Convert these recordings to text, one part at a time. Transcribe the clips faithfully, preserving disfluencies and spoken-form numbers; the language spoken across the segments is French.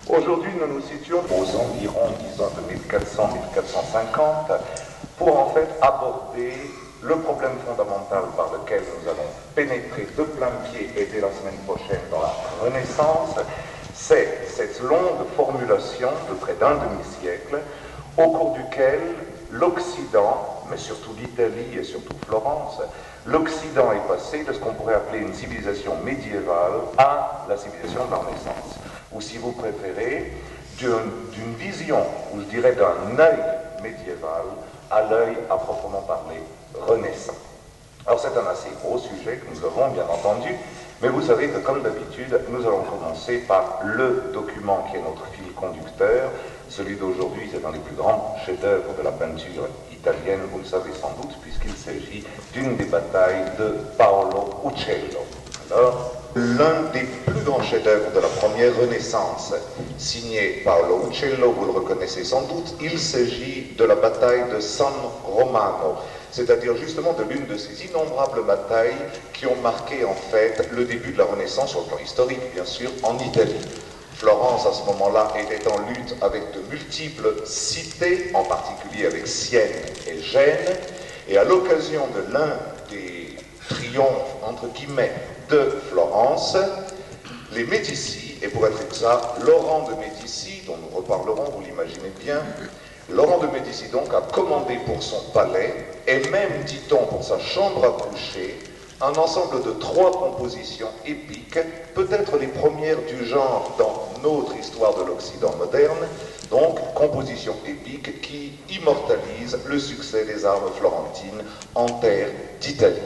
Aujourd'hui, nous nous situons aux environs, disons, de mille quatre cents à mille quatre cent cinquante pour en fait aborder le problème fondamental par lequel nous allons pénétrer de plein pied et dès la semaine prochaine dans la Renaissance, c'est cette longue formulation de près d'un demi-siècle au cours duquel l'Occident, mais surtout l'Italie et surtout Florence, l'Occident est passé de ce qu'on pourrait appeler une civilisation médiévale à la civilisation de la Renaissance, ou si vous préférez, d'une vision, ou je dirais d'un œil médiéval à l'œil à proprement parler renaissant. Alors c'est un assez gros sujet que nous avons bien entendu, mais vous savez que comme d'habitude, nous allons commencer par le document qui est notre fil conducteur. Celui d'aujourd'hui, c'est un des plus grands chefs-d'œuvre de la peinture italienne, vous le savez sans doute, puisqu'il s'agit d'une des batailles de Paolo Uccello. Alors, l'un des plus grands chefs-d'œuvre de la première Renaissance, signé Paolo Uccello, vous le reconnaissez sans doute, il s'agit de la bataille de San Romano, c'est-à-dire justement de l'une de ces innombrables batailles qui ont marqué en fait le début de la Renaissance, sur le plan historique bien sûr, en Italie. Florence, à ce moment-là, était en lutte avec de multiples cités, en particulier avec Sienne et Gênes, et à l'occasion de l'un des triomphes, entre guillemets, de Florence, les Médicis, et pour être exact, Laurent de Médicis, dont nous reparlerons, vous l'imaginez bien, Laurent de Médicis donc a commandé pour son palais, et même, dit-on, pour sa chambre à coucher, un ensemble de trois compositions épiques, peut-être les premières du genre dans notre histoire de l'Occident moderne, donc compositions épiques qui immortalisent le succès des armes florentines en terre d'Italie.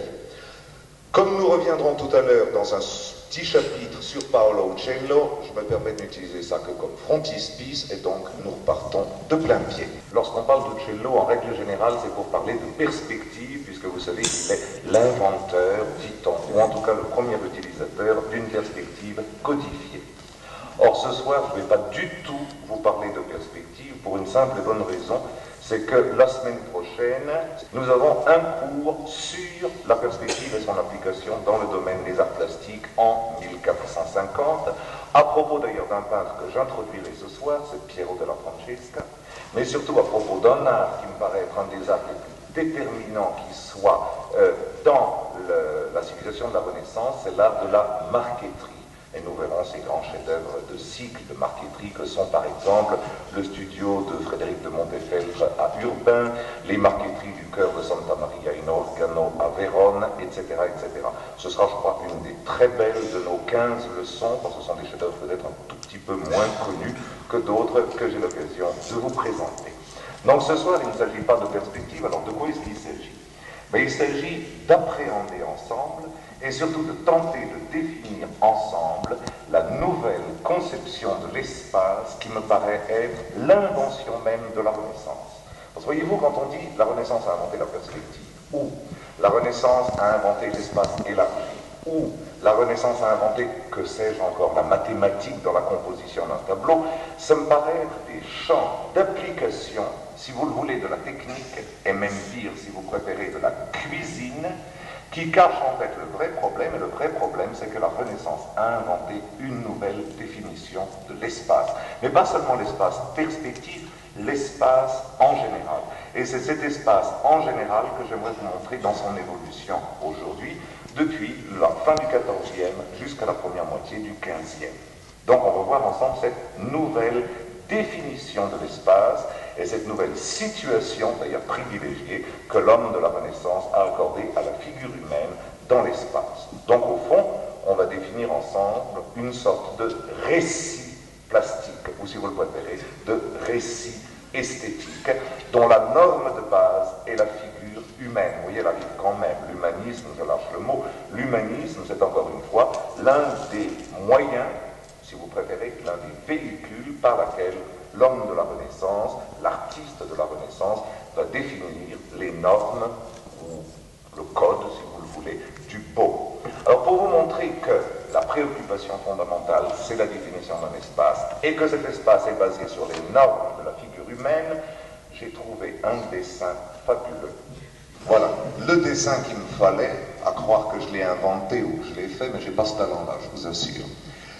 Comme nous reviendrons tout à l'heure dans un petit chapitre sur Paolo Uccello, je me permets d'utiliser ça que comme frontispice, et donc nous repartons de plein pied. Lorsqu'on parle d'Uccello, en règle générale, c'est pour parler de perspective, puisque vous savez qu'il est l'inventeur, dit-on, ou en tout cas le premier utilisateur d'une perspective codifiée. Or, ce soir, je ne vais pas du tout vous parler de perspective, pour une simple et bonne raison, c'est que la semaine prochaine, nous avons un cours sur la perspective et son application dans le domaine des arts plastiques en mille quatre cent cinquante, à propos d'ailleurs d'un peintre que j'introduirai ce soir, c'est Piero della Francesca, mais surtout à propos d'un art qui me paraît être un des arts les plus déterminants qui soit euh, dans le, la civilisation de la Renaissance, c'est l'art de la marqueterie. Et nous verrons ces grands chefs-d'œuvre de cycle de marqueterie que sont par exemple le studio de Frédéric de Montefeltro à Urbain, les marqueteries du chœur de Santa Maria in Organo à Vérone, et cetera, et cetera. Ce sera, je crois, une des très belles de nos quinze leçons, parce que ce sont des chefs-d'œuvre peut-être un tout petit peu moins connus que d'autres que j'ai l'occasion de vous présenter. Donc ce soir, il ne s'agit pas de perspective. Alors de quoi est-ce qu'il s'agit? Mais il s'agit d'appréhender ensemble et surtout de tenter de définir ensemble la nouvelle conception de l'espace qui me paraît être l'invention même de la Renaissance. Parce que voyez-vous, quand on dit la Renaissance a inventé la perspective, ou la Renaissance a inventé l'espace élargi, ou la Renaissance a inventé, que sais-je encore, la mathématique dans la composition d'un tableau, ça me paraît être des champs d'application, si vous le voulez, de la technique, et même pire, si vous préférez, de la cuisine, qui cache en fait le vrai problème, et le vrai problème c'est que la Renaissance a inventé une nouvelle définition de l'espace. Mais pas seulement l'espace perspective, l'espace en général. Et c'est cet espace en général que j'aimerais vous montrer dans son évolution aujourd'hui, depuis la fin du quatorzième jusqu'à la première moitié du quinzième. Donc on va voir ensemble cette nouvelle définition de l'espace et cette nouvelle situation, d'ailleurs privilégiée, que l'homme de la Renaissance a accordée à la figure humaine dans l'espace. Donc au fond, on va définir ensemble une sorte de récit plastique, ou si vous le préférez, de récit esthétique, dont la norme de base est la figure humaine. Vous voyez, elle arrive quand même. L'humanisme, je lâche le mot, l'humanisme, c'est encore une fois l'un des moyens, si vous préférez, l'un des véhicules par lesquels l'homme de la Renaissance, l'artiste de la Renaissance, va définir les normes, ou le code, si vous le voulez, du beau. Alors pour vous montrer que la préoccupation fondamentale, c'est la définition d'un espace, et que cet espace est basé sur les normes de la figure humaine, j'ai trouvé un dessin fabuleux. Voilà, le dessin qu'il me fallait, à croire que je l'ai inventé ou que je l'ai fait, mais je n'ai pas ce talent-là, je vous assure.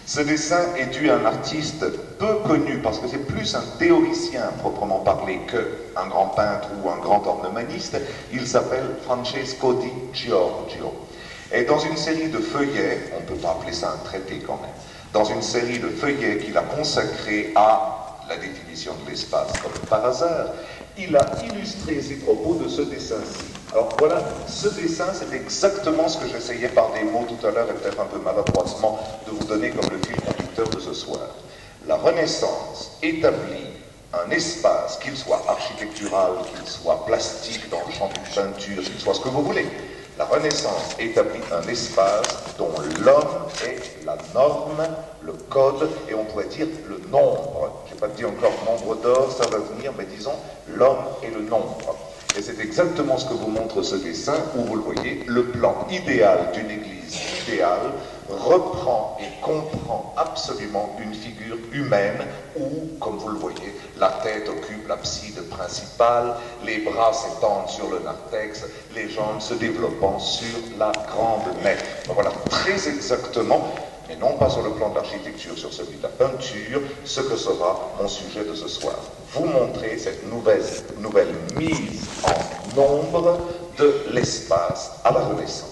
Ce dessin est dû à un artiste peu connu, parce que c'est plus un théoricien proprement parlé qu'un grand peintre ou un grand ornemaniste. Il s'appelle Francesco di Giorgio. Et dans une série de feuillets, on ne peut pas appeler ça un traité quand même, dans une série de feuillets qu'il a consacrés à la définition de l'espace, comme par hasard, il a illustré ses propos de ce dessin-ci. Alors voilà, ce dessin, c'est exactement ce que j'essayais par des mots tout à l'heure, et peut-être un peu maladroitement, de vous donner comme le fil conducteur de ce soir. La Renaissance établit un espace, qu'il soit architectural, qu'il soit plastique dans le champ d'une peinture, qu'il soit ce que vous voulez. La Renaissance établit un espace dont l'homme est la norme, le code, et on pourrait dire le nombre. Je n'ai pas dit encore nombre d'or, ça va venir, mais disons l'homme est le nombre. Et c'est exactement ce que vous montre ce dessin, où vous le voyez, le plan idéal d'une église idéale reprend et comprend absolument une figure humaine où, comme vous le voyez, la tête occupe l'abside principale, les bras s'étendent sur le narthex, les jambes se développant sur la grande nef. Voilà très exactement, mais non pas sur le plan de l'architecture, sur celui de la peinture, ce que sera mon sujet de ce soir. Vous montrer cette nouvelle, nouvelle mise en nombre de l'espace à la Renaissance.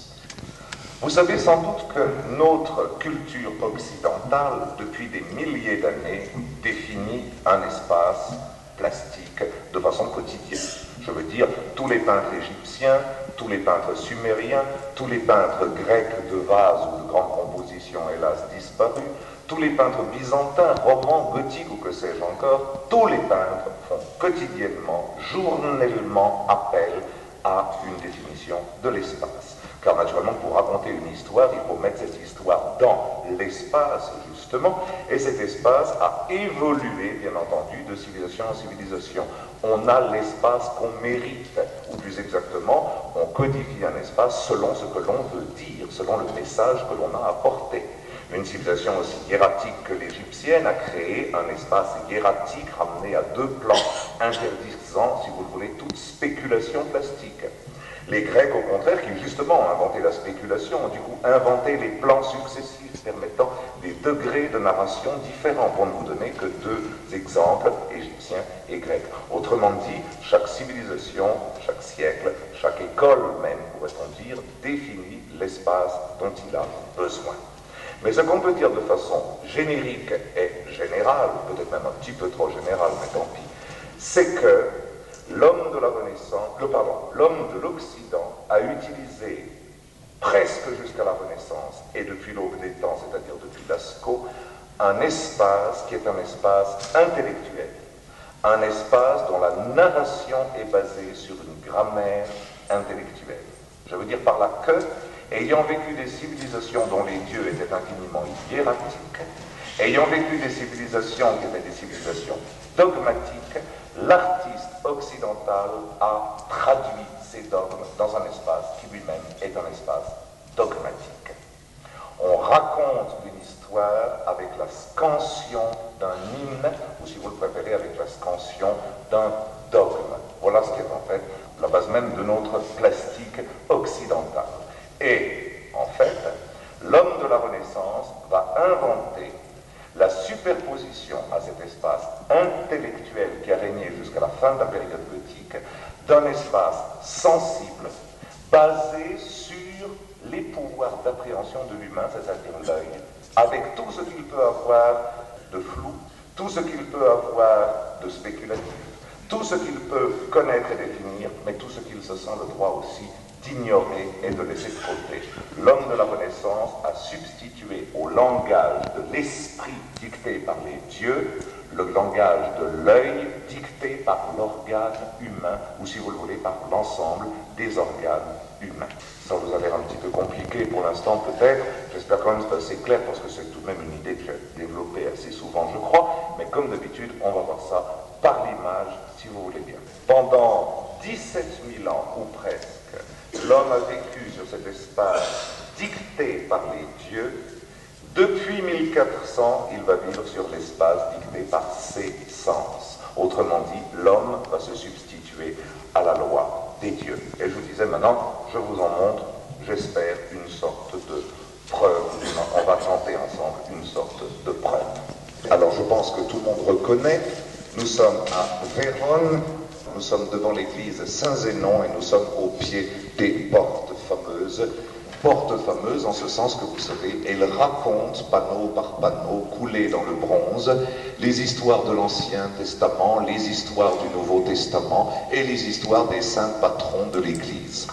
Vous savez sans doute que notre culture occidentale, depuis des milliers d'années, définit un espace plastique de façon quotidienne. Je veux dire, tous les peintres égyptiens, tous les peintres sumériens, tous les peintres grecs de vases ou de grandes compositions, hélas, disparus, tous les peintres byzantins, romans, gothiques ou que sais-je encore, tous les peintres font quotidiennement, journellement appel à une définition de l'espace. Car naturellement, pour raconter une histoire, il faut mettre cette histoire dans l'espace, justement, et cet espace a évolué, bien entendu, de civilisation en civilisation. On a l'espace qu'on mérite, ou plus exactement, on codifie un espace selon ce que l'on veut dire, selon le message que l'on a apporté. Une civilisation aussi hiératique que l'égyptienne a créé un espace hiératique ramené à deux plans, interdisant, si vous le voulez, toute spéculation plastique. Les Grecs, au contraire, qui justement ont inventé la spéculation, ont du coup inventé les plans successifs permettant des degrés de narration différents, pour ne vous donner que deux exemples, égyptiens et grecs. Autrement dit, chaque civilisation, chaque siècle, chaque école même, pourrait-on dire, définit l'espace dont il a besoin. Mais ce qu'on peut dire de façon générique et générale, peut-être même un petit peu trop générale, mais tant pis, c'est que l'homme de la Renaissance, le, pardon, l'homme de l'Occident a utilisé presque jusqu'à la Renaissance et depuis l'aube des temps, c'est-à-dire depuis Lascaux, un espace qui est un espace intellectuel, un espace dont la narration est basée sur une grammaire intellectuelle. Je veux dire par là que, ayant vécu des civilisations dont les dieux étaient infiniment hiérarchiques, ayant vécu des civilisations qui étaient des civilisations dogmatiques, l'artiste occidental a traduit ces dogmes dans un espace qui lui-même est un espace dogmatique. On raconte une histoire avec la scansion d'un hymne, ou si vous le préférez, avec la scansion d'un dogme. Voilà ce qui est en fait la base même de notre plastique occidentale. Et, en fait, l'homme de la Renaissance va inventer la superposition à cet espace intellectuel qui a régné jusqu'à la fin de la période gothique d'un espace sensible basé sur les pouvoirs d'appréhension de l'humain, c'est-à-dire l'œil, avec tout ce qu'il peut avoir de flou, tout ce qu'il peut avoir de spéculatif, tout ce qu'il peut connaître et définir, mais tout ce qu'il se sent le droit aussi d'ignorer et de laisser de côté. L'homme de la Renaissance a substitué au langage de l'esprit dicté par les dieux, le langage de l'œil dicté par l'organe humain, ou si vous le voulez, par l'ensemble des organes humains. Ça vous a l'air un petit peu compliqué pour l'instant peut-être, j'espère quand même que c'est assez clair parce que c'est tout de même une idée que j'ai développée assez souvent je crois, mais comme d'habitude on va voir ça par l'image si vous voulez bien. Pendant dix-sept mille ans ou presque, l'homme a vécu sur cet espace dicté par les dieux. Depuis mille quatre cents, il va vivre sur l'espace dicté par ses sens. Autrement dit, l'homme va se substituer à la loi des dieux. Et je vous disais maintenant, je vous en montre, j'espère, une sorte de preuve, on va tenter ensemble une sorte de prêtre. Alors je pense que tout le monde reconnaît, nous sommes à Vérone, nous sommes devant l'église Saint-Zénon et nous sommes au pied des portes fameuses. Portes fameuses en ce sens que vous savez, elles racontent, panneau par panneau, coulés dans le bronze, les histoires de l'Ancien Testament, les histoires du Nouveau Testament et les histoires des saints patrons de l'église.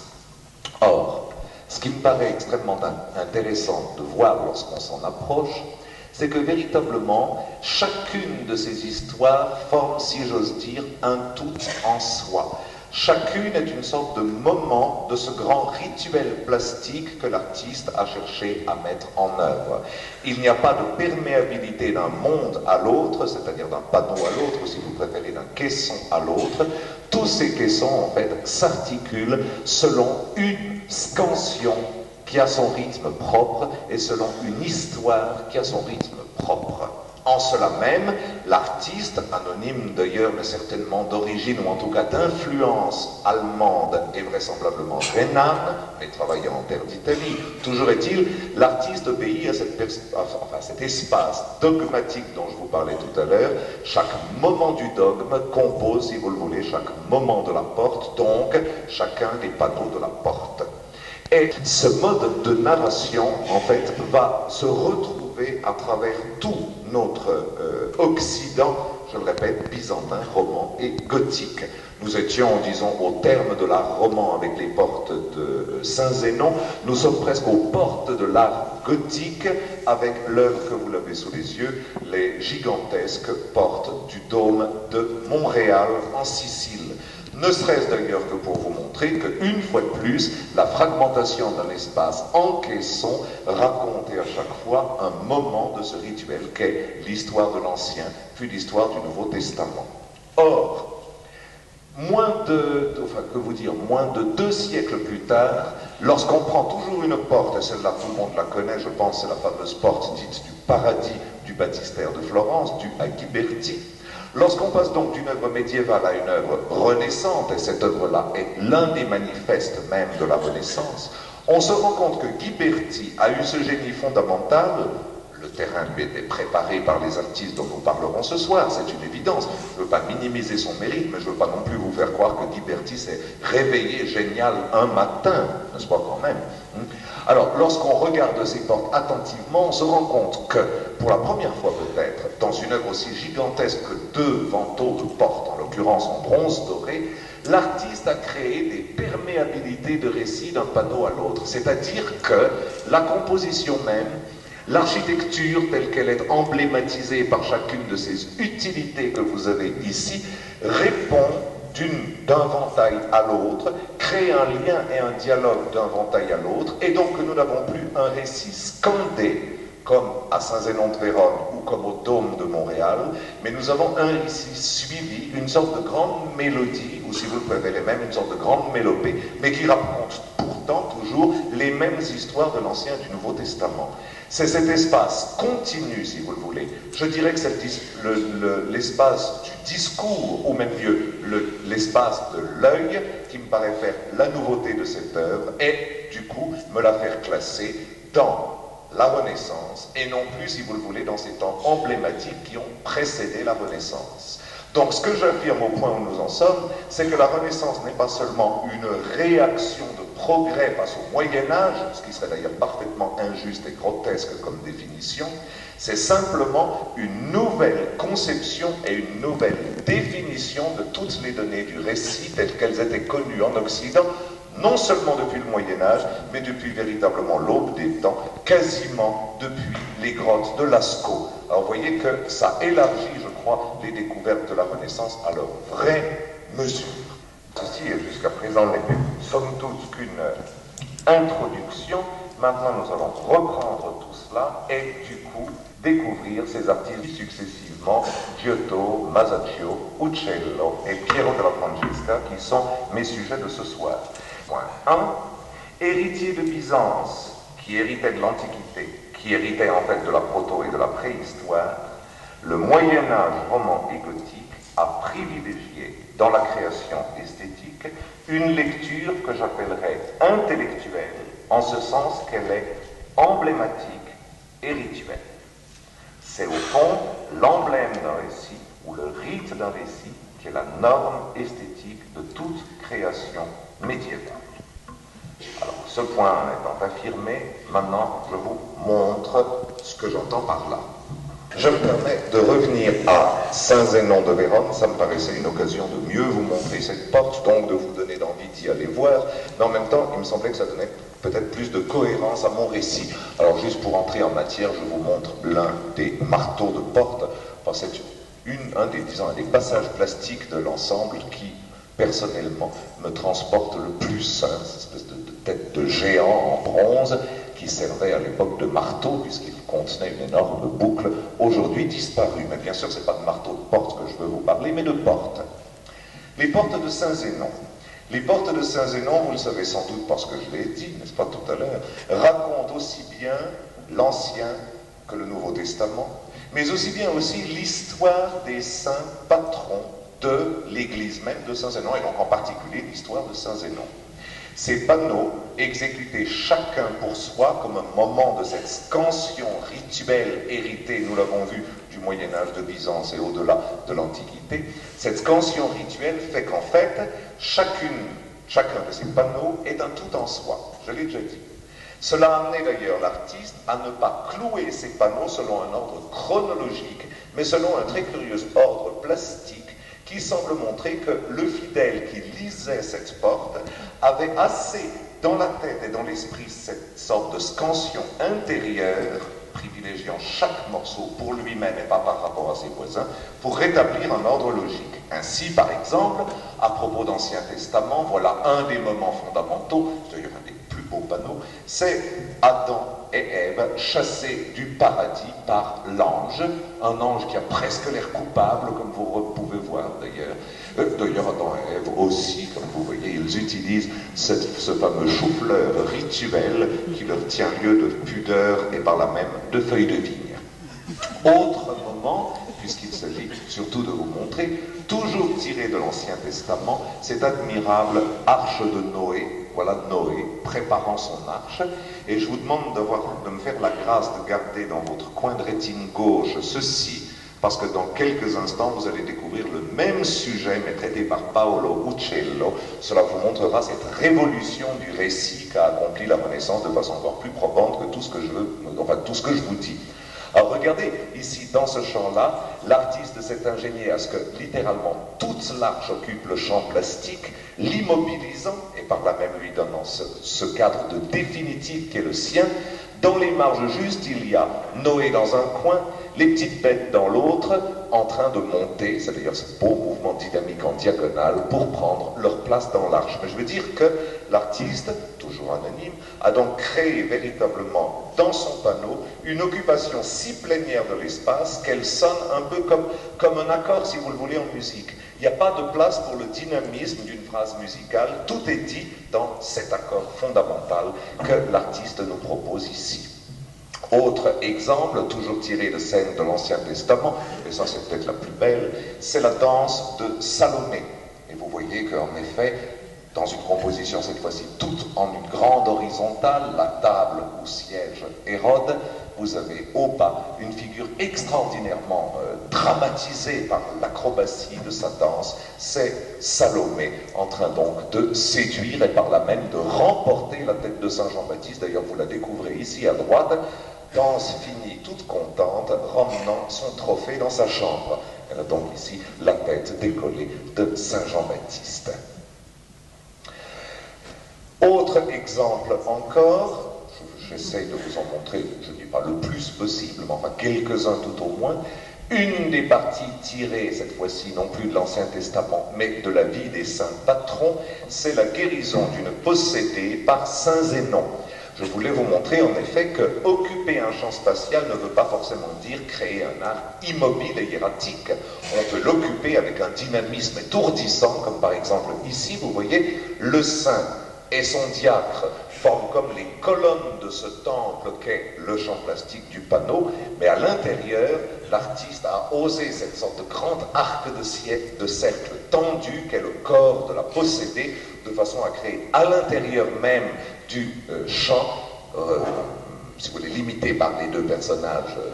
Or, ce qui me paraît extrêmement intéressant de voir lorsqu'on s'en approche, c'est que véritablement, chacune de ces histoires forme, si j'ose dire, un tout en soi. Chacune est une sorte de moment de ce grand rituel plastique que l'artiste a cherché à mettre en œuvre. Il n'y a pas de perméabilité d'un monde à l'autre, c'est-à-dire d'un panneau à l'autre, ou si vous préférez d'un caisson à l'autre. Tous ces caissons, en fait, s'articulent selon une scansion qui a son rythme propre et selon une histoire qui a son rythme propre. En cela même, l'artiste, anonyme d'ailleurs, mais certainement d'origine ou en tout cas d'influence allemande et vraisemblablement rhénane, mais travaillant en terre d'Italie, toujours est-il, l'artiste obéit à cette enfin, cet espace dogmatique dont je vous parlais tout à l'heure. Chaque moment du dogme compose, si vous le voulez, chaque moment de la porte, donc chacun des panneaux de la porte. Et ce mode de narration, en fait, va se retrouver à travers tout notre euh, Occident, je le répète, byzantin, roman et gothique. Nous étions, disons, au terme de l'art roman avec les portes de Saint-Zénon. Nous sommes presque aux portes de l'art gothique avec l'œuvre que vous l'avez sous les yeux, les gigantesques portes du dôme de Montréal en Sicile. Ne serait-ce d'ailleurs que pour vous montrer qu'une fois de plus, la fragmentation d'un espace en caisson raconte à chaque fois un moment de ce rituel qu'est l'histoire de l'Ancien, puis l'histoire du Nouveau Testament. Or, moins de, enfin que vous dire, moins de deux siècles plus tard, lorsqu'on prend toujours une porte, et celle-là tout le monde la connaît, je pense, c'est la fameuse porte dite du paradis du baptistère de Florence, du à Ghiberti. Lorsqu'on passe donc d'une œuvre médiévale à une œuvre renaissante, et cette œuvre-là est l'un des manifestes même de la Renaissance, on se rend compte que Ghiberti a eu ce génie fondamental. Le terrain lui était préparé par les artistes dont nous parlerons ce soir, c'est une évidence. Je ne veux pas minimiser son mérite, mais je ne veux pas non plus vous faire croire que Ghiberti s'est réveillé génial un matin, n'est-ce pas quand même? Alors, lorsqu'on regarde ces portes attentivement, on se rend compte que, pour la première fois peut-être, dans une œuvre aussi gigantesque que deux vantaux de portes, en l'occurrence en bronze doré, l'artiste a créé des perméabilités de récit d'un panneau à l'autre. C'est-à-dire que la composition même, l'architecture telle qu'elle est emblématisée par chacune de ces utilités que vous avez ici, répond d'un ventail à l'autre, crée un lien et un dialogue d'un ventail à l'autre, et donc que nous n'avons plus un récit scandé, comme à Saint-Zénon-de-Vérone ou comme au Dôme de Montréal, mais nous avons un récit suivi, une sorte de grande mélodie, ou si vous le préférez même, une sorte de grande mélopée, mais qui raconte pourtant toujours les mêmes histoires de l'Ancien et du Nouveau Testament. C'est cet espace continu, si vous le voulez. Je dirais que c'est l'espace le, le, du discours, ou même mieux, l'espace le, de l'œil, qui me paraît faire la nouveauté de cette œuvre, et du coup me la faire classer dans la Renaissance, et non plus, si vous le voulez, dans ces temps emblématiques qui ont précédé la Renaissance. Donc ce que j'affirme au point où nous en sommes, c'est que la Renaissance n'est pas seulement une réaction de progrès face au Moyen-Âge, ce qui serait d'ailleurs parfaitement injuste et grotesque comme définition, c'est simplement une nouvelle conception et une nouvelle définition de toutes les données du récit telles qu'elles étaient connues en Occident, non seulement depuis le Moyen-Âge, mais depuis véritablement l'aube des temps, quasiment depuis les grottes de Lascaux. Alors vous voyez que ça élargit, je crois, les découvertes de la Renaissance à leur vraie mesure. Ceci est jusqu'à présent n'était somme toute qu'une introduction. Maintenant nous allons reprendre tout cela et du coup découvrir ces artistes successivement, Giotto, Masaccio, Uccello et Piero della Francesca, qui sont mes sujets de ce soir. Point un. Héritier de Byzance, qui héritait de l'Antiquité, qui héritait en fait de la proto et de la préhistoire, le Moyen-Âge roman et gothique a privilégié dans la création esthétique une lecture que j'appellerais intellectuelle, en ce sens qu'elle est emblématique et rituelle. C'est au fond l'emblème d'un récit, ou le rite d'un récit, qui est la norme esthétique de toute création médiévale. Alors, ce point étant affirmé, maintenant je vous montre ce que j'entends par là. Je me permets de revenir à Saint-Zénon de Vérone. Ça me paraissait une occasion de mieux vous montrer cette porte, donc de vous donner envie d'y aller voir, mais en même temps, il me semblait que ça donnait peut-être plus de cohérence à mon récit. Alors, juste pour entrer en matière, je vous montre l'un des marteaux de porte. Enfin, c'est une, un des, disons, un des passages plastiques de l'ensemble qui, personnellement, me transporte le plus, hein, cette espèce de, de tête de géant en bronze qui servait à l'époque de marteau, puisqu'il contenait une énorme boucle, aujourd'hui disparue. Mais bien sûr, ce n'est pas de marteau de porte que je veux vous parler, mais de porte. Les portes de Saint-Zénon. Les portes de Saint-Zénon, vous le savez sans doute parce que je l'ai dit, n'est-ce pas, tout à l'heure, racontent aussi bien l'Ancien que le Nouveau Testament, mais aussi bien aussi l'histoire des saints patrons de l'église même de Saint-Zénon, et donc en particulier l'histoire de Saint-Zénon. Ces panneaux, exécutés chacun pour soi, comme un moment de cette scansion rituelle héritée, nous l'avons vu, du Moyen-Âge de Byzance et au-delà de l'Antiquité, cette scansion rituelle fait qu'en fait, chacune, chacun de ces panneaux est un tout en soi. Je l'ai déjà dit. Cela a amené d'ailleurs l'artiste à ne pas clouer ces panneaux selon un ordre chronologique, mais selon un très curieux ordre plastique qui semble montrer que le fidèle qui lisait cette porte avait assez dans la tête et dans l'esprit cette sorte de scansion intérieure, privilégiant chaque morceau pour lui-même et pas par rapport à ses voisins, pour rétablir un ordre logique. Ainsi, par exemple, à propos d'Ancien Testament, voilà un des moments fondamentaux, c'est-à-dire un des plus beaux panneaux, c'est Adam et Ève chassés du paradis par l'ange, un ange qui a presque l'air coupable, comme vous pouvez voir d'ailleurs. Euh, d'ailleurs, Adam et Ève aussi, comme vous voyez, ils utilisent cette, ce fameux chou-fleur rituel qui leur tient lieu de pudeur et par là même de feuilles de vigne. Autre moment, puisqu'il s'agit surtout de vous montrer, toujours tiré de l'Ancien Testament, cette admirable arche de Noé. Voilà Noé préparant son arche, et je vous demande d'avoir, de me faire la grâce de garder dans votre coin de rétine gauche ceci, parce que dans quelques instants vous allez découvrir le même sujet, mais traité par Paolo Uccello. Cela vous montrera cette révolution du récit qu'a accompli la Renaissance de façon encore plus probante que tout ce que je veux, enfin tout ce que je vous dis. Alors regardez, ici, dans ce champ-là, l'artiste s'est ingénié à ce que, littéralement, toute l'arche occupe le champ plastique, l'immobilisant, et par là même lui donnant ce, ce cadre de définitif qui est le sien. Dans les marges justes, il y a Noé dans un coin, les petites bêtes dans l'autre, en train de monter, c'est-à-dire ce beau mouvement dynamique en diagonale, pour prendre leur place dans l'arche. Mais je veux dire que l'artiste, toujours anonyme, a donc créé véritablement dans son panneau une occupation si plénière de l'espace qu'elle sonne un peu comme, comme un accord, si vous le voulez, en musique. Il n'y a pas de place pour le dynamisme d'une phrase musicale, tout est dit dans cet accord fondamental que l'artiste nous propose ici. Autre exemple, toujours tiré de scènes de l'Ancien Testament, et ça c'est peut-être la plus belle, c'est la danse de Salomé. Et vous voyez qu'en effet, dans une composition cette fois-ci toute en une grande horizontale, la table où siège Hérode, vous avez au bas une figure extraordinairement euh, dramatisée par l'acrobatie de sa danse, c'est Salomé, en train donc de séduire et par là même de remporter la tête de Saint Jean-Baptiste. D'ailleurs vous la découvrez ici à droite, danse finie, toute contente, ramenant son trophée dans sa chambre. Elle a donc ici la tête décollée de Saint Jean-Baptiste. Autre exemple encore, j'essaye de vous en montrer, je ne dis pas le plus possible, mais enfin quelques-uns tout au moins, une des parties tirées, cette fois-ci non plus de l'Ancien Testament, mais de la vie des saints patrons, c'est la guérison d'une possédée par Saint Zénon. Je voulais vous montrer en effet que occuper un champ spatial ne veut pas forcément dire créer un art immobile et hiératique. On peut l'occuper avec un dynamisme étourdissant, comme par exemple ici, vous voyez, le saint et son diacre forment comme les colonnes de ce temple qu'est le champ plastique du panneau, mais à l'intérieur, l'artiste a osé cette sorte de grand arc de, de cercle tendu qu'est le corps de la possédée, de façon à créer à l'intérieur même du euh, champ, euh, si vous voulez, limité par les deux personnages euh,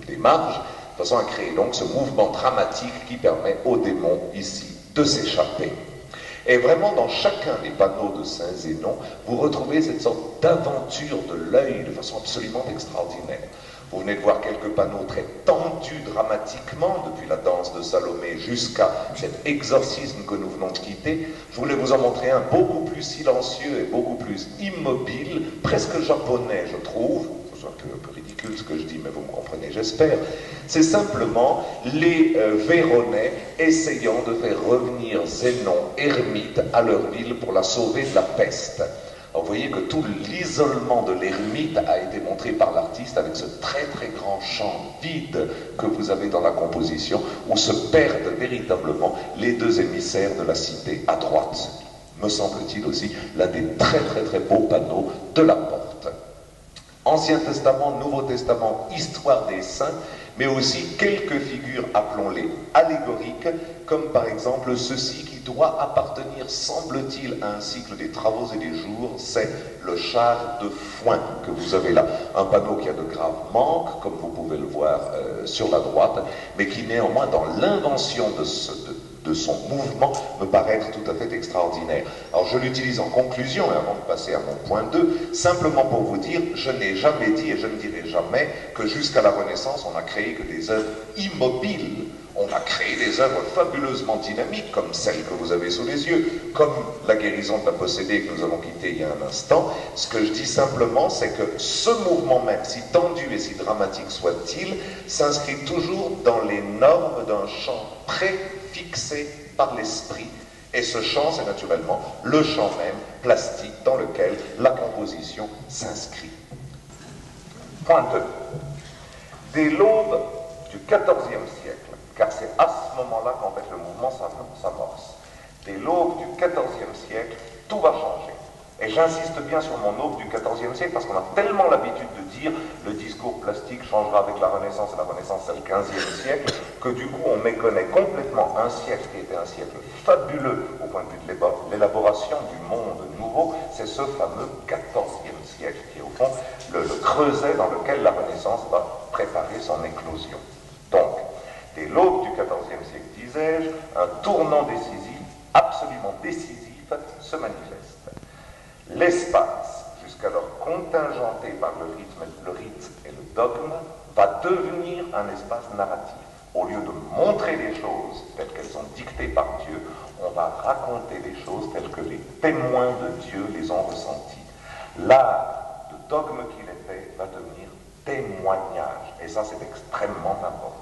des marges, de façon à créer donc ce mouvement dramatique qui permet au démon ici de s'échapper. Et vraiment, dans chacun des panneaux de Saint-Zénon, vous retrouvez cette sorte d'aventure de l'œil de façon absolument extraordinaire. Vous venez de voir quelques panneaux très tendus dramatiquement, depuis la danse de Salomé jusqu'à cet exorcisme que nous venons de quitter. Je voulais vous en montrer un beaucoup plus silencieux et beaucoup plus immobile, presque japonais, je trouve. C'est un peu, un peu ridicule ce que je dis, mais vous me comprenez, j'espère. C'est simplement les euh, Véronais essayant de faire revenir Zénon, ermite, à leur ville pour la sauver de la peste. Alors vous voyez que tout l'isolement de l'ermite a été montré par l'artiste avec ce très très grand champ vide que vous avez dans la composition, où se perdent véritablement les deux émissaires de la cité à droite. Me semble-t-il aussi l'un des très très très beaux panneaux de la porte. Ancien Testament, Nouveau Testament, histoire des saints, mais aussi quelques figures, appelons-les allégoriques, comme par exemple ceci qui doit appartenir, semble-t-il, à un cycle des travaux et des jours, c'est le char de foin que vous avez là. Un panneau qui a de graves manques, comme vous pouvez le voir euh, sur la droite, mais qui néanmoins, dans l'invention de ce... De, de son mouvement, me paraît être tout à fait extraordinaire. Alors je l'utilise en conclusion, et avant de passer à mon point deux, simplement pour vous dire, je n'ai jamais dit, et je ne dirai jamais, que jusqu'à la Renaissance, on n'a créé que des œuvres immobiles. On a créé des œuvres fabuleusement dynamiques, comme celle que vous avez sous les yeux, comme la guérison de la possédée que nous avons quittée il y a un instant. Ce que je dis simplement, c'est que ce mouvement même, si tendu et si dramatique soit-il, s'inscrit toujours dans les normes d'un chant préfixé par l'esprit. Et ce chant, c'est naturellement le chant même plastique dans lequel la composition s'inscrit. Point deux. Dès l'aube du quatorzième siècle, car c'est à ce moment-là qu'en fait le mouvement s'amorce. Dès l'aube du quatorzième siècle, tout va changer. Et j'insiste bien sur mon aube du quatorzième siècle parce qu'on a tellement l'habitude de dire le discours plastique changera avec la Renaissance et la Renaissance c'est le quinzième siècle que du coup on méconnaît complètement un siècle qui était un siècle fabuleux au point de vue de l'élaboration du monde nouveau, c'est ce fameux quatorzième siècle qui est au fond le, le creuset dans lequel la Renaissance va préparer son éclosion. Donc, dès l'aube du quatorzième siècle, disais-je, un tournant décisif, absolument décisif, se manifeste. L'espace, jusqu'alors contingenté par le rythme, le rite et le dogme, va devenir un espace narratif. Au lieu de montrer les choses telles qu'elles sont dictées par Dieu, on va raconter les choses telles que les témoins de Dieu les ont ressenties. L'art de dogme qu'il était va devenir témoignage, et ça c'est extrêmement important.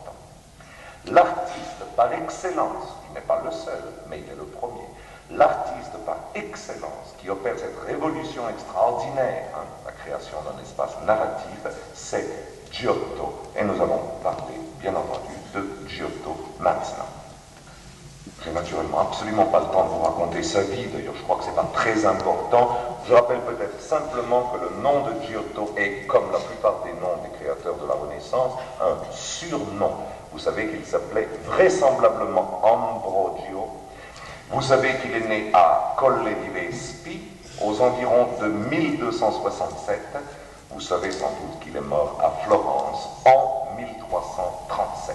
L'artiste par excellence, il n'est pas le seul, mais il est le premier, l'artiste par excellence qui opère cette révolution extraordinaire, hein, la création d'un espace narratif, c'est Giotto. Et nous allons parler, bien entendu, de Giotto maintenant. J'ai naturellement absolument pas le temps de vous raconter sa vie, d'ailleurs je crois que c'est pas très important. Je rappelle peut-être simplement que le nom de Giotto est, comme la plupart des noms des créateurs de la Renaissance, un surnom. Vous savez qu'il s'appelait vraisemblablement Ambrogio. Vous savez qu'il est né à Colle di Vespi, aux environs de mille deux cent soixante-sept. Vous savez sans doute qu'il est mort à Florence en mille trois cent trente-sept.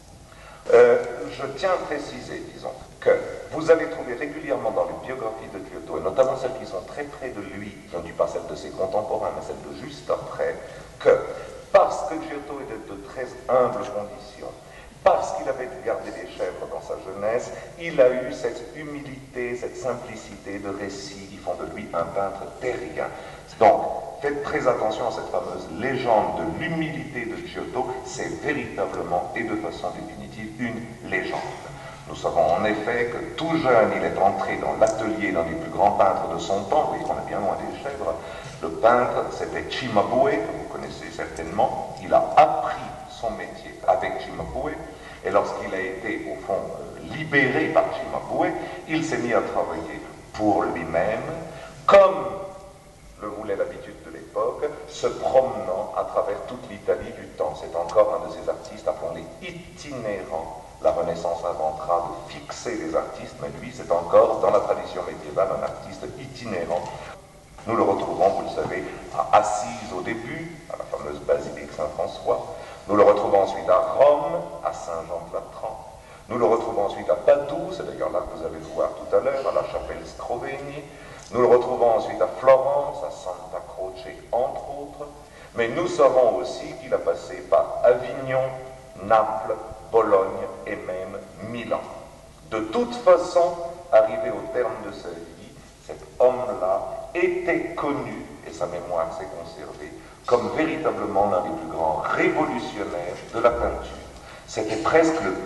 Euh, je tiens à préciser, disons, que vous allez trouver régulièrement dans les biographies de Giotto, et notamment celles qui sont très près de lui, je ne dis pas celles de ses contemporains, mais celles de juste après, que parce que Giotto était de très humbles conditions, parce qu'il avait gardé des chèvres dans sa jeunesse, il a eu cette humilité, cette simplicité de récit qui font de lui un peintre terrien. Donc, faites très attention à cette fameuse légende de l'humilité de Giotto, c'est véritablement et de façon définitive une légende. Nous savons en effet que tout jeune, il est entré dans l'atelier d'un des plus grands peintres de son temps, vous voyez qu'on est bien loin des chèvres. Le peintre, c'était Cimabue, que vous connaissez certainement. Il a appris son métier avec Cimabue, et lorsqu'il a été, au fond, libéré par Cimabue, il s'est mis à travailler pour lui-même, comme le voulait l'habitude de l'époque, se promenant à travers toute l'Italie du temps. C'est encore un de ces artistes, appelons-les itinérants. La Renaissance inventera de fixer les artistes, mais lui, c'est encore, dans la tradition médiévale, un artiste itinérant. Nous le retrouvons, vous le savez, à Assise au début, à la fameuse basilique Saint-François. Nous le retrouvons ensuite à Rome, à Saint-Jean-de-Latran. Nous le retrouvons ensuite à Padoue, c'est d'ailleurs là que vous allez le voir tout à l'heure, à la chapelle Scrovegni. Nous le retrouvons ensuite à Florence, à Santa Croce, entre autres. Mais nous savons aussi qu'il a passé par Avignon, Naples, Bologne et même Milan. De toute façon, arrivé au terme de sa vie, cet homme-là était connu, et sa mémoire s'est conservée, comme véritablement l'un des plus grands révolutionnaires de la peinture. C'était presque le,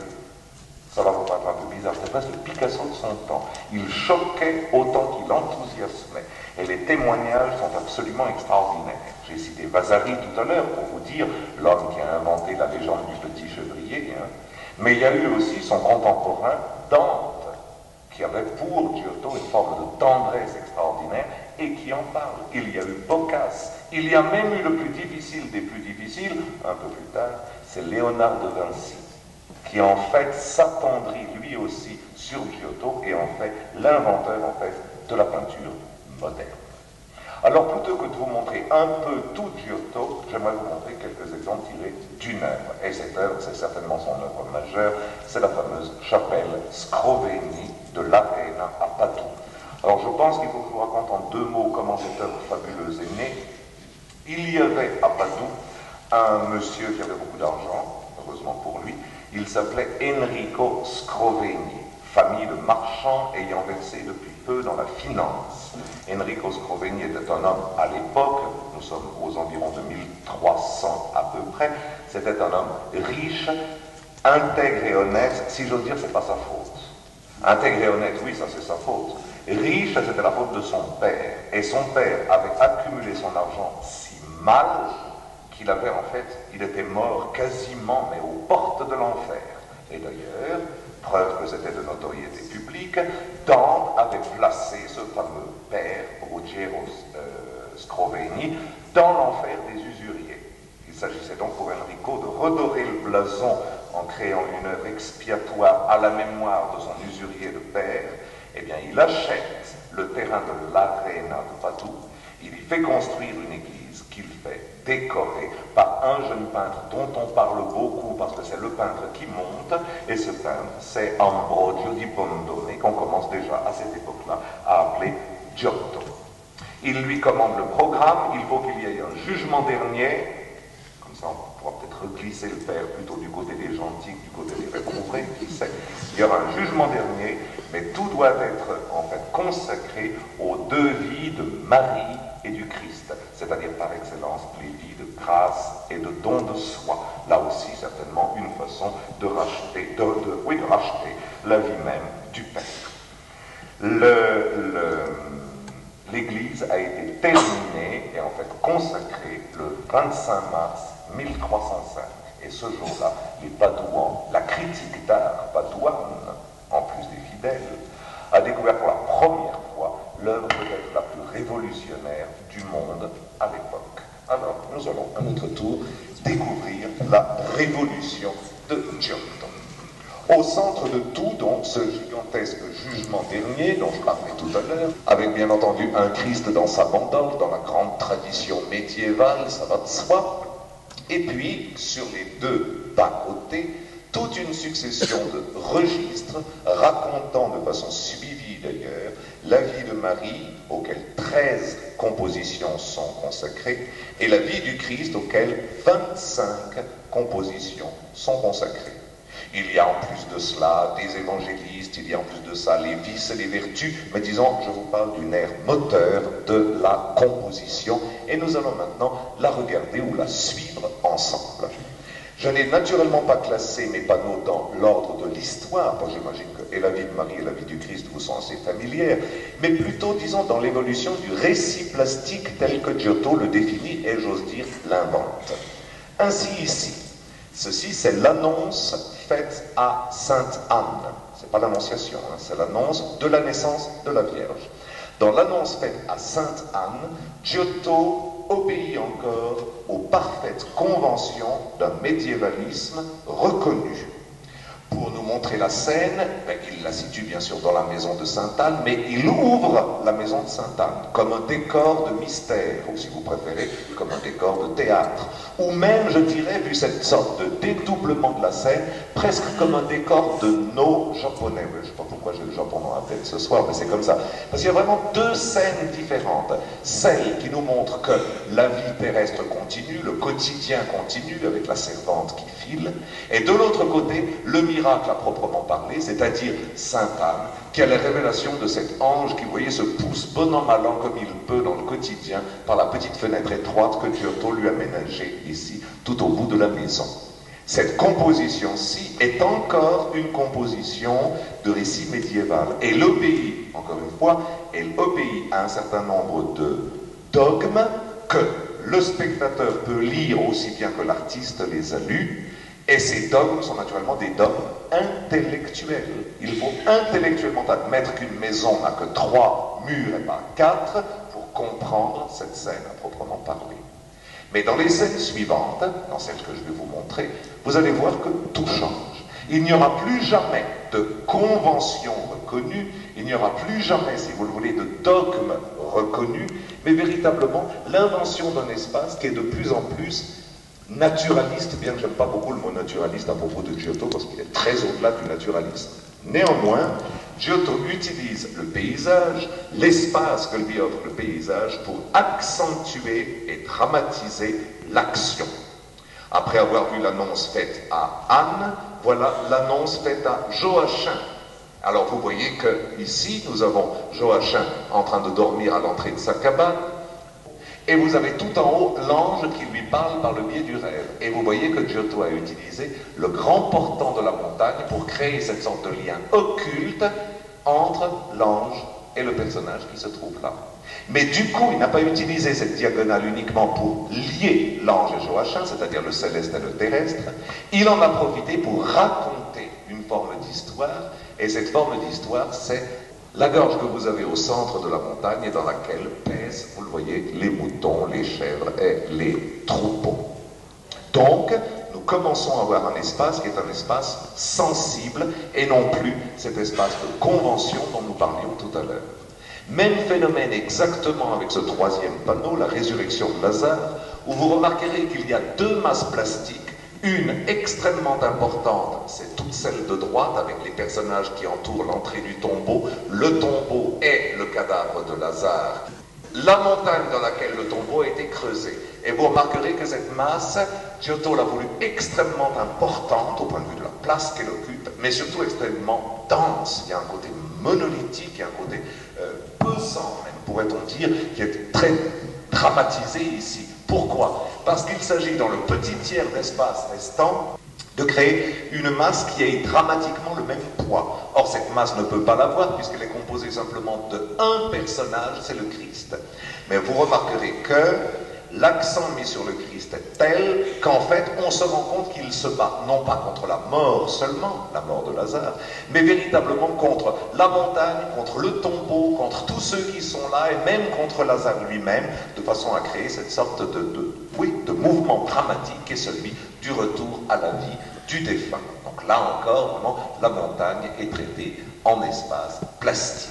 ça va vous paraître un peu bizarre, c'était presque le Picasso de son temps. Il choquait autant qu'il enthousiasmait. Et les témoignages sont absolument extraordinaires. J'ai cité Vasari tout à l'heure pour vous dire l'homme qui a inventé la légende du petit chevrier. Hein. Mais il y a eu aussi son contemporain Dante, qui avait pour Giotto une forme de tendresse extraordinaire et qui en parle. Il y a eu Boccace. Il y a même eu le plus difficile des plus difficiles, un peu plus tard, c'est Léonard de Vinci, qui en fait s'attendrit lui aussi sur Giotto et en fait l'inventeur en fait de la peinture moderne. Alors plutôt que de vous montrer un peu tout Giotto, j'aimerais vous montrer quelques exemples tirés d'une œuvre. Et cette œuvre, c'est certainement son œuvre majeure, c'est la fameuse chapelle Scrovegni de l'Arena à Padoue. Alors je pense qu'il faut que je vous raconte en deux mots comment cette œuvre fabuleuse est née. Il y avait à Padoue un monsieur qui avait beaucoup d'argent, heureusement pour lui. Il s'appelait Enrico Scrovegni, famille de marchands ayant versé depuis peu dans la finance. Enrico Scrovegni était un homme à l'époque, nous sommes aux environs de mille trois cents à peu près, c'était un homme riche, intègre et honnête. Si j'ose dire, c'est pas sa faute. Intègre et honnête, oui, ça c'est sa faute. Riche, c'était la faute de son père. Et son père avait accumulé son argent si mal qu'il avait en fait, il était mort quasiment, mais aux portes de l'enfer. Et d'ailleurs, preuve que c'était de notoriété publique, Dante avait placé ce fameux père, Ruggiero euh, Scrovegni, dans l'enfer des usuriers. Il s'agissait donc pour Enrico de redorer le blason en créant une œuvre expiatoire à la mémoire de son usurier de père. Eh bien, il achète le terrain de l'Arena de Padoue, il y fait construire une église qu'il fait décorer par un jeune peintre dont on parle beaucoup parce que c'est le peintre qui monte, et ce peintre, c'est Ambrogio di Bondone, qu'on commence déjà à cette époque-là à appeler Giotto. Il lui commande le programme, il faut qu'il y ait un jugement dernier, comme ça on pourra peut-être reglisser le père plutôt du côté des gentils que du côté des réprobés, qui sait. Il y aura un jugement dernier, mais tout doit être en fait consacré aux deux vies de Marie et du Christ, c'est-à-dire par excellence les vies de grâce et de don de soi. Là aussi, certainement, une façon de racheter, de, de, oui, de racheter la vie même du Père. L'église a été terminée et en fait consacrée le vingt-cinq mars mille trois cent cinq. Et ce jour-là, les Padouans, la critique d'art padouane, en plus des fidèles, a découvert pour la première fois l'œuvre peut-être la plus révolutionnaire du monde à l'époque. Alors, nous allons à notre tour découvrir la révolution de Giotto. Au centre de tout, donc, ce gigantesque jugement dernier, dont je parlais tout à l'heure, avec bien entendu un Christ dans sa bandole, dans la grande tradition médiévale, ça va de soi, et puis, sur les deux bas-côtés, toute une succession de registres racontant de façon suivie d'ailleurs la vie de Marie, auquel treize compositions sont consacrées, et la vie du Christ, auquel vingt-cinq compositions sont consacrées. Il y a en plus de cela des évangélistes, il y a en plus de ça les vices et les vertus, mais disons, je vous parle d'une ère moteur de la composition, et nous allons maintenant la regarder ou la suivre ensemble. Je n'ai naturellement pas classé mes panneaux dans l'ordre de l'histoire, parce que j'imagine que et la vie de Marie et la vie du Christ vous sont assez familières, mais plutôt, disons, dans l'évolution du récit plastique tel que Giotto le définit et, j'ose dire, l'invente. Ainsi ici, ceci c'est l'annonce faite à Sainte Anne. C'est pas l'annonciation, hein, c'est l'annonce de la naissance de la Vierge. Dans l'annonce faite à Sainte Anne, Giotto obéit encore aux parfaites conventions d'un médiévalisme reconnu. Pour nous montrer la scène, ben, il la situe bien sûr dans la maison de Sainte-Anne, mais il ouvre la maison de Sainte-Anne comme un décor de mystère, ou si vous préférez, comme un décor de théâtre. Ou même, je dirais, vu cette sorte de dédoublement de la scène, presque comme un décor de nos japonais. Je ne sais pas pourquoi j'ai le Japon dans la tête ce soir, mais c'est comme ça. Parce qu'il y a vraiment deux scènes différentes. Celle qui nous montre que la vie terrestre continue, le quotidien continue avec la servante qui file, et de l'autre côté, le miracle à proprement parler, c'est-à-dire Sainte-Anne, qui a la révélation de cet ange qui, vous voyez, se pousse bon an mal an comme il peut dans le quotidien par la petite fenêtre étroite que Giotto lui a aménagée ici, tout au bout de la maison. Cette composition-ci est encore une composition de récit médiéval. Et l'obéit, encore une fois, elle obéit à un certain nombre de dogmes que le spectateur peut lire aussi bien que l'artiste les a lus. Et ces dogmes sont naturellement des dogmes intellectuels. Il faut intellectuellement admettre qu'une maison n'a que trois murs et pas quatre pour comprendre cette scène à proprement parler. Mais dans les scènes suivantes, dans celles que je vais vous montrer, vous allez voir que tout change. Il n'y aura plus jamais de convention reconnue, il n'y aura plus jamais, si vous le voulez, de dogme reconnu, mais véritablement l'invention d'un espace qui est de plus en plus naturaliste, bien que j'aime pas beaucoup le mot naturaliste à propos de Giotto, parce qu'il est très au-delà du naturalisme. Néanmoins, Giotto utilise le paysage, l'espace que lui offre le paysage, pour accentuer et dramatiser l'action. Après avoir vu l'annonce faite à Anne, voilà l'annonce faite à Joachim. Alors vous voyez que ici, nous avons Joachim en train de dormir à l'entrée de sa cabane, et vous avez tout en haut l'ange qui lui parle par le biais du rêve. Et vous voyez que Giotto a utilisé le grand portant de la montagne pour créer cette sorte de lien occulte entre l'ange et le personnage qui se trouve là. Mais du coup, il n'a pas utilisé cette diagonale uniquement pour lier l'ange et Joachim, c'est-à-dire le céleste et le terrestre. Il en a profité pour raconter une forme d'histoire, et cette forme d'histoire, c'est la gorge que vous avez au centre de la montagne et dans laquelle pèsent, vous le voyez, les moutons, les chèvres et les troupeaux. Donc, nous commençons à avoir un espace qui est un espace sensible et non plus cet espace de convention dont nous parlions tout à l'heure. Même phénomène exactement avec ce troisième panneau, la résurrection de Lazare, où vous remarquerez qu'il y a deux masses plastiques. Une extrêmement importante, c'est toute celle de droite avec les personnages qui entourent l'entrée du tombeau. Le tombeau est le cadavre de Lazare. La montagne dans laquelle le tombeau a été creusé. Et vous remarquerez que cette masse, Giotto l'a voulu extrêmement importante au point de vue de la place qu'elle occupe, mais surtout extrêmement dense. Il y a un côté monolithique, il y a un côté euh, pesant même, pourrait-on dire, qui est très dramatisé ici. Pourquoi? Parce qu'il s'agit dans le petit tiers d'espace restant de créer une masse qui ait dramatiquement le même poids. Or, cette masse ne peut pas l'avoir puisqu'elle est composée simplement de un personnage, c'est le Christ. Mais vous remarquerez que l'accent mis sur le Christ est tel qu'en fait, on se rend compte qu'il se bat non pas contre la mort seulement, la mort de Lazare, mais véritablement contre la montagne, contre le tombeau, contre tous ceux qui sont là, et même contre Lazare lui-même, de façon à créer cette sorte de, de, oui, de mouvement dramatique qui est celui du retour à la vie du défunt. Donc là encore, vraiment, la montagne est traitée en espace plastique.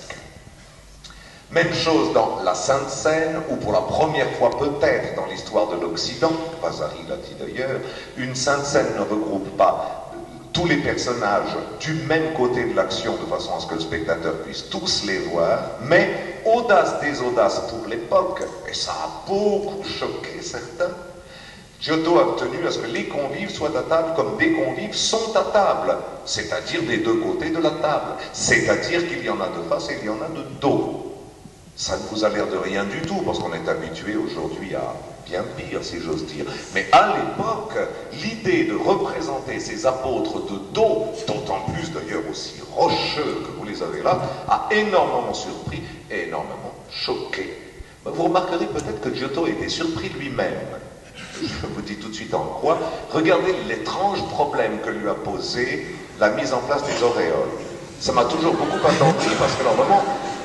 Même chose dans la Sainte Seine, où pour la première fois peut-être dans l'histoire de l'Occident, Vasari l'a dit d'ailleurs, une Sainte Seine ne regroupe pas tous les personnages du même côté de l'action de façon à ce que le spectateur puisse tous les voir, mais audace des audaces pour l'époque, et ça a beaucoup choqué certains, Giotto a obtenu à ce que les convives soient à table comme des convives sont à table, c'est-à-dire des deux côtés de la table, c'est-à-dire qu'il y en a de face et il y en a de dos. Ça ne vous a l'air de rien du tout, parce qu'on est habitué aujourd'hui à bien pire, si j'ose dire. Mais à l'époque, l'idée de représenter ces apôtres de dos, d'autant plus d'ailleurs aussi rocheux que vous les avez là, a énormément surpris et énormément choqué. Vous remarquerez peut-être que Giotto était surpris lui-même. Je vous dis tout de suite en quoi. Regardez l'étrange problème que lui a posé la mise en place des auréoles. Ça m'a toujours beaucoup attendri, parce que alors vraiment...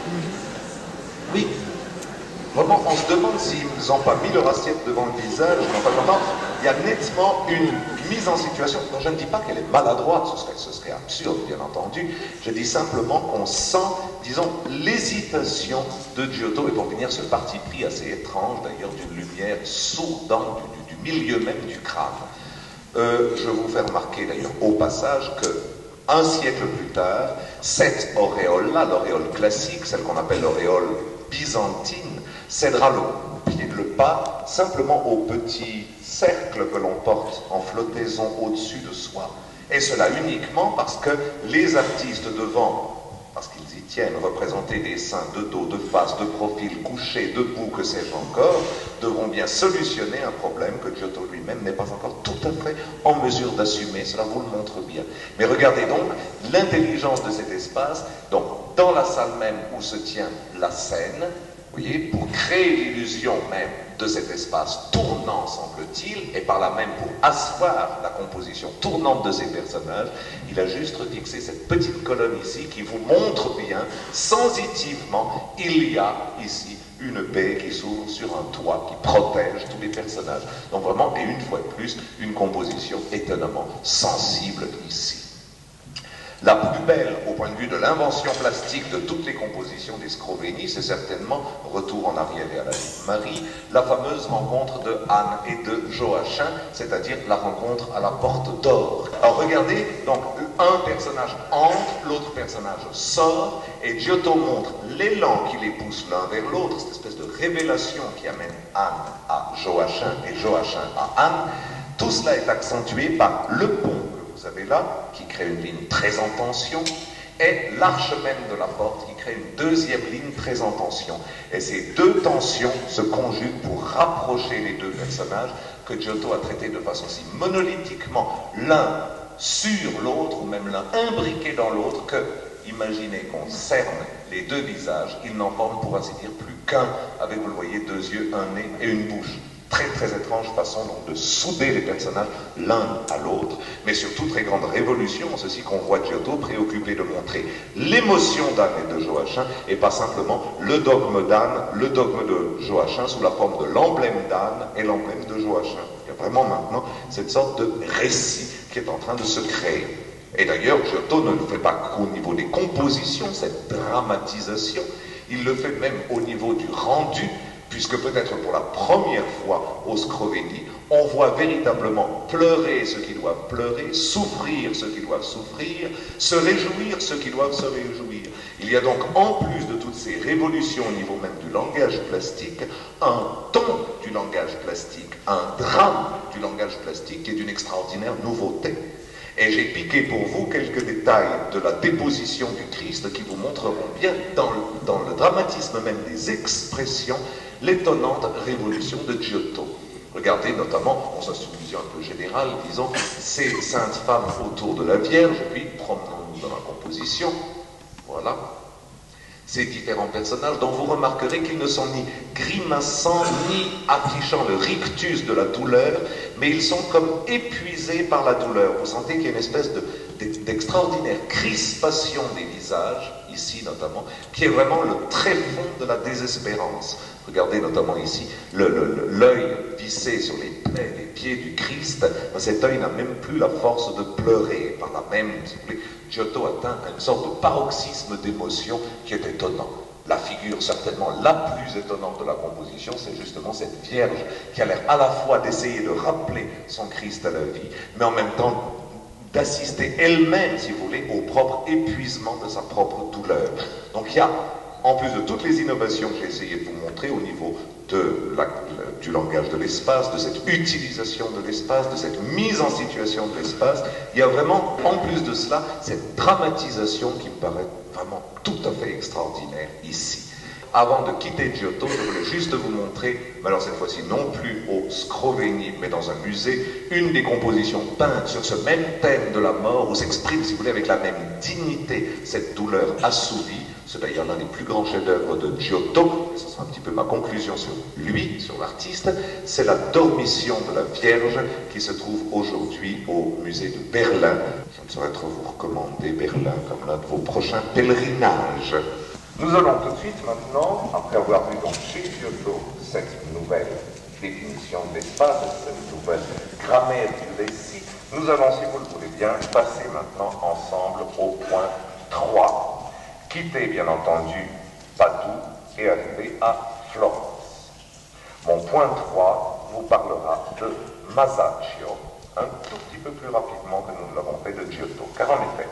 Oui, vraiment, on se demande s'ils n'ont pas mis leur assiette devant le visage, enfin, vraiment, il y a nettement une mise en situation, dont je ne dis pas qu'elle est maladroite, ce serait, ce serait absurde, bien entendu, je dis simplement qu'on sent, disons, l'hésitation de Giotto, et pour finir, ce parti pris assez étrange, d'ailleurs, d'une lumière sourdante du, du, du milieu même du crâne. Euh, je vous fais remarquer, d'ailleurs, au passage, que un siècle plus tard, cette auréole-là, l'auréole classique, celle qu'on appelle l'auréole byzantine, cédera le, le pas simplement au petit cercle que l'on porte en flottaison au-dessus de soi. Et cela uniquement parce que les artistes devant, parce qu'ils y tiennent, représenter des seins de dos, de face, de profil, couchés, debout, que sais-je encore, devront bien solutionner un problème que Giotto lui-même n'est pas encore tout à fait en mesure d'assumer. Cela vous le montre bien. Mais regardez donc l'intelligence de cet espace. Donc, dans la salle même où se tient la scène, vous voyez, pour créer l'illusion même de cet espace tournant, semble-t-il, et par là même pour asseoir la composition tournante de ces personnages, il a juste fixé cette petite colonne ici qui vous montre bien, sensitivement, il y a ici une baie qui s'ouvre sur un toit qui protège tous les personnages. Donc vraiment, et une fois de plus, une composition étonnamment sensible ici. La plus belle, au point de vue de l'invention plastique de toutes les compositions des Scrovegni, c'est certainement, retour en arrière et à la vie de Marie, la fameuse rencontre de Anne et de Joachim, c'est-à-dire la rencontre à la porte d'or. Alors regardez, donc un personnage entre, l'autre personnage sort, et Giotto montre l'élan qui les pousse l'un vers l'autre, cette espèce de révélation qui amène Anne à Joachim et Joachim à Anne. Tout cela est accentué par le pont vous avez là, qui crée une ligne très en tension, et l'arche même de la porte qui crée une deuxième ligne très en tension. Et ces deux tensions se conjuguent pour rapprocher les deux personnages que Giotto a traités de façon si monolithiquement l'un sur l'autre, ou même l'un imbriqué dans l'autre, que, imaginez qu'on cerne les deux visages, ils n'en forment pour ainsi dire plus qu'un, avec, vous le voyez, deux yeux, un nez et une bouche. Très très étrange façon donc de souder les personnages l'un à l'autre, mais surtout très grande révolution en ceci qu'on voit Giotto préoccupé de montrer l'émotion d'Anne et de Joachim et pas simplement le dogme d'Anne, le dogme de Joachim sous la forme de l'emblème d'Anne et l'emblème de Joachim. Il y a vraiment maintenant cette sorte de récit qui est en train de se créer. Et d'ailleurs, Giotto ne le fait pas qu'au niveau des compositions, cette dramatisation, il le fait même au niveau du rendu, puisque peut-être pour la première fois au Scrovegni, on voit véritablement pleurer ceux qui doivent pleurer, souffrir ceux qui doivent souffrir, se réjouir ceux qui doivent se réjouir. Il y a donc, en plus de toutes ces révolutions au niveau même du langage plastique, un ton du langage plastique, un drame du langage plastique qui est d'une extraordinaire nouveauté. Et j'ai piqué pour vous quelques détails de la déposition du Christ qui vous montreront bien dans le, dans le dramatisme même des expressions l'étonnante révolution de Giotto. Regardez notamment, on s'assoit une vision un peu générale, disons, ces saintes femmes autour de la Vierge, puis promenons-nous dans la composition, voilà, ces différents personnages dont vous remarquerez qu'ils ne sont ni grimaçants, ni affichant le rictus de la douleur, mais ils sont comme épuisés par la douleur. Vous sentez qu'il y a une espèce de, d'extraordinaire crispation des visages, ici notamment, qui est vraiment le tréfonds de la désespérance. Regardez notamment ici l'œil vissé sur les plaies, les pieds du Christ. Cet œil n'a même plus la force de pleurer. Par là même, si vous voulez, Giotto atteint une sorte de paroxysme d'émotion qui est étonnant. La figure certainement la plus étonnante de la composition, c'est justement cette Vierge qui a l'air à la fois d'essayer de rappeler son Christ à la vie, mais en même temps d'assister elle-même, si vous voulez, au propre épuisement de sa propre douleur. Donc il y a, en plus de toutes les innovations que j'ai essayé de vous montrer au niveau de la, du langage de l'espace, de cette utilisation de l'espace, de cette mise en situation de l'espace, il y a vraiment, en plus de cela, cette dramatisation qui me paraît vraiment tout à fait extraordinaire ici. Avant de quitter Giotto, je voulais juste vous montrer, mais alors cette fois-ci non plus au Scrovegni, mais dans un musée, une des compositions peintes sur ce même thème de la mort, où s'exprime, si vous voulez, avec la même dignité, cette douleur assouvie. C'est d'ailleurs l'un des plus grands chefs-d'œuvre de Giotto, et ce sera un petit peu ma conclusion sur lui, sur l'artiste, c'est la Dormition de la Vierge, qui se trouve aujourd'hui au musée de Berlin. Je ne saurais trop vous recommander Berlin comme l'un de vos prochains pèlerinages. Nous allons tout de suite maintenant, après avoir vu donc chez Giotto cette nouvelle définition de l'espace, de cette nouvelle grammaire du récit, nous allons, si vous le voulez bien, passer maintenant ensemble au point trois. Quitter, bien entendu, Padoue et arriver à Florence. Mon point trois vous parlera de Masaccio, un tout petit peu plus rapidement que nous l'avons fait de Giotto, car en effet,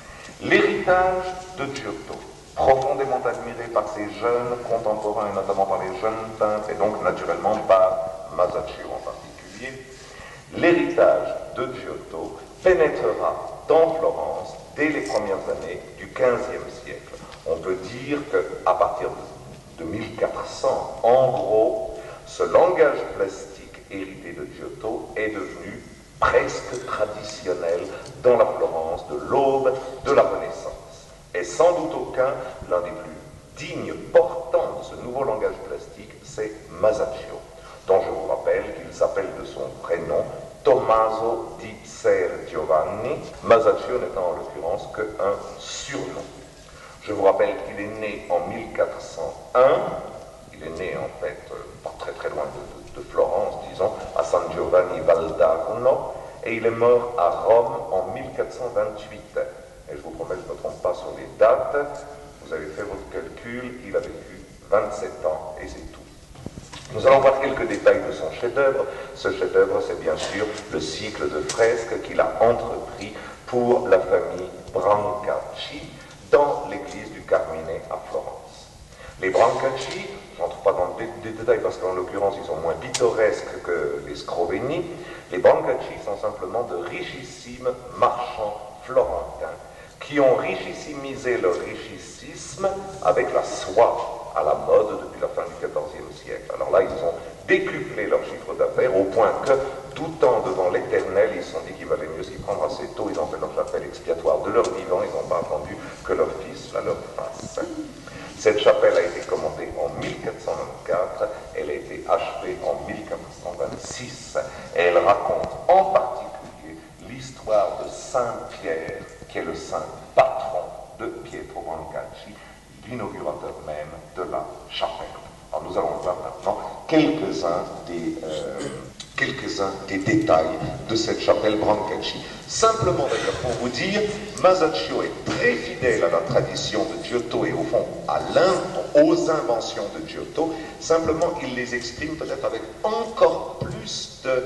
l'héritage de Giotto, profondément admiré par ses jeunes contemporains, et notamment par les jeunes peintres, et donc naturellement par Masaccio en particulier, l'héritage de Giotto pénétrera dans Florence dès les premières années du quinzième siècle. On peut dire qu'à partir de mille quatre cents, en gros, ce langage plastique hérité de Giotto est devenu presque traditionnel dans la Florence de l'aube de la Renaissance. Et sans doute aucun, l'un des plus dignes portants de ce nouveau langage plastique, c'est Masaccio, dont je vous rappelle qu'il s'appelle de son prénom Tommaso di Ser Giovanni, Masaccio n'étant en l'occurrence qu'un surnom. Je vous rappelle qu'il est né en mille quatre cent un, il est né en fait pas très très loin de, de, de Florence, disons, à San Giovanni Valdarno, et il est mort à Rome en mille quatre cent vingt-huit. Et je vous promets, je ne me trompe pas sur les dates, vous avez fait votre calcul, il a vécu vingt-sept ans et c'est tout. Nous allons voir quelques détails de son chef-d'œuvre. Ce chef-d'œuvre, c'est bien sûr le cycle de fresques qu'il a entrepris pour la famille Brancacci dans l'église du Carmine à Florence. Les Brancacci, je n'entre pas dans des détails parce qu'en l'occurrence ils sont moins pittoresques que les Scrovegni, les Brancacci sont simplement de richissimes marchands florentins qui ont richissimisé leur richicisme avec la soie à la mode depuis la fin du quatorzième siècle. Alors là, ils ont décuplé leur chiffre d'affaires au point que, doutant devant l'Éternel, ils se sont dit qu'il valait mieux s'y prendre assez tôt. Ils ont fait leur chapelle expiatoire de leur vivant, ils n'ont pas attendu que leur fils la leur fasse. Cette chapelle a été commandée en mille quatre cent vingt-quatre, elle a été achevée en mille quatre cent vingt-six, et elle raconte en particulier l'histoire de Saint Pierre, qui est le saint patron de Pietro Brancacci, l'inaugurateur même de la chapelle. Alors nous allons voir maintenant quelques-uns des, euh, quelques-uns des détails de cette chapelle Brancacci. Simplement d'ailleurs pour vous dire, Masaccio est très fidèle à la tradition de Giotto et au fond à l'in, aux inventions de Giotto, simplement il les exprime peut-être avec encore plus de,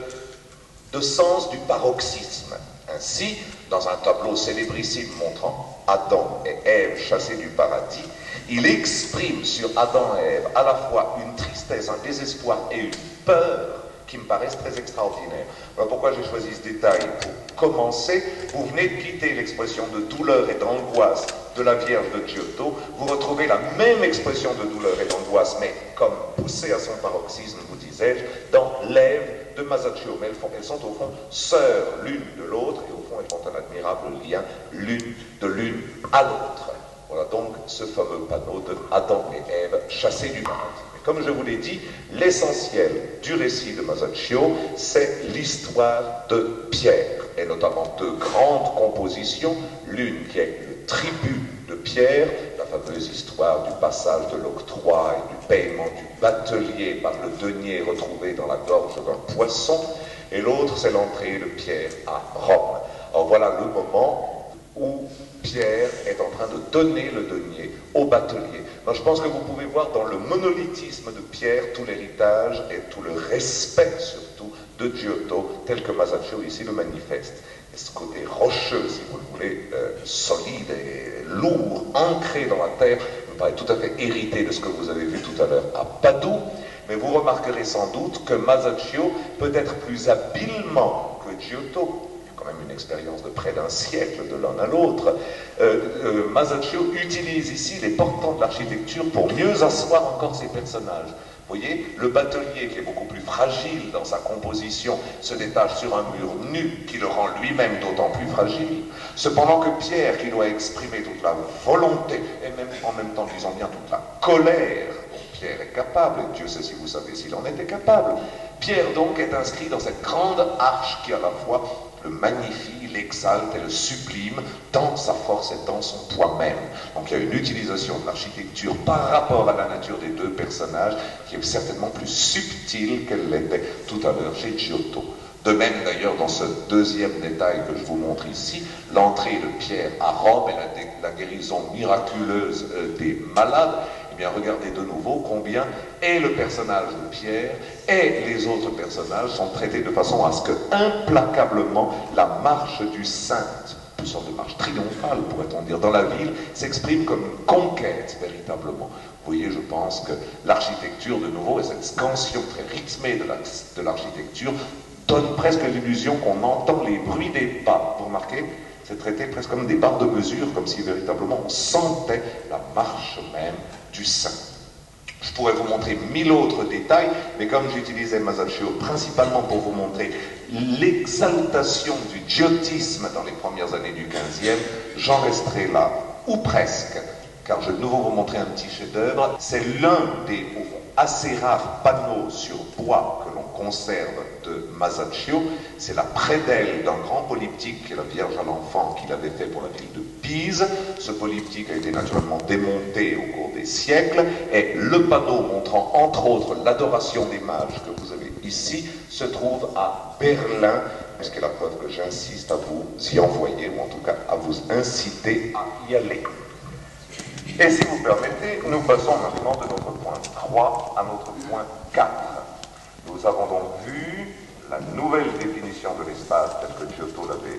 de sens du paroxysme. Ainsi, dans un tableau célébrissime montrant Adam et Ève chassés du paradis, il exprime sur Adam et Ève à la fois une tristesse, un désespoir et une peur qui me paraissent très extraordinaires. Voilà pourquoi j'ai choisi ce détail. Pour commencer, vous venez de quitter l'expression de douleur et d'angoisse de la Vierge de Giotto, vous retrouvez la même expression de douleur et d'angoisse, mais comme poussée à son paroxysme, vous disais-je, dans l'Ève de Masaccio. Mais elles, font, elles sont au fond sœurs l'une de l'autre, et au fond elles font un admirable lien l'une de l'une à l'autre. Voilà donc ce fameux panneau de Adam et Ève chassés du paradis. Mais comme je vous l'ai dit, l'essentiel du récit de Masaccio, c'est l'histoire de Pierre, et notamment deux grandes compositions, l'une qui est le tribut de Pierre, la fameuse histoire du passage de l'octroi et du paiement du batelier par le denier retrouvé dans la gorge d'un poisson, et l'autre c'est l'entrée de Pierre à Rome. Alors voilà le moment où Pierre est en train de donner le denier au batelier. Alors, je pense que vous pouvez voir dans le monolithisme de Pierre tout l'héritage et tout le respect surtout de Giotto, tel que Masaccio ici le manifeste. Et ce côté rocheux, si vous le voulez, euh, solide et lourd, ancré dans la terre, me paraît tout à fait hérité de ce que vous avez vu tout à l'heure à Padoue. Mais vous remarquerez sans doute que Masaccio, peut-être plus habilement que Giotto, quand même une expérience de près d'un siècle de l'un à l'autre, euh, euh, Masaccio utilise ici les portants de l'architecture pour mieux asseoir encore ses personnages. Vous voyez, le batelier qui est beaucoup plus fragile dans sa composition se détache sur un mur nu qui le rend lui-même d'autant plus fragile. Cependant que Pierre, qui doit exprimer toute la volonté et même en même temps, disons bien, toute la colère dont Pierre est capable, et Dieu sait si vous savez s'il en était capable, Pierre donc est inscrit dans cette grande arche qui à la fois le magnifie, l'exalte et le sublime dans sa force et dans son poids même. Donc il y a une utilisation de l'architecture par rapport à la nature des deux personnages qui est certainement plus subtile qu'elle l'était tout à l'heure chez Giotto. De même d'ailleurs dans ce deuxième détail que je vous montre ici, l'entrée de Pierre à Rome et la, la guérison miraculeuse euh, des malades. Eh bien, regardez de nouveau combien et le personnage de Pierre et les autres personnages sont traités de façon à ce que, implacablement, la marche du saint, une sorte de marche triomphale, pourrait-on dire, dans la ville, s'exprime comme une conquête, véritablement. Vous voyez, je pense que l'architecture, de nouveau, et cette scansion très rythmée de l'architecture, donne presque l'illusion qu'on entend les bruits des pas. Vous remarquez? C'est traité presque comme des barres de mesure, comme si véritablement on sentait la marche même du saint. Je pourrais vous montrer mille autres détails, mais comme j'utilisais Masaccio principalement pour vous montrer l'exaltation du giottisme dans les premières années du quinzième, j'en resterai là, ou presque, car je vais de nouveau vous montrer un petit chef-d'œuvre. C'est l'un des au fond, assez rares panneaux sur bois que l'on conserve de Masaccio. C'est la prédelle d'un grand polyptyque qui est la Vierge à l'Enfant qu'il avait fait pour la ville de Pise. Ce polyptyque a été naturellement démonté au cours des siècles et le panneau montrant entre autres l'adoration des mages que vous avez ici se trouve à Berlin, ce qui est la preuve que j'insiste à vous y envoyer, ou en tout cas à vous inciter à y aller. Et si vous permettez, nous passons maintenant de notre point trois à notre point quatre. Nous avons donc vu la nouvelle définition de l'espace telle que Giotto l'avait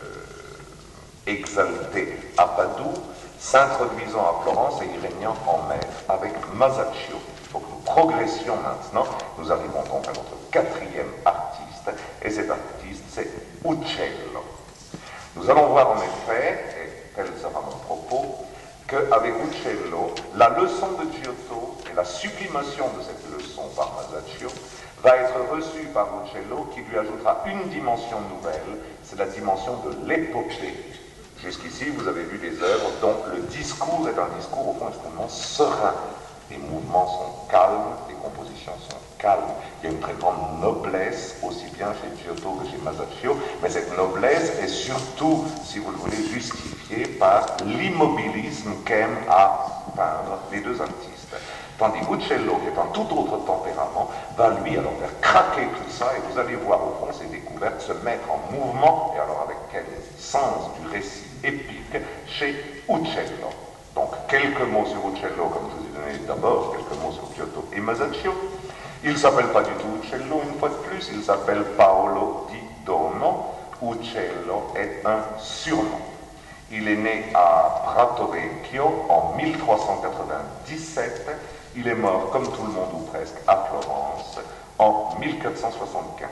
euh, exaltée à Padoue, s'introduisant à Florence et y régnant en maître avec Masaccio. Il faut que nous progressions maintenant. Nous arrivons donc à notre quatrième artiste, et cet artiste c'est Uccello. Nous allons voir en effet, et tel sera mon propos, qu'avec Uccello, la leçon de Giotto et la sublimation de cette leçon par Masaccio va être reçue par Uccello, qui lui ajoutera une dimension nouvelle, c'est la dimension de l'épopée. Jusqu'ici, vous avez vu des œuvres dont le discours est un discours au fond extrêmement serein. Les mouvements sont calmes, les compositions sont calmes. Il y a une très grande noblesse, aussi bien chez Giotto que chez Masaccio, mais cette noblesse est surtout, si vous le voulez, justifiée par l'immobilisme qu'aiment à peindre les deux artistes. Tandis qu'Uccello, qui est un tout autre tempérament, va lui alors faire craquer tout ça, et vous allez voir au fond ces découvertes se mettre en mouvement, et alors avec quel sens du récit épique, chez Uccello. Donc, quelques mots sur Uccello, comme je vous ai donné d'abord, quelques mots sur Giotto et Masaccio. Il ne s'appelle pas du tout Uccello, une fois de plus, il s'appelle Paolo di Dono. Uccello est un surnom. Il est né à Pratovecchio en mille trois cent quatre-vingt-dix-sept. Il est mort, comme tout le monde ou presque, à Florence en mille quatre cent soixante-quinze.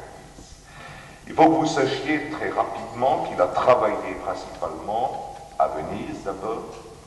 Il faut que vous sachiez très rapidement qu'il a travaillé principalement à Venise d'abord,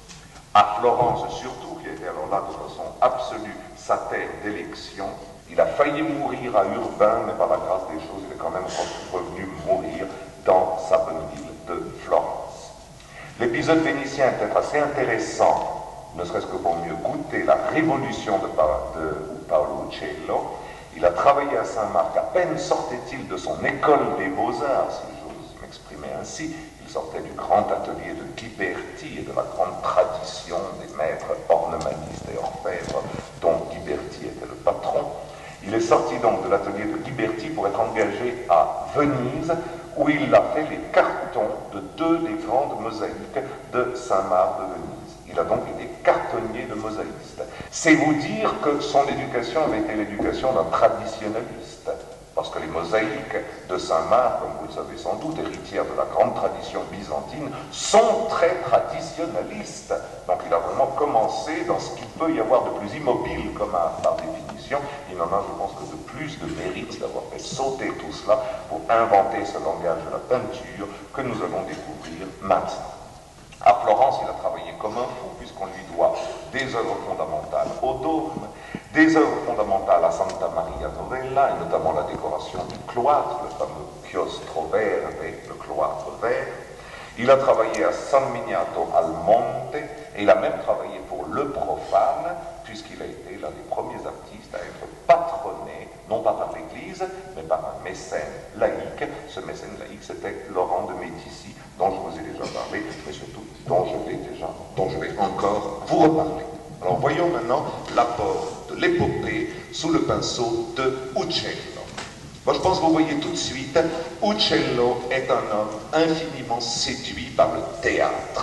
à Florence surtout, qui était alors là de façon absolue sa terre d'élection. Il a failli mourir à Urbin, mais par la grâce des choses, il est quand même revenu mourir dans sa bonne ville de Florence. L'épisode vénitien est peut-être assez intéressant, ne serait-ce que pour mieux goûter la révolution de, de Paolo Uccello. Il a travaillé à Saint-Marc, à peine sortait-il de son école des beaux-arts, si j'ose m'exprimer ainsi. Il sortait du grand atelier de Ghiberti et de la grande tradition des maîtres ornemanistes et orfèvres dont Ghiberti était le patron. Il est sorti donc de l'atelier de Ghiberti pour être engagé à Venise, où il a fait les cartons de deux des grandes mosaïques de Saint-Marc de Venise. Il a donc été cartonnier de mosaïste. C'est vous dire que son éducation avait été l'éducation d'un traditionnaliste, parce que les mosaïques de Saint-Marc, comme vous le savez sans doute, héritières de la grande tradition byzantine, sont très traditionnalistes. Donc il a vraiment commencé dans ce qu'il peut y avoir de plus immobile comme art, par définition. Il en a, je pense, que de plus de mérite d'avoir fait sauter tout cela pour inventer ce langage de la peinture que nous allons découvrir maintenant. À Florence, il a travaillé comme un fou, puisqu'on lui doit des œuvres fondamentales au Dôme, des œuvres fondamentales à Santa Maria Novella, et notamment la décoration du cloître, le fameux chiostro verde, le cloître vert. Il a travaillé à San Miniato al Monte, et il a même travaillé pour le profane, puisqu'il a été l'un des premiers artistes à être patronné non pas par l'Église, mais par un mécène laïque. Ce mécène laïque, c'était Laurent de Médicis, dont je vous ai déjà parlé, mais surtout dont je vais déjà, dont je vais encore vous reparler. Alors voyons maintenant l'apport de l'épopée sous le pinceau de Uccello. Moi je pense que vous voyez tout de suite, Uccello est un homme infiniment séduit par le théâtre.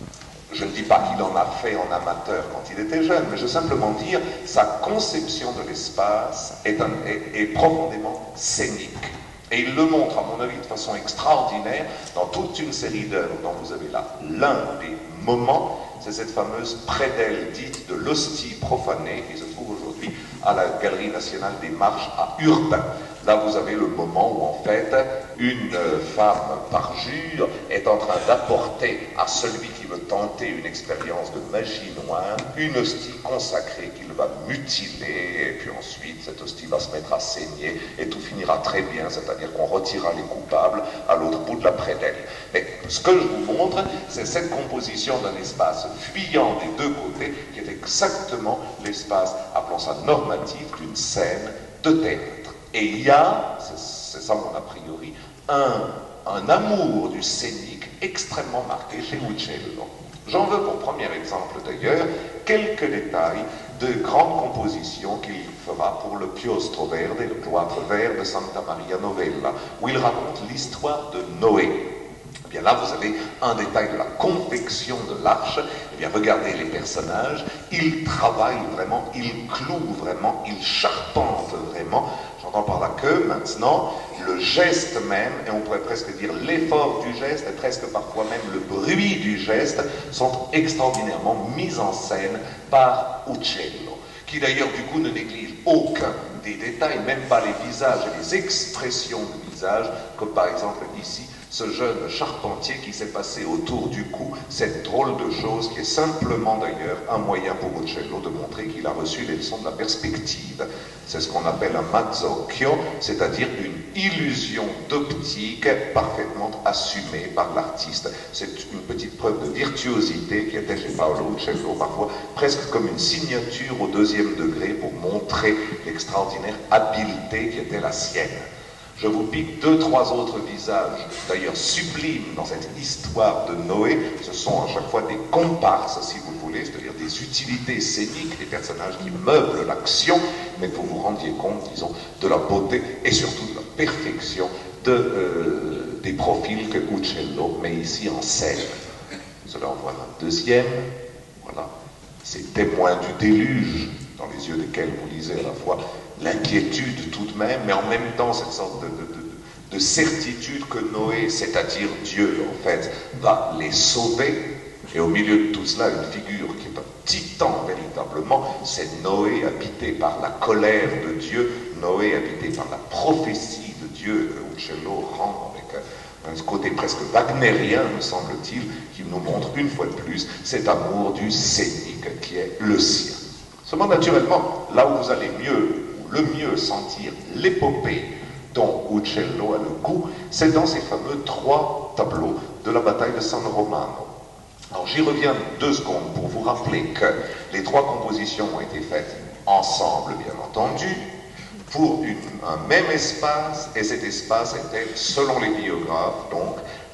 Je ne dis pas qu'il en a fait en amateur quand il était jeune, mais je veux simplement dire sa conception de l'espace est, un, est, est profondément scénique. Et il le montre, à mon avis, de façon extraordinaire dans toute une série d'œuvres dont vous avez là l'un des moments. C'est cette fameuse prédelle dite de l'hostie profanée qui se trouve aujourd'hui à la Galerie nationale des Marches à Urbain. Là, vous avez le moment où, en fait, une femme parjure est en train d'apporter à celui qui veut tenter une expérience de magie noire une hostie consacrée qu'il va mutiler, et puis ensuite, cette hostie va se mettre à saigner, et tout finira très bien, c'est-à-dire qu'on retirera les coupables à l'autre bout de la prédelle. Mais ce que je vous montre, c'est cette composition d'un espace fuyant des deux côtés, qui est exactement l'espace, appelons ça normatif, d'une scène de théâtre. Et il y a, c'est ça mon a priori, un, un amour du scénique extrêmement marqué chez Uccello. J'en veux pour premier exemple d'ailleurs quelques détails de grandes compositions qu'il fera pour le Chiostro Verde, le cloître vert de Santa Maria Novella, où il raconte l'histoire de Noé. Eh bien là, vous avez un détail de la confection de l'arche. Eh bien, regardez les personnages, ils travaillent vraiment, ils clouent vraiment, ils charpentent vraiment. J'entends par là que, maintenant, le geste même, et on pourrait presque dire l'effort du geste, et presque parfois même le bruit du geste, sont extraordinairement mis en scène par Uccello, qui d'ailleurs, du coup, ne néglige aucun des détails, même pas les visages et les expressions de visage, comme par exemple ici, ce jeune charpentier qui s'est passé autour du cou, cette drôle de chose qui est simplement d'ailleurs un moyen pour Uccello de montrer qu'il a reçu les leçons de la perspective. C'est ce qu'on appelle un mazzocchio, c'est-à-dire une illusion d'optique parfaitement assumée par l'artiste. C'est une petite preuve de virtuosité qui était chez Paolo Uccello, parfois presque comme une signature au deuxième degré pour montrer l'extraordinaire habileté qui était la sienne. Je vous pique deux, trois autres visages, d'ailleurs sublimes dans cette histoire de Noé. Ce sont à chaque fois des comparses, si vous voulez, c'est-à-dire des utilités scéniques, des personnages qui meublent l'action, mais que vous vous rendiez compte, disons, de la beauté et surtout de la perfection de, euh, des profils que Uccello met ici en scène. Cela en voit un deuxième, voilà, c'est témoin du déluge, dans les yeux desquels vous lisez à la fois l'inquiétude tout de même, mais en même temps cette sorte de, de, de, de certitude que Noé, c'est-à-dire Dieu en fait, va les sauver. Et au milieu de tout cela, une figure qui est un titan véritablement, c'est Noé habité par la colère de Dieu, Noé habité par la prophétie de Dieu que Uccello rend avec un côté presque wagnérien, me semble-t-il, qui nous montre une fois de plus cet amour du scénique qui est le sien. Seulement, naturellement, là où vous allez mieux, ou le mieux sentir l'épopée dont Uccello a le goût, c'est dans ces fameux trois tableaux de la bataille de San Romano. Alors j'y reviens deux secondes pour vous rappeler que les trois compositions ont été faites ensemble, bien entendu, pour une, un même espace, et cet espace était, selon les biographes, donc,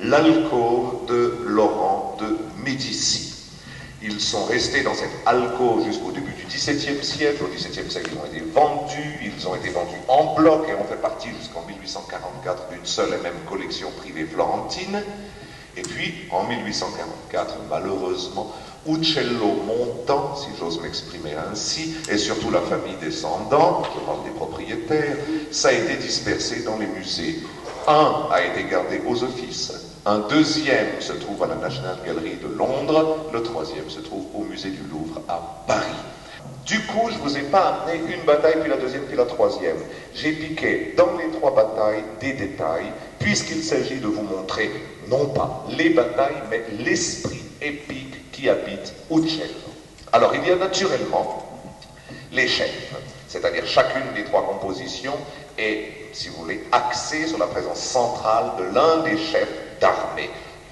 l'alcôve de Laurent de Médicis. Ils sont restés dans cette alcôve jusqu'au début du dix-septième siècle. Au dix-septième siècle, ils ont été vendus, ils ont été vendus en bloc et ont fait partie jusqu'en mille huit cent quarante-quatre d'une seule et même collection privée florentine. Et puis, en mille huit cent quarante-quatre, malheureusement, Uccello montant, si j'ose m'exprimer ainsi, et surtout la famille descendante, je parle des propriétaires, ça a été dispersé dans les musées. Un a été gardé aux offices, un deuxième se trouve à la National Gallery de Londres, le troisième se trouve au musée du Louvre à Paris. Du coup, je ne vous ai pas amené une bataille, puis la deuxième, puis la troisième. J'ai piqué dans les trois batailles des détails, puisqu'il s'agit de vous montrer, non pas les batailles, mais l'esprit épique qui habite Uccello. Alors, il y a naturellement les chefs, c'est-à-dire chacune des trois compositions est, si vous voulez, axée sur la présence centrale de l'un des chefs d'armée.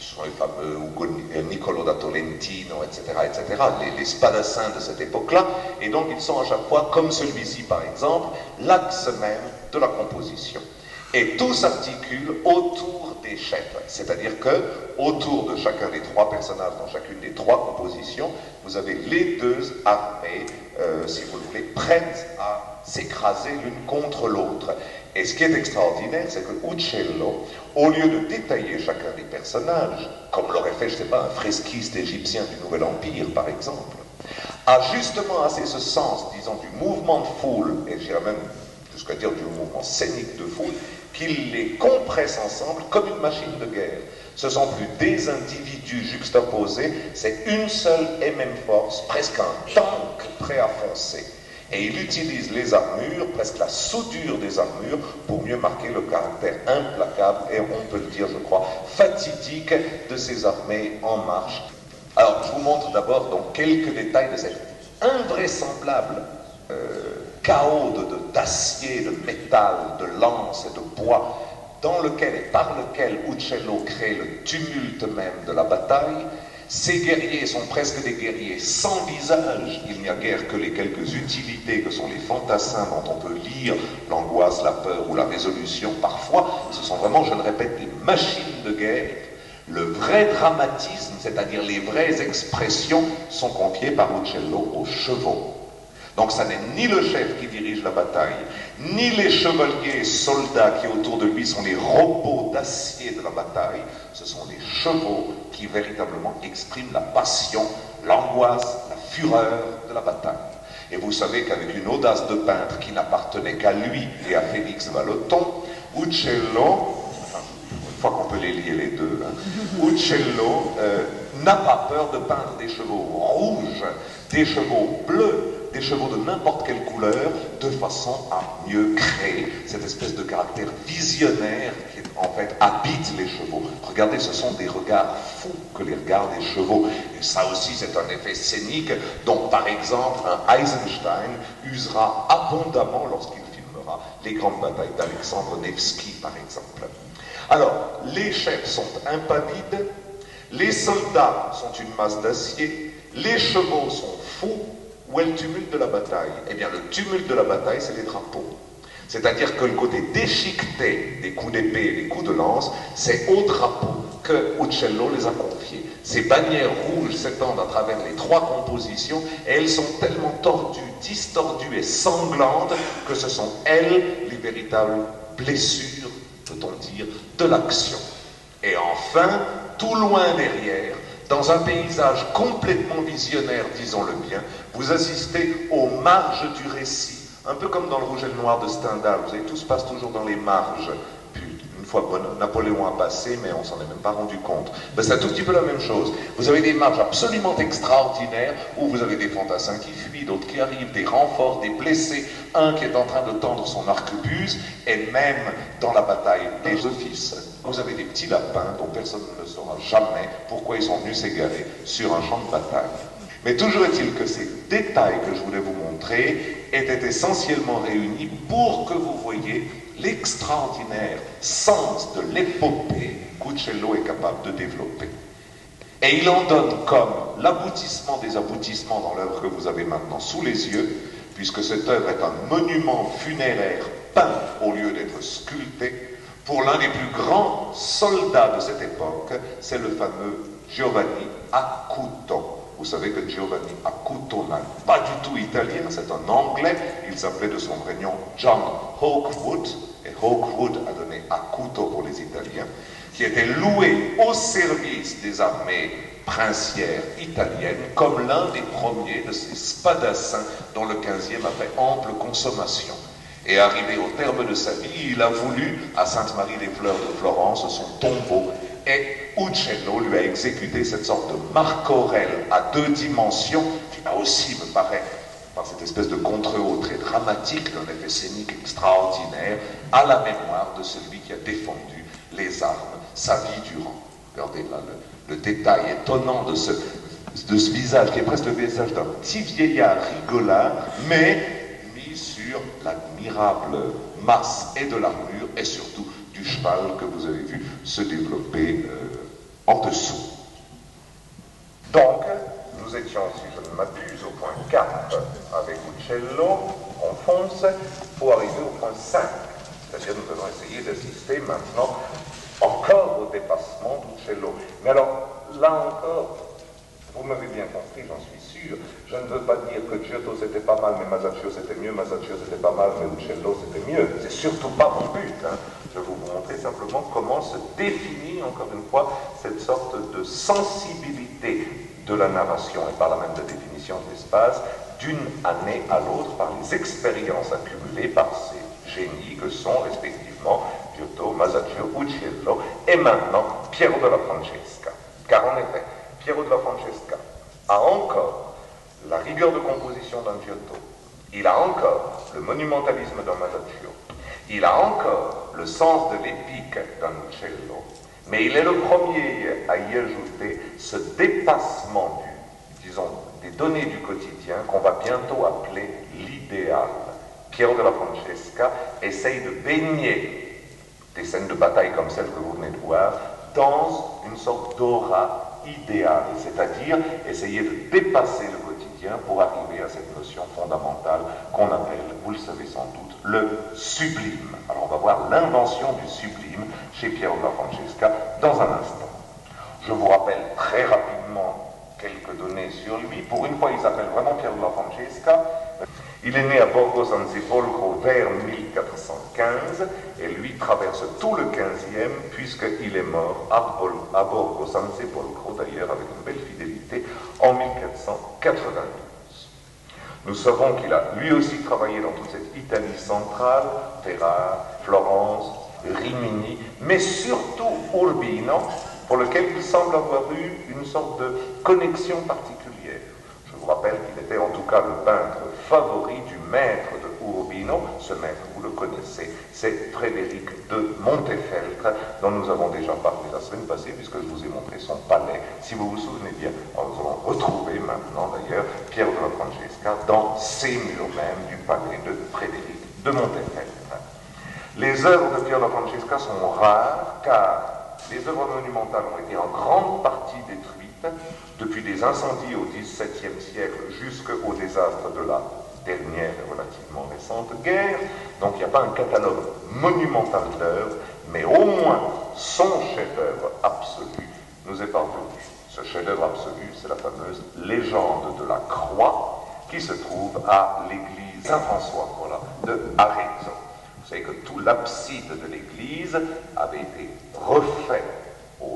ce sont les fameux Ugo, Niccolo da Tolentino, et cetera, et cetera, les, les spadassins de cette époque-là, et donc ils sont à chaque fois, comme celui-ci par exemple, l'axe même de la composition. Et tout s'articule autour des chefs, c'est-à-dire que autour de chacun des trois personnages dans chacune des trois compositions, vous avez les deux armées, euh, si vous le voulez, prêtes à s'écraser l'une contre l'autre. Et ce qui est extraordinaire, c'est que Uccello, au lieu de détailler chacun des personnages, comme l'aurait fait, je ne sais pas, un fresquiste égyptien du Nouvel Empire, par exemple, a justement assez ce sens, disons, du mouvement de foule, et je dirais même jusqu'à dire du mouvement scénique de foule, qu'il les compresse ensemble comme une machine de guerre. Ce ne sont plus des individus juxtaposés, c'est une seule et même force, presque un tank prêt à foncer. Et il utilise les armures, presque la soudure des armures, pour mieux marquer le caractère implacable, et on peut le dire, je crois, fatidique de ces armées en marche. Alors, je vous montre d'abord donc quelques détails de cet invraisemblable euh, chaos d'acier, de, de métal, de lance et de bois, dans lequel et par lequel Uccello crée le tumulte même de la bataille. Ces guerriers sont presque des guerriers sans visage, il n'y a guère que les quelques utilités que sont les fantassins dont on peut lire l'angoisse, la peur ou la résolution parfois. Ce sont vraiment, je le répète, des machines de guerre. Le vrai dramatisme, c'est-à-dire les vraies expressions, sont confiées par Uccello aux chevaux. Donc ça n'est ni le chef qui dirige la bataille, ni les chevaliers et soldats qui autour de lui sont les robots d'acier de la bataille, ce sont les chevaux qui véritablement expriment la passion, l'angoisse, la fureur de la bataille. Et vous savez qu'avec une audace de peintre qui n'appartenait qu'à lui et à Félix Vallotton, Uccello, une fois qu'on peut les lier les deux, hein, Uccello euh, n'a pas peur de peindre des chevaux rouges, des chevaux bleus, des chevaux de n'importe quelle couleur, de façon à mieux créer cette espèce de caractère visionnaire qui en fait habite les chevaux. Regardez, ce sont des regards fous que les regards des chevaux. Et ça aussi, c'est un effet scénique dont, par exemple, un Eisenstein usera abondamment lorsqu'il filmera les grandes batailles d'Alexandre Nevsky, par exemple. Alors, les chefs sont impanides, les soldats sont une masse d'acier, les chevaux sont fous. Où est le tumulte de la bataille? Eh bien, le tumulte de la bataille, c'est les drapeaux. C'est-à-dire que le côté déchiqueté des coups d'épée et des coups de lance, c'est aux drapeaux que Uccello les a confiés. Ces bannières rouges s'étendent à travers les trois compositions, et elles sont tellement tordues, distordues et sanglantes que ce sont elles les véritables blessures, peut-on dire, de l'action. Et enfin, tout loin derrière, dans un paysage complètement visionnaire, disons-le bien, vous assistez aux marges du récit, un peu comme dans le Rouge et le Noir de Stendhal. Vous savez, tout se passe toujours dans les marges. Puis, une fois Napoléon a passé, mais on s'en est même pas rendu compte. Ben, c'est un tout petit peu la même chose. Vous avez des marges absolument extraordinaires, où vous avez des fantassins qui fuient, d'autres qui arrivent, des renforts, des blessés, un qui est en train de tendre son arquebuse, et même dans la bataille des offices, vous avez des petits lapins dont personne ne saura jamais pourquoi ils sont venus s'égarer sur un champ de bataille. Mais toujours est-il que ces détails que je voulais vous montrer étaient essentiellement réunis pour que vous voyiez l'extraordinaire sens de l'épopée qu'Uccello est capable de développer. Et il en donne comme l'aboutissement des aboutissements dans l'œuvre que vous avez maintenant sous les yeux, puisque cette œuvre est un monument funéraire peint au lieu d'être sculpté, pour l'un des plus grands soldats de cette époque, c'est le fameux Giovanni Acuto. Vous savez que Giovanni Acuto n'est pas du tout italien, c'est un Anglais. Il s'appelait de son vrai nom John Hawkwood, et Hawkwood a donné Acuto pour les Italiens, qui était loué au service des armées princières italiennes comme l'un des premiers de ces spadassins dont le quinzième a fait ample consommation. Et arrivé au terme de sa vie, il a voulu, à Sainte-Marie-des-Fleurs de Florence, son tombeau, et Uccello lui a exécuté cette sorte de Marc Aurèle à deux dimensions, qui là aussi me paraît, par cette espèce de contre-haut très dramatique, d'un effet scénique extraordinaire, à la mémoire de celui qui a défendu les armes sa vie durant. Regardez là le, le détail étonnant de ce, de ce visage, qui est presque le visage d'un petit vieillard rigolard, mais sur l'admirable masse et de l'armure et surtout du cheval que vous avez vu se développer euh, en dessous. Donc, nous étions, si je ne m'abuse, au point quatre avec Uccello, on fonce, pour arriver au point cinq. C'est-à-dire nous allons essayer d'assister maintenant encore au dépassement d'Uccello. Mais alors, là encore, vous m'avez bien compris, j'en suis sûr, je ne veux pas dire que Giotto c'était pas mal, mais Masaccio c'était mieux, Masaccio c'était pas mal, mais Uccello c'était mieux. C'est surtout pas mon but. Hein. Je vais vous montrer simplement comment se définit, encore une fois, cette sorte de sensibilité de la narration et par la même de définition de l'espace d'une année à l'autre par les expériences accumulées par ces génies que sont respectivement Giotto, Masaccio, Uccello et maintenant Piero della Francesca. Car en effet, Piero della Francesca a encore la rigueur de composition d'un Giotto, il a encore le monumentalisme d'un Masaccio, il a encore le sens de l'épique d'un Uccello, mais il est le premier à y ajouter ce dépassement du, disons, des données du quotidien qu'on va bientôt appeler l'idéal. Piero della Francesca essaye de baigner des scènes de bataille comme celle que vous venez de voir dans une sorte d'aura idéale, c'est-à-dire essayer de dépasser le quotidien pour arriver à cette notion fondamentale qu'on appelle, vous le savez sans doute, le sublime. Alors on va voir l'invention du sublime chez Piero della Francesca dans un instant. Je vous rappelle très rapidement quelques données sur lui. Pour une fois, il s'appelle vraiment Piero della Francesca. Il est né à Borgo San Sepolcro vers mille quatre cent quinze et lui traverse tout le quinzième puisqu'il est mort à, à Borgo San Sepolcro, d'ailleurs avec une belle fidélité, en mille quatre cent quatre-vingt-douze. Nous savons qu'il a lui aussi travaillé dans toute cette Italie centrale, Ferrare, Florence, Rimini, mais surtout Urbino, pour lequel il semble avoir eu une sorte de connexion particulière. Je vous rappelle qu'il était en tout cas le peintre favori du maître de Urbino. Ce maître, vous le connaissez, c'est Frédéric de Montefeltro, dont nous avons déjà parlé la semaine passée, puisque je vous ai montré son palais. Si vous vous souvenez bien, nous allons retrouver maintenant d'ailleurs Piero della Francesca dans ces murs même du palais de Frédéric de Montefeltro. Les œuvres de Piero della Francesca sont rares, car les œuvres monumentales ont été en grande partie détruites depuis des incendies au dix-septième siècle jusqu'au désastre de la dernière et relativement récente guerre. Donc il n'y a pas un catalogue monumental d'œuvres, mais au moins son chef-d'œuvre absolu nous est parvenu. Ce chef-d'œuvre absolu, c'est la fameuse légende de la croix qui se trouve à l'église Saint-François, voilà, de Arezzo. Vous savez que tout l'abside de l'église avait été refait au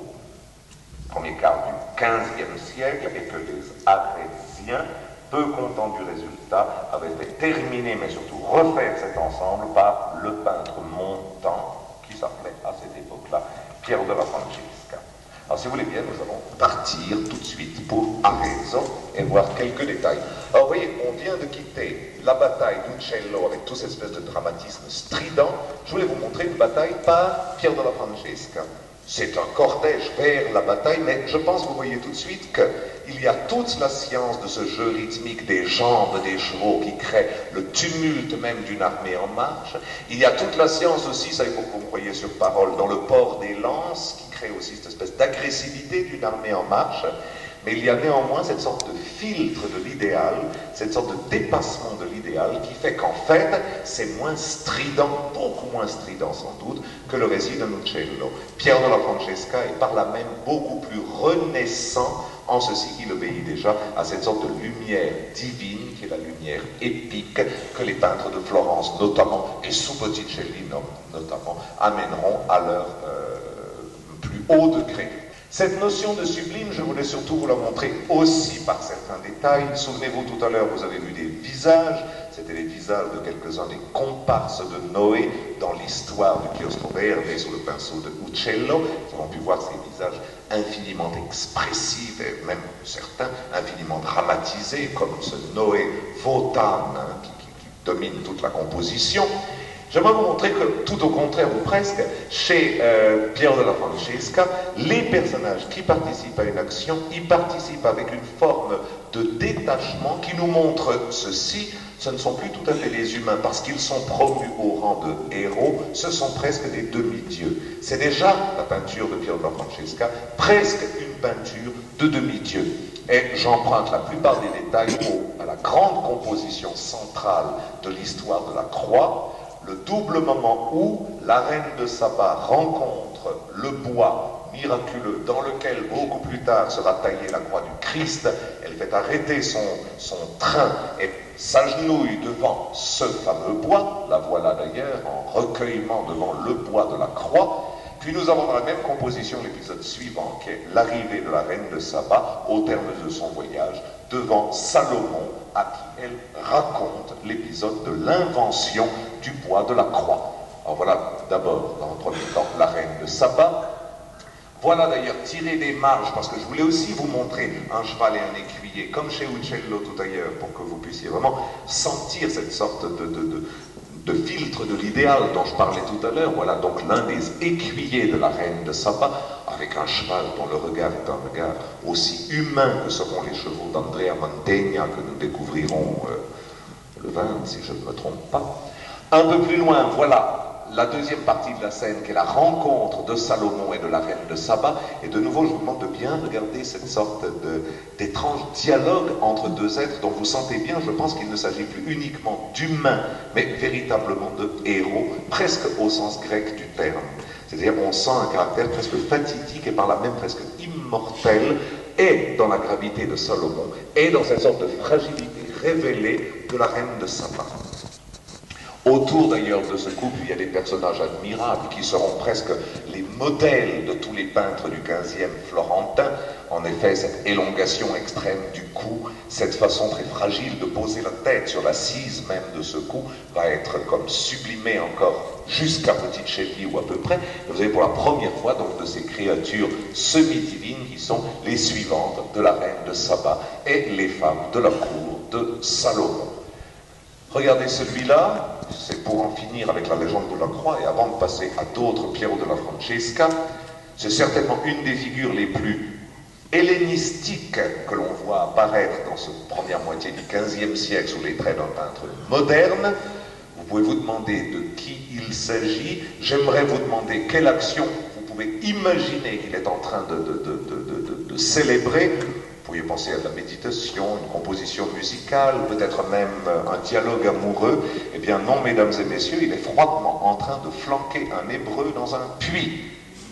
premier quart du quinzième siècle et que les Arésiens, peu contents du résultat, avaient fait terminer, mais surtout refaire cet ensemble par le peintre montant qui s'appelait à cette époque-là Piero della Francesca. Alors si vous voulez bien, nous allons partir tout de suite pour Arezzo et voir quelques détails. Alors vous voyez, on vient de quitter la bataille d'Uccello avec toute cette espèce de dramatisme strident. Je voulais vous montrer une bataille par Piero della Francesca. C'est un cortège vers la bataille, mais je pense que vous voyez tout de suite qu'il y a toute la science de ce jeu rythmique des jambes des chevaux qui crée le tumulte même d'une armée en marche. Il y a toute la science aussi, ça il faut que vous me croyiez sur parole, dans le port des lances qui crée aussi cette espèce d'agressivité d'une armée en marche. Mais il y a néanmoins cette sorte de filtre de l'idéal, cette sorte de dépassement de l'idéal qui fait qu'en fait, c'est moins strident, beaucoup moins strident sans doute, que le récit de Uccello. Piero della Francesca est par là même beaucoup plus renaissant, en ceci qu'il obéit déjà à cette sorte de lumière divine, qui est la lumière épique, que les peintres de Florence notamment, et sous Botticelli notamment, amèneront à leur euh, plus haut degré. Cette notion de sublime, je voulais surtout vous la montrer aussi par certains détails. Souvenez-vous, tout à l'heure, vous avez vu des visages. C'était les visages de quelques-uns des comparses de Noé dans l'histoire du Chiostro Verde sous le pinceau de Uccello. Nous avons pu voir ces visages infiniment expressifs et même certains infiniment dramatisés, comme ce Noé Wotan hein, qui, qui, qui domine toute la composition. J'aimerais vous montrer que, tout au contraire, ou presque, chez euh, Piero della Francesca, les personnages qui participent à une action y participent avec une forme de détachement qui nous montre ceci. ce ne sont plus tout à fait les humains, parce qu'ils sont promus au rang de héros, ce sont presque des demi-dieux. C'est déjà, la peinture de Piero della Francesca, presque une peinture de demi-dieu. Et j'emprunte la plupart des détails au, à la grande composition centrale de l'histoire de la croix, le double moment où la reine de Saba rencontre le bois miraculeux dans lequel beaucoup plus tard sera taillée la croix du Christ. Elle fait arrêter son, son train et s'agenouille devant ce fameux bois, la voilà d'ailleurs en recueillement devant le bois de la croix. Puis nous avons dans la même composition l'épisode suivant, qui est l'arrivée de la reine de Saba au terme de son voyage devant Salomon, à qui elle raconte l'épisode de l'invention du bois de la croix. Alors voilà d'abord, dans le premier temps, la reine de Saba. Voilà d'ailleurs tiré des marges, parce que je voulais aussi vous montrer un cheval et un écuyer, comme chez Uccello tout ailleurs, pour que vous puissiez vraiment sentir cette sorte de, de, de, de filtre de l'idéal dont je parlais tout à l'heure. Voilà donc l'un des écuyers de la reine de Saba, avec un cheval dont le regard est un regard aussi humain que seront les chevaux d'Andrea Mantegna, que nous découvrirons euh, le vingt, si je ne me trompe pas. Un peu plus loin, voilà la deuxième partie de la scène, qui est la rencontre de Salomon et de la reine de Saba. Et de nouveau, je vous demande de bien regarder cette sorte d'étrange dialogue entre deux êtres dont vous sentez bien, je pense qu'il ne s'agit plus uniquement d'humains, mais véritablement de héros, presque au sens grec du terme. C'est-à-dire on sent un caractère presque fatidique et par là même presque immortel, et dans la gravité de Salomon, et dans cette sorte de fragilité révélée de la reine de Saba. Autour d'ailleurs de ce couple, il y a des personnages admirables qui seront presque les modèles de tous les peintres du quinzième florentin. En effet, cette élongation extrême du cou, cette façon très fragile de poser la tête sur l'assise même de ce cou, va être comme sublimée encore jusqu'à Botticelli ou à peu près. Vous avez pour la première fois donc de ces créatures semi-divines qui sont les suivantes de la reine de Saba et les femmes de la cour de Salomon. Regardez celui-là, c'est pour en finir avec la légende de la croix, et avant de passer à d'autres Piero della Francesca, c'est certainement une des figures les plus hellénistiques que l'on voit apparaître dans cette première moitié du quinzième siècle sous les traits d'un peintre moderne. Vous pouvez vous demander de qui il s'agit. J'aimerais vous demander quelle action vous pouvez imaginer qu'il est en train de, de, de, de, de, de célébrer. Vous pourriez penser à de la méditation, une composition musicale, peut-être même un dialogue amoureux. Eh bien non, mesdames et messieurs, il est froidement en train de flanquer un hébreu dans un puits.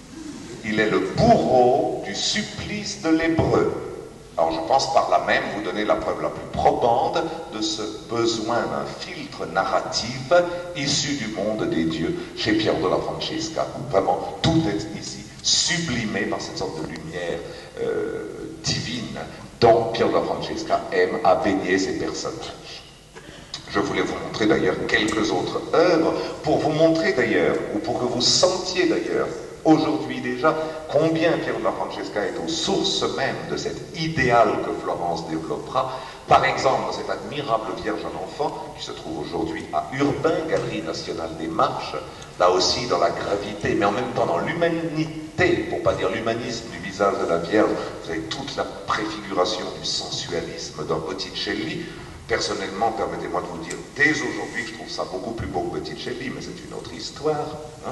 Il est le bourreau du supplice de l'hébreu. Alors je pense par là même vous donner la preuve la plus probante de ce besoin d'un filtre narratif issu du monde des dieux chez Piero della Francesca. Vraiment, tout est ici sublimé par cette sorte de lumière euh, divine dont Piero della Francesca aime à baigner ses personnages. Je voulais vous montrer d'ailleurs quelques autres œuvres pour vous montrer d'ailleurs, ou pour que vous sentiez d'ailleurs aujourd'hui déjà combien Piero della Francesca est aux sources même de cet idéal que Florence développera. Par exemple, dans cette admirable Vierge à l'enfant qui se trouve aujourd'hui à Urbain, Galerie nationale des Marches, là aussi dans la gravité, mais en même temps dans l'humanité, pour pas dire l'humanisme du visage de la Vierge. Vous avez toute la préfiguration du sensualisme d'un Botticelli. Personnellement, permettez-moi de vous dire, dès aujourd'hui, je trouve ça beaucoup plus beau que Botticelli, mais c'est une autre histoire. Hein.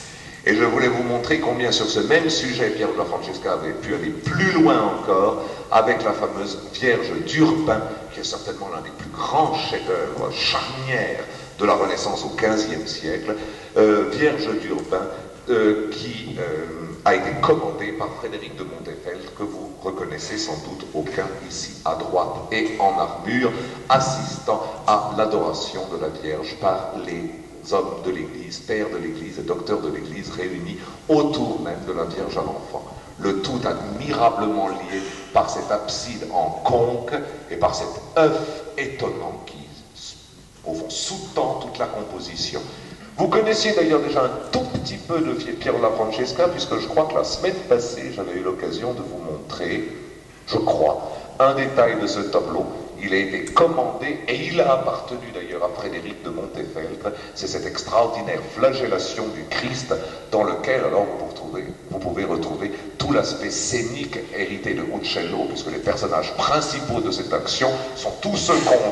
Et je voulais vous montrer combien sur ce même sujet, Piero della Francesca avait pu aller plus loin encore avec la fameuse Vierge d'Urbain, qui est certainement l'un des plus grands chefs-d'œuvre charnières de la Renaissance au quinzième siècle. Euh, Vierge d'Urbain, euh, qui euh, a été commandée par Frédéric de Montefeld, que vous reconnaissez sans doute aucun ici à droite et en armure, assistant à l'adoration de la Vierge par les hommes de l'Église, pères de l'Église et docteurs de l'Église réunis autour même de la Vierge à l'enfant. Le tout admirablement lié par cette abside en conque et par cet œuf étonnant qui, au fond, sous-tend toute la composition. Vous connaissiez d'ailleurs déjà un tout petit peu de Piero della Francesca, puisque je crois que la semaine passée, j'avais eu l'occasion de vous montrer, je crois, un détail de ce tableau. Il a été commandé, et il a appartenu d'ailleurs à Frédéric de Montefeld. C'est cette extraordinaire flagellation du Christ dans lequel alors vous pouvez, vous pouvez retrouver tout l'aspect scénique hérité de Uccello, puisque les personnages principaux de cette action sont tous ceux qu'on veut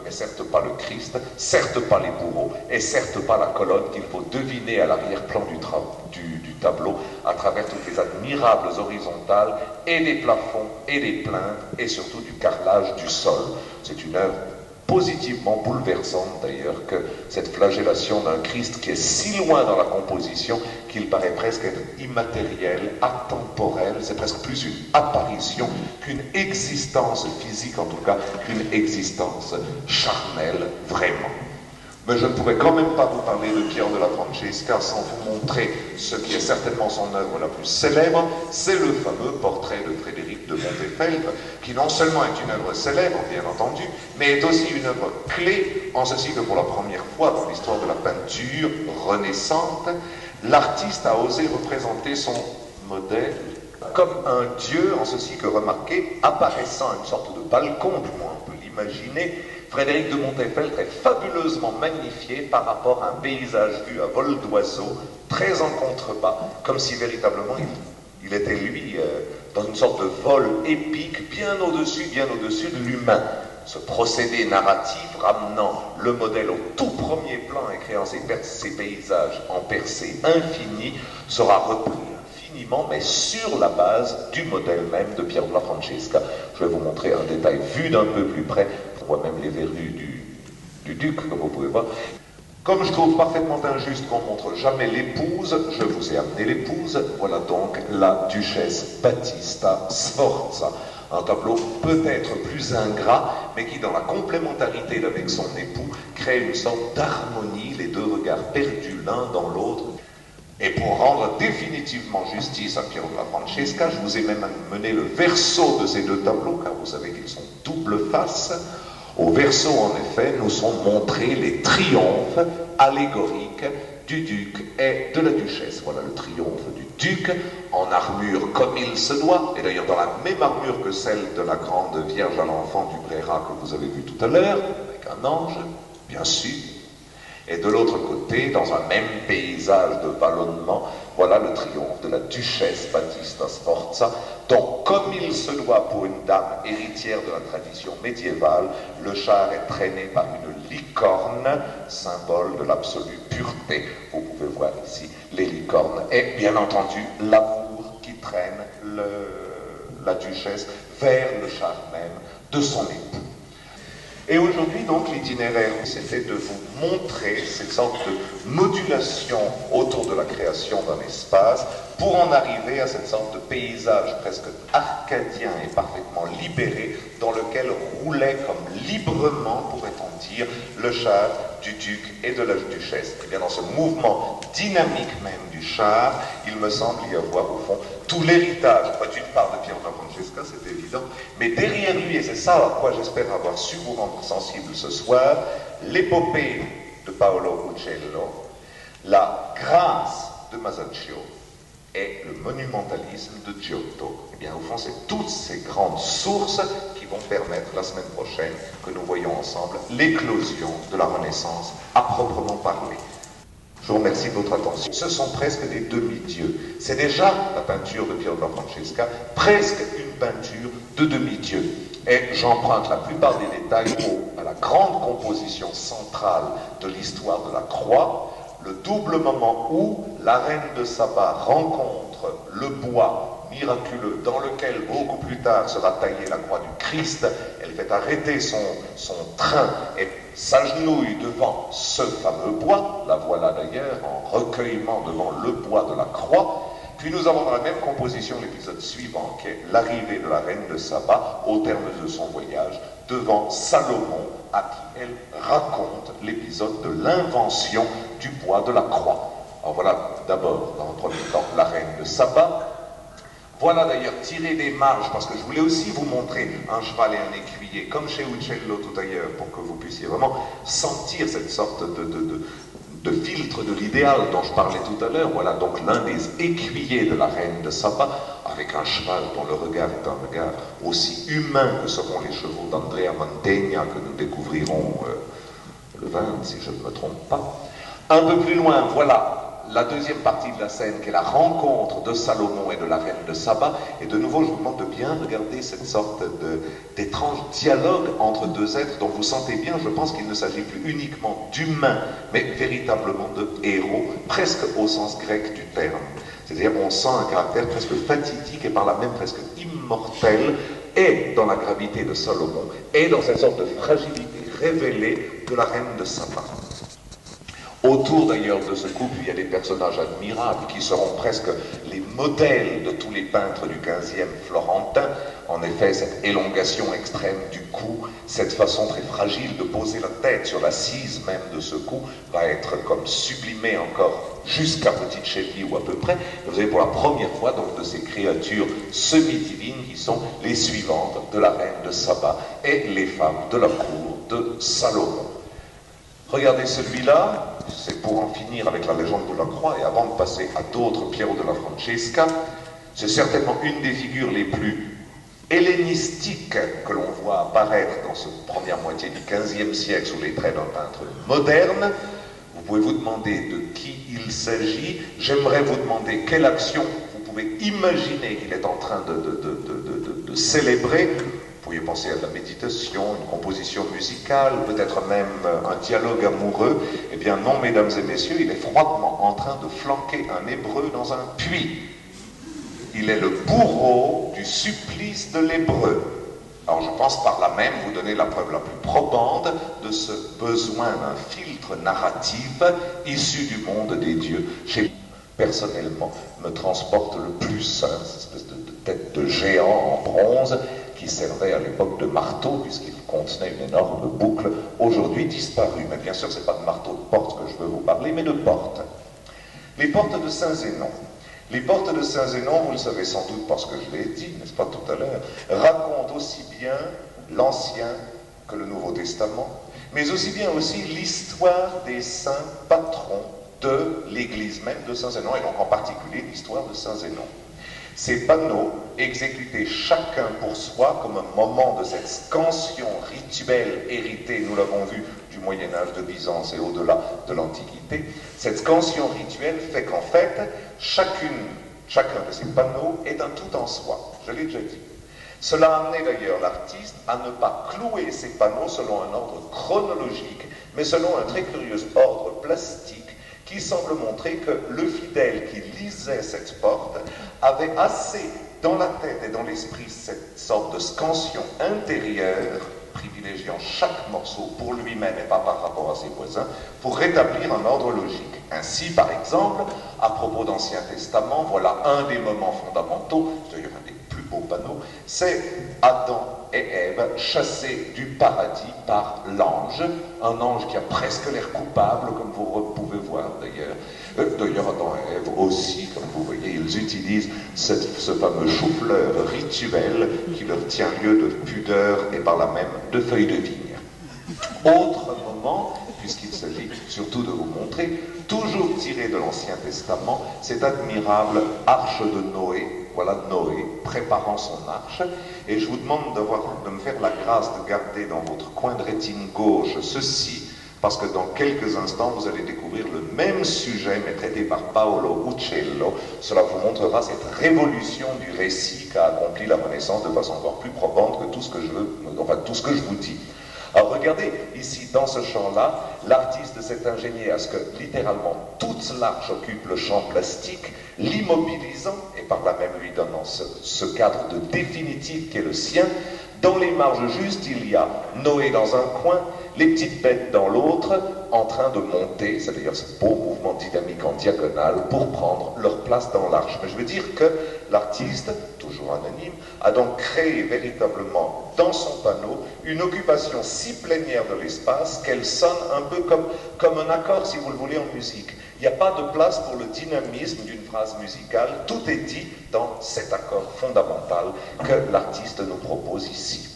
mais certes pas le Christ, certes pas les bourreaux, et certes pas la colonne qu'il faut deviner à l'arrière-plan du, du, du tableau, à travers toutes les admirables horizontales, et des plafonds, et des plaintes, et surtout du carrelage du sol. C'est une œuvre positivement bouleversante d'ailleurs que cette flagellation d'un Christ qui est si loin dans la composition qu'il paraît presque être immatériel, atemporel, c'est presque plus une apparition qu'une existence physique, en tout cas qu'une existence charnelle vraiment. Mais je ne pourrais quand même pas vous parler de Pier della Francesca sans vous montrer ce qui est certainement son œuvre la plus célèbre, c'est le fameux portrait de Frédéric de Montefeltro, qui non seulement est une œuvre célèbre, bien entendu, mais est aussi une œuvre clé, en ceci que pour la première fois dans l'histoire de la peinture renaissante, l'artiste a osé représenter son modèle comme un dieu, en ceci que, remarquez, apparaissant à une sorte de balcon, du moins on peut l'imaginer, Frédéric de Montefeltro est fabuleusement magnifié par rapport à un paysage vu à vol d'oiseau, très en contrebas, comme si véritablement il, il était lui euh, dans une sorte de vol épique, bien au-dessus, bien au-dessus de l'humain. Ce procédé narratif ramenant le modèle au tout premier plan et créant ces, ces paysages en percée infinie sera repris infiniment, mais sur la base du modèle même de Pier della Francesca. Je vais vous montrer un détail vu d'un peu plus près. On voit même les verrues du, du duc, comme vous pouvez voir. Comme je trouve parfaitement injuste qu'on ne montre jamais l'épouse, je vous ai amené l'épouse. Voilà donc la duchesse Battista Sforza. Un tableau peut-être plus ingrat, mais qui, dans la complémentarité avec son époux, crée une sorte d'harmonie, les deux regards perdus l'un dans l'autre. Et pour rendre définitivement justice à Pier della Francesca, je vous ai même mené le verso de ces deux tableaux, car vous savez qu'ils sont double face. Au verso, en effet, nous sont montrés les triomphes allégoriques du duc et de la duchesse. Voilà le triomphe du duc, en armure comme il se doit, et d'ailleurs dans la même armure que celle de la grande Vierge à l'enfant du Brera que vous avez vu tout à l'heure, avec un ange, bien sûr. Et de l'autre côté, dans un même paysage de vallonnement, voilà le triomphe de la duchesse Battista Sforza, dont, comme il se doit pour une dame héritière de la tradition médiévale, le char est traîné par une licorne, symbole de l'absolue pureté. Vous pouvez voir ici les licornes, et bien entendu l'amour qui traîne le, la duchesse vers le char même de son époux. Et aujourd'hui, donc, l'itinéraire, c'était de vous montrer cette sorte de modulation autour de la création d'un espace pour en arriver à cette sorte de paysage presque arcadien et parfaitement libéré dans lequel roulait comme librement, pourrait-on dire, le char du duc et de la duchesse. Et bien dans ce mouvement dynamique même du char, il me semble y avoir au fond tout l'héritage. Enfin, d'une part de Pier della Francesca, c'est évident, mais derrière lui, et c'est ça à quoi j'espère avoir su vous rendre sensible ce soir, l'épopée de Paolo Uccello, la grâce de Masaccio et le monumentalisme de Giotto. Et bien au fond, c'est toutes ces grandes sources qui vont permettre la semaine prochaine que nous voyons ensemble l'éclosion de la Renaissance à proprement parler. Je vous remercie de votre attention. Ce sont presque des demi-dieux. C'est déjà la peinture de Pier della Francesca, presque une peinture de demi-dieu. Et j'emprunte la plupart des détails au, à la grande composition centrale de l'histoire de la croix, le double moment où la reine de Saba rencontre le bois miraculeux dans lequel beaucoup plus tard sera taillée la croix du Christ. Elle fait arrêter son, son train et s'agenouille devant ce fameux bois, la voilà d'ailleurs en recueillement devant le bois de la croix. Puis nous avons dans la même composition l'épisode suivant qui est l'arrivée de la reine de Saba au terme de son voyage devant Salomon à qui elle raconte l'épisode de l'invention du bois de la croix. Alors voilà d'abord dans un premier temps la reine de Saba. Voilà d'ailleurs tiré des marges, parce que je voulais aussi vous montrer un cheval et un écuyer, comme chez Uccello tout ailleurs, pour que vous puissiez vraiment sentir cette sorte de, de, de, de filtre de l'idéal dont je parlais tout à l'heure. Voilà donc l'un des écuyers de la reine de Saba, avec un cheval dont le regard est un regard aussi humain que seront les chevaux d'Andrea Mantegna, que nous découvrirons euh, le vingt, si je ne me trompe pas. Un peu plus loin, voilà la deuxième partie de la scène, qui est la rencontre de Salomon et de la reine de Saba. Et de nouveau, je vous demande de bien regarder cette sorte d'étrange dialogue entre deux êtres dont vous sentez bien, je pense qu'il ne s'agit plus uniquement d'humains, mais véritablement de héros, presque au sens grec du terme. C'est-à-dire on sent un caractère presque fatidique et par là même presque immortel, et dans la gravité de Salomon, et dans cette sorte de fragilité révélée de la reine de Saba. Autour d'ailleurs de ce couple, il y a des personnages admirables qui seront presque les modèles de tous les peintres du quinzième florentin. En effet, cette élongation extrême du cou, cette façon très fragile de poser la tête sur l'assise même de ce cou, va être comme sublimée encore jusqu'à petite cheville ou à peu près. Vous avez pour la première fois donc de ces créatures semi-divines qui sont les suivantes de la reine de Saba et les femmes de la cour de Salomon. Regardez celui-là, c'est pour en finir avec la légende de la croix, et avant de passer à d'autres, Piero della Francesca, c'est certainement une des figures les plus hellénistiques que l'on voit apparaître dans cette première moitié du quinzième siècle sous les traits d'un peintre moderne. Vous pouvez vous demander de qui il s'agit. J'aimerais vous demander quelle action vous pouvez imaginer qu'il est en train de, de, de, de, de, de célébrer. Vous pourriez penser à de la méditation, une composition musicale, peut-être même un dialogue amoureux. Eh bien non, mesdames et messieurs, il est froidement en train de flanquer un hébreu dans un puits. Il est le bourreau du supplice de l'hébreu. Alors je pense par là même vous donner la preuve la plus probante de ce besoin d'un filtre narratif issu du monde des dieux. Chez personnellement, me transporte le plus cette espèce de, de tête de géant en bronze qui servait à l'époque de marteau, puisqu'il contenait une énorme boucle, aujourd'hui disparue. Mais bien sûr, ce n'est pas de marteau de porte que je veux vous parler, mais de porte. Les portes de Saint-Zénon. Les portes de Saint-Zénon, vous le savez sans doute parce que je l'ai dit, n'est-ce pas tout à l'heure, racontent aussi bien l'Ancien que le Nouveau Testament, mais aussi bien aussi l'histoire des saints patrons de l'église même de Saint-Zénon, et donc en particulier l'histoire de Saint-Zénon. Ces panneaux, exécutés chacun pour soi comme un moment de cette scansion rituelle héritée, nous l'avons vu, du Moyen-Âge de Byzance et au-delà de l'Antiquité, cette scansion rituelle fait qu'en fait, chacune, chacun de ces panneaux est un tout en soi. Je l'ai déjà dit. Cela a amené d'ailleurs l'artiste à ne pas clouer ces panneaux selon un ordre chronologique, mais selon un très curieux ordre plastique qui semble montrer que le fidèle qui lisait cette porte avait assez dans la tête et dans l'esprit cette sorte de scansion intérieure, privilégiant chaque morceau pour lui-même et pas par rapport à ses voisins, pour rétablir un ordre logique. Ainsi, par exemple, à propos d'Ancien Testament, voilà un des moments fondamentaux, c'est-à-dire un des plus beaux panneaux, c'est Adam et Ève chassés du paradis par l'ange, un ange qui a presque l'air coupable, comme vous pouvez voir d'ailleurs. Euh, d'ailleurs, Adam et Ève aussi, comme vous voyez, ils utilisent cette, ce fameux chou-fleur rituel qui leur tient lieu de pudeur et par là même de feuilles de vigne. Autre moment, puisqu'il s'agit surtout de vous montrer, toujours tiré de l'Ancien Testament, cette admirable arche de Noé. Voilà Noé préparant son arche, et je vous demande de me faire la grâce de garder dans votre coin de rétine gauche ceci, parce que dans quelques instants vous allez découvrir le même sujet mais traité par Paolo Uccello. Cela vous montrera cette révolution du récit qu'a accompli la Renaissance de façon encore plus probante que tout ce que je veux, enfin tout ce que je vous dis. Alors regardez, ici, dans ce champ-là, l'artiste s'est ingénié à ce que, littéralement, toute l'arche occupe le champ plastique, l'immobilisant, et par là même lui donnant ce, ce cadre de définitif qui est le sien. Dans les marges justes, il y a Noé dans un coin, les petites bêtes dans l'autre, en train de monter, c'est-à-dire ce beau mouvement dynamique en diagonale, pour prendre leur place dans l'arche. Mais je veux dire que l'artiste, toujours anonyme, a donc créé véritablement dans son panneau une occupation si plénière de l'espace qu'elle sonne un peu comme, comme un accord, si vous le voulez, en musique. Il n'y a pas de place pour le dynamisme d'une phrase musicale, tout est dit dans cet accord fondamental que l'artiste nous propose ici.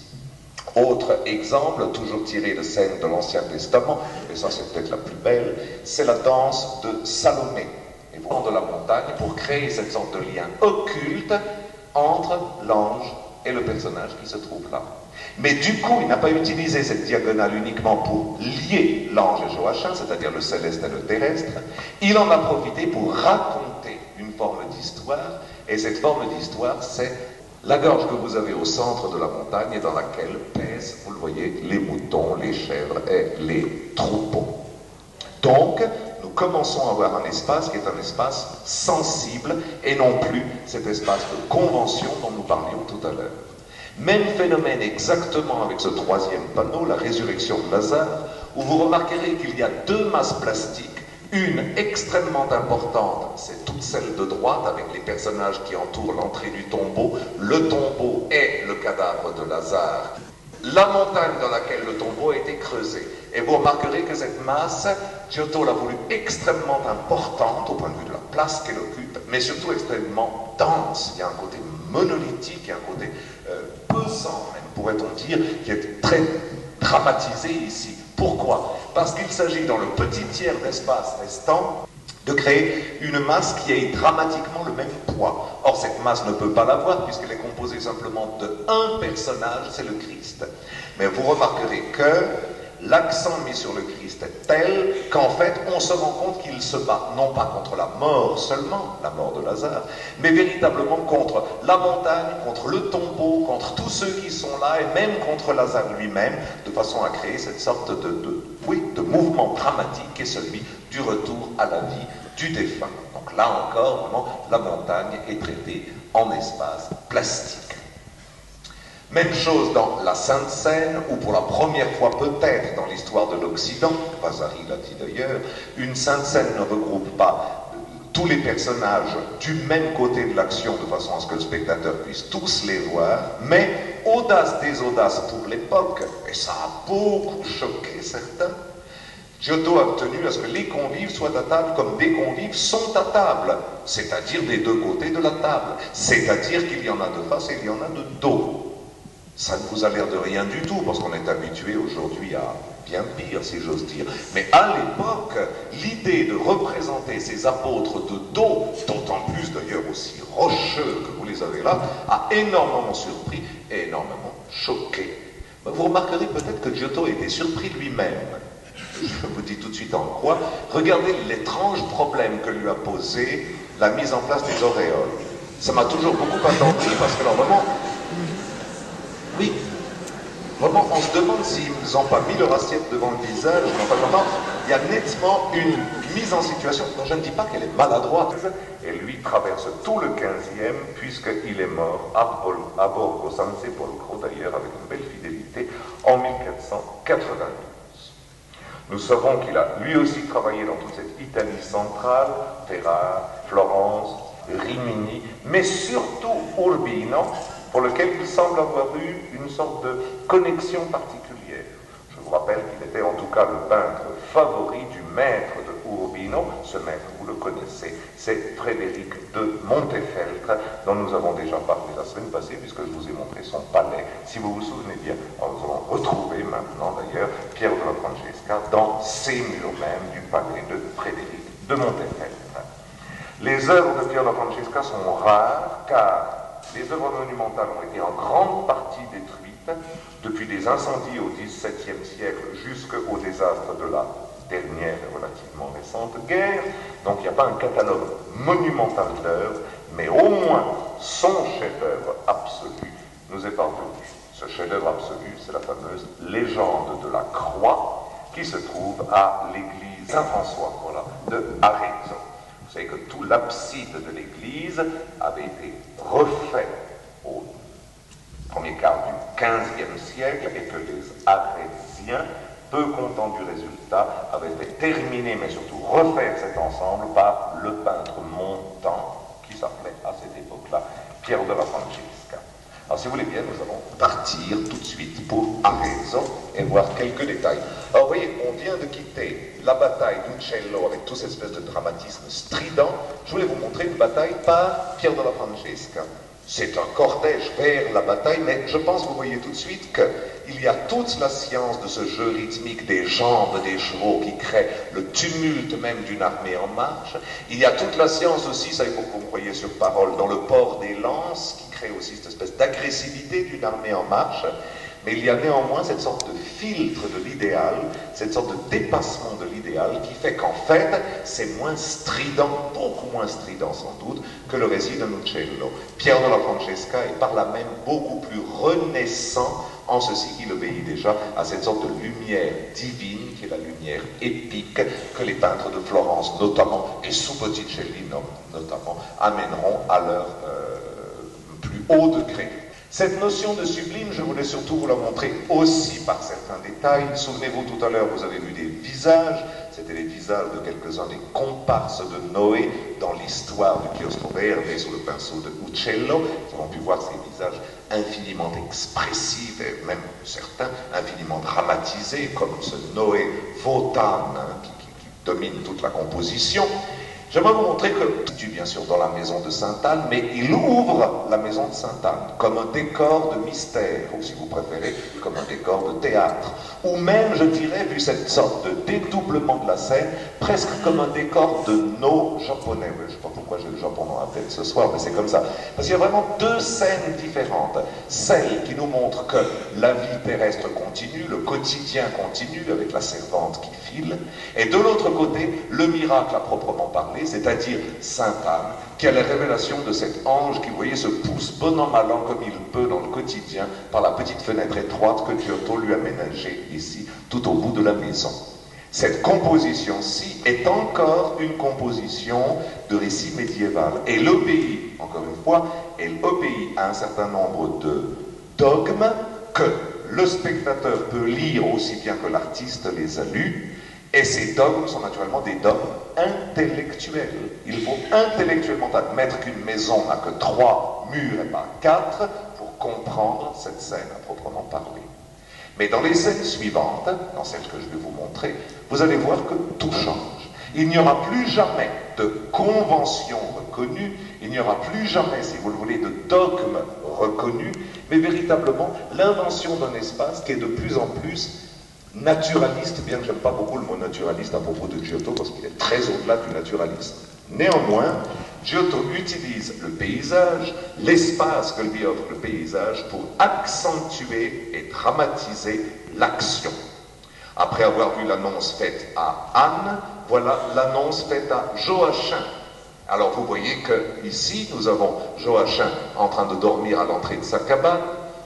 Autre exemple, toujours tiré de scènes de l'Ancien Testament, et ça c'est peut-être la plus belle, c'est la danse de Salomé. Et vous de la montagne pour créer cette sorte de lien occulte entre l'ange et le personnage qui se trouve là. Mais du coup, il n'a pas utilisé cette diagonale uniquement pour lier l'ange et Joachim, c'est-à-dire le céleste et le terrestre. Il en a profité pour raconter une forme d'histoire, et cette forme d'histoire, c'est la gorge que vous avez au centre de la montagne et dans laquelle pèsent, vous le voyez, les moutons, les chèvres et les troupeaux. Donc, nous commençons à avoir un espace qui est un espace sensible et non plus cet espace de convention dont nous parlions tout à l'heure. Même phénomène exactement avec ce troisième panneau, la résurrection de Lazare, où vous remarquerez qu'il y a deux masses plastiques. Une extrêmement importante, c'est toute celle de droite avec les personnages qui entourent l'entrée du tombeau. Le tombeau est le cadavre de Lazare. La montagne dans laquelle le tombeau a été creusé. Et vous remarquerez que cette masse, Giotto l'a voulu extrêmement importante au point de vue de la place qu'elle occupe, mais surtout extrêmement dense. Il y a un côté monolithique, il y a un côté euh, pesant même, pourrait-on dire, qui est très dramatisé ici. Pourquoi? Parce qu'il s'agit dans le petit tiers d'espace restant de créer une masse qui ait dramatiquement le même poids. Or, cette masse ne peut pas l'avoir puisqu'elle est composée simplement de un personnage, c'est le Christ. Mais vous remarquerez que l'accent mis sur le Christ est tel qu'en fait, on se rend compte qu'il se bat non pas contre la mort seulement, la mort de Lazare, mais véritablement contre la montagne, contre le tombeau, contre tous ceux qui sont là, et même contre Lazare lui-même, de façon à créer cette sorte de, de, oui, de mouvement dramatique qui est celui du retour à la vie du défunt. Donc là encore, vraiment, la montagne est traitée en espace plastique. Même chose dans la Sainte Seine, où pour la première fois peut-être dans l'histoire de l'Occident, Vasari l'a dit d'ailleurs, une Sainte Seine ne regroupe pas tous les personnages du même côté de l'action de façon à ce que le spectateur puisse tous les voir, mais audace des audaces pour l'époque, et ça a beaucoup choqué certains, Giotto a tenu à ce que les convives soient à table comme des convives sont à table, c'est-à-dire des deux côtés de la table, c'est-à-dire qu'il y en a de face et il y en a de dos. Ça ne vous a l'air de rien du tout, parce qu'on est habitué aujourd'hui à bien pire, si j'ose dire. Mais à l'époque, l'idée de représenter ces apôtres de dos, d'autant plus d'ailleurs aussi rocheux que vous les avez là, a énormément surpris et énormément choqué. Vous remarquerez peut-être que Giotto était surpris lui-même. Je vous dis tout de suite en quoi. Regardez l'étrange problème que lui a posé la mise en place des auréoles. Ça m'a toujours beaucoup attendri, parce que alors vraiment... Oui, vraiment, on se demande s'ils n'ont pas mis leur assiette devant le visage, mais enfin, vraiment, il y a nettement une mise en situation, dont je ne dis pas qu'elle est maladroite. Et lui traverse tout le quinzième, puisqu'il est mort à, Pol, à Borgo San Sepolcro, d'ailleurs, avec une belle fidélité, en mille quatre cent quatre-vingt-douze. Nous savons qu'il a lui aussi travaillé dans toute cette Italie centrale, Ferrare, Florence, Rimini, mais surtout Urbino, pour lequel il semble avoir eu une sorte de connexion particulière. Je vous rappelle qu'il était en tout cas le peintre favori du maître de Urbino. Ce maître, vous le connaissez, c'est Frédéric de Montefeltro, dont nous avons déjà parlé la semaine passée, puisque je vous ai montré son palais. Si vous vous souvenez bien, nous allons retrouver maintenant d'ailleurs Piero della Francesca dans ces murs mêmes du palais de Frédéric de Montefeltro. Les œuvres de Piero della Francesca sont rares, car les œuvres monumentales ont été en grande partie détruites depuis des incendies au dix-septième siècle jusqu'au désastre de la dernière et relativement récente guerre. Donc il n'y a pas un catalogue monumental d'œuvres, mais au moins son chef-d'œuvre absolu nous est parvenu. Ce chef-d'œuvre absolu, c'est la fameuse légende de la croix qui se trouve à l'église Saint-François, voilà, de Arezzo. Vous savez que tout l'abside de l'église avait été refait au premier quart du quinzième siècle et que les Arésiens, peu contents du résultat, avaient fait terminer, mais surtout refaire cet ensemble par le peintre montant qui s'appelait à cette époque-là Piero della Francesca. Alors si vous voulez bien, nous allons partir tout de suite pour Arezzo et voir quelques détails. Alors vous voyez, on vient de quitter la bataille d'Uccello avec toute cette espèce de dramatisme strident. Je voulais vous montrer une bataille par Piero della Francesca. C'est un cortège vers la bataille, mais je pense, vous voyez tout de suite qu'il y a toute la science de ce jeu rythmique des jambes des chevaux qui crée le tumulte même d'une armée en marche. Il y a toute la science aussi, ça il faut que vous me croyiez sur parole, dans le port des lances, qui crée aussi cette espèce d'agressivité d'une armée en marche. Mais il y a néanmoins cette sorte de filtre de l'idéal, cette sorte de dépassement de l'idéal qui fait qu'en fait, c'est moins strident, beaucoup moins strident sans doute, que le récit de Uccello. Pier della Francesca est par là même beaucoup plus renaissant en ceci qu'il obéit déjà à cette sorte de lumière divine, qui est la lumière épique, que les peintres de Florence notamment, et sous Botticelli notamment, amèneront à leur euh, plus haut degré. Cette notion de sublime, je voulais surtout vous la montrer aussi par certains détails. Souvenez-vous, tout à l'heure, vous avez vu des visages. C'était les visages de quelques-uns des comparses de Noé dans l'histoire du Chiostro Verde sous le pinceau de Uccello. Nous avons pu voir ces visages infiniment expressifs et même certains infiniment dramatisés, comme ce Noé Wotan hein, qui, qui, qui domine toute la composition. J'aimerais vous montrer que, tout bien sûr dans la maison de Sainte-Anne, mais il ouvre la maison de Sainte-Anne comme un décor de mystère, ou si vous préférez, comme un décor de théâtre. Ou même, je dirais, vu cette sorte de dédoublement de la scène, presque comme un décor de nos japonais. Je ne sais pas pourquoi j'ai le Japon dans la tête ce soir, mais c'est comme ça. Parce qu'il y a vraiment deux scènes différentes. Celle qui nous montre que la vie terrestre continue, le quotidien continue, avec la servante qui file, et de l'autre côté, le miracle à proprement parler, c'est-à-dire Sainte-Anne, qui a la révélation de cet ange qui, vous voyez, se pousse bon an mal an comme il peut dans le quotidien par la petite fenêtre étroite que Giotto lui a aménagée ici, tout au bout de la maison. Cette composition-ci est encore une composition de récit médiéval. Elle obéit, encore une fois, elle obéit à un certain nombre de dogmes que le spectateur peut lire aussi bien que l'artiste les a lus. Et ces dogmes sont naturellement des dogmes intellectuels. Il faut intellectuellement admettre qu'une maison n'a que trois murs et pas quatre pour comprendre cette scène à proprement parler. Mais dans les scènes suivantes, dans celles que je vais vous montrer, vous allez voir que tout change. Il n'y aura plus jamais de convention reconnue, il n'y aura plus jamais, si vous le voulez, de dogme reconnu, mais véritablement l'invention d'un espace qui est de plus en plus naturaliste, bien que j'aime pas beaucoup le mot naturaliste à propos de Giotto, parce qu'il est très au-delà du naturalisme. Néanmoins, Giotto utilise le paysage, l'espace que lui offre le paysage, pour accentuer et dramatiser l'action. Après avoir vu l'annonce faite à Anne, voilà l'annonce faite à Joachim. Alors vous voyez que ici, nous avons Joachim en train de dormir à l'entrée de sa cabane,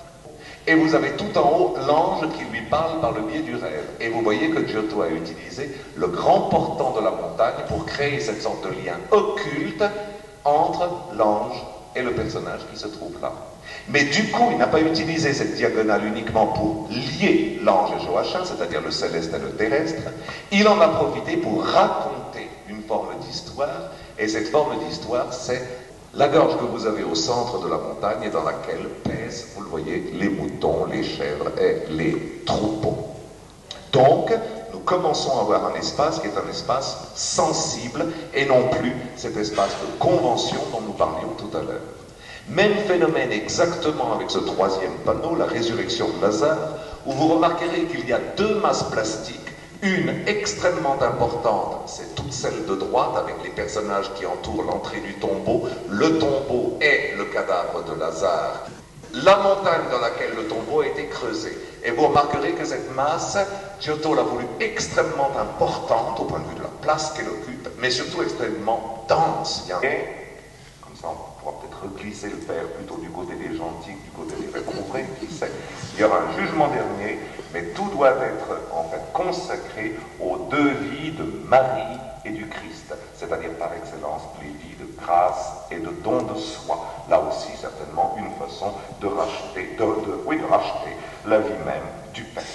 et vous avez tout en haut l'ange qui lui parle par le biais du rêve. Et vous voyez que Giotto a utilisé le grand portant de la montagne pour créer cette sorte de lien occulte entre l'ange et le personnage qui se trouve là. Mais du coup, il n'a pas utilisé cette diagonale uniquement pour lier l'ange et Joachim, c'est-à-dire le céleste et le terrestre. Il en a profité pour raconter une forme d'histoire, et cette forme d'histoire, c'est la gorge que vous avez au centre de la montagne et dans laquelle pèsent, vous le voyez, les moutons, les chèvres et les troupeaux. Donc, nous commençons à avoir un espace qui est un espace sensible et non plus cet espace de convention dont nous parlions tout à l'heure. Même phénomène exactement avec ce troisième panneau, la résurrection de Lazare, où vous remarquerez qu'il y a deux masses plastiques. Une extrêmement importante, c'est toute celle de droite avec les personnages qui entourent l'entrée du tombeau. Le tombeau est le cadavre de Lazare. La montagne dans laquelle le tombeau a été creusé. Et vous remarquerez que cette masse, Giotto l'a voulu extrêmement importante au point de vue de la place qu'elle occupe, mais surtout extrêmement dense. Et, comme ça on pourra peut-être glisser le père plutôt du côté des gentils que du côté des réprouvés, qui sait. Il y aura un jugement dernier, mais tout doit être en fait consacré aux deux vies de Marie et du Christ, c'est-à-dire par excellence les vies de grâce et de don de soi. Là aussi, certainement, une façon de racheter, de, de, oui, de racheter la vie même du Père.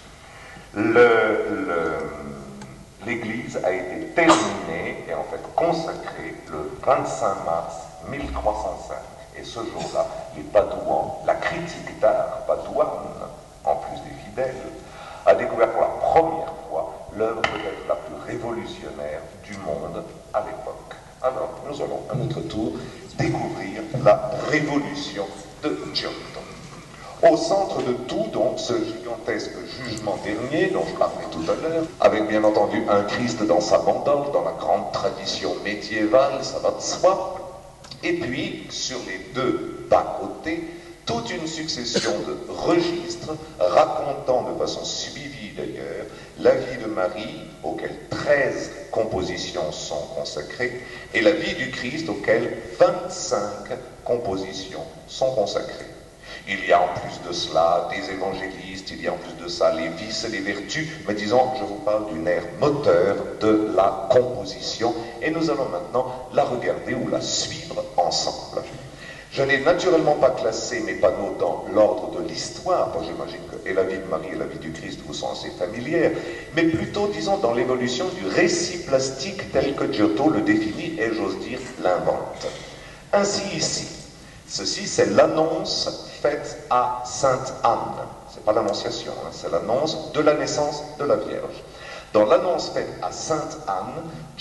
L'Église a été terminée et en fait consacrée le vingt-cinq mars mille trois cent cinq. Et ce jour-là, les Padouans, la critique d'art padouane, en plus des fidèles, a découvert pour la première fois l'œuvre peut-être la plus révolutionnaire du monde à l'époque. Alors, nous allons à notre tour découvrir la révolution de Giotto. Au centre de tout, donc, ce gigantesque jugement dernier, dont je parlais tout à l'heure, avec bien entendu un Christ dans sa bandole, dans la grande tradition médiévale, ça va de soi. Et puis, sur les deux bas-côtés, toute une succession de registres racontant de façon suivie d'ailleurs la vie de Marie, auquel treize compositions sont consacrées, et la vie du Christ, auquel vingt-cinq compositions sont consacrées. Il y a en plus de cela des évangélistes, il y a en plus de ça les vices et les vertus, mais disons, je vous parle d'une ère moteur de la composition, et nous allons maintenant la regarder ou la suivre ensemble. Je n'ai naturellement pas classé mes panneaux dans l'ordre de l'histoire, parce que j'imagine que et la vie de Marie et la vie du Christ vous sont assez familières, mais plutôt, disons, dans l'évolution du récit plastique tel que Giotto le définit et, j'ose dire, l'invente. Ainsi ici, ceci c'est l'annonce faite à Sainte Anne. C'est pas l'annonciation, hein, c'est l'annonce de la naissance de la Vierge. Dans l'annonce faite à Sainte Anne,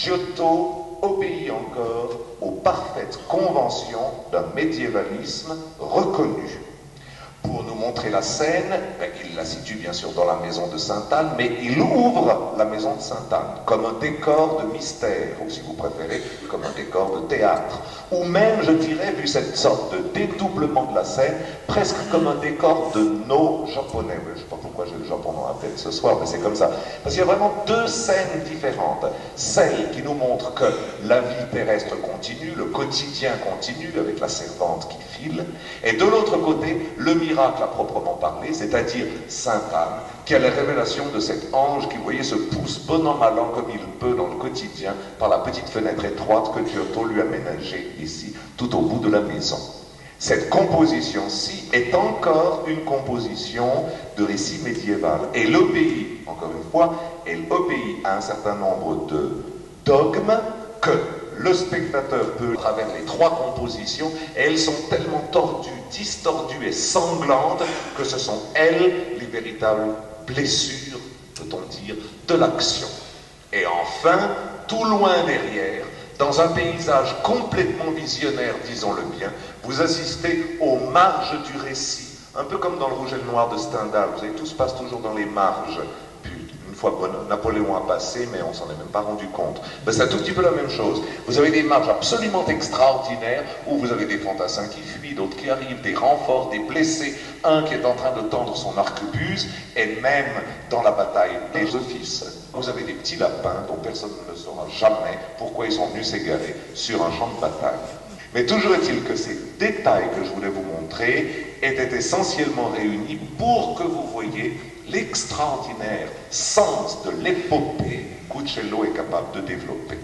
Giotto obéit encore aux parfaites conventions d'un médiévalisme reconnu. Pour nous montrer la scène, ben, il la situe bien sûr dans la maison de Sainte Anne, mais il ouvre la maison de Sainte Anne comme un décor de mystère, ou si vous préférez, comme un décor de théâtre, ou même, je dirais, vu cette sorte de dédoublement de la scène, presque comme un décor de nos japonais. Je ne sais pas pourquoi j'ai le Japon dans la tête ce soir, mais c'est comme ça. Parce qu'il y a vraiment deux scènes différentes. Celle qui nous montre que la vie terrestre continue, le quotidien continue, avec la servante qui file, et de l'autre côté, le miracle à proprement parler, c'est-à-dire Sainte Anne, qui a la révélation de cet ange qui, vous voyez, se pousse bon an mal an comme il peut dans le quotidien par la petite fenêtre étroite que Giotto lui a aménagée ici, tout au bout de la maison. Cette composition-ci est encore une composition de récit médiéval. Elle obéit, encore une fois, elle obéit à un certain nombre de dogmes que le spectateur peut, à travers les trois compositions, et elles sont tellement tordues, distordues et sanglantes que ce sont elles les véritables blessures, peut-on dire, de l'action. Et enfin, tout loin derrière, dans un paysage complètement visionnaire, disons-le bien, vous assistez aux marges du récit, un peu comme dans le Rouge et le Noir de Stendhal. Vous savez, tout se passe toujours dans les marges. Une fois que Napoléon a passé, mais on s'en est même pas rendu compte. Ben, c'est un tout petit peu la même chose. Vous avez des marges absolument extraordinaires, où vous avez des fantassins qui fuient, d'autres qui arrivent, des renforts, des blessés, un qui est en train de tendre son arquebuse, et même dans la bataille des offices, vous avez des petits lapins dont personne ne ne saura jamais pourquoi ils sont venus s'égarer sur un champ de bataille. Mais toujours est-il que ces détails que je voulais vous montrer étaient essentiellement réunis pour que vous voyiez l'extraordinaire sens de l'épopée qu'Uccello est capable de développer.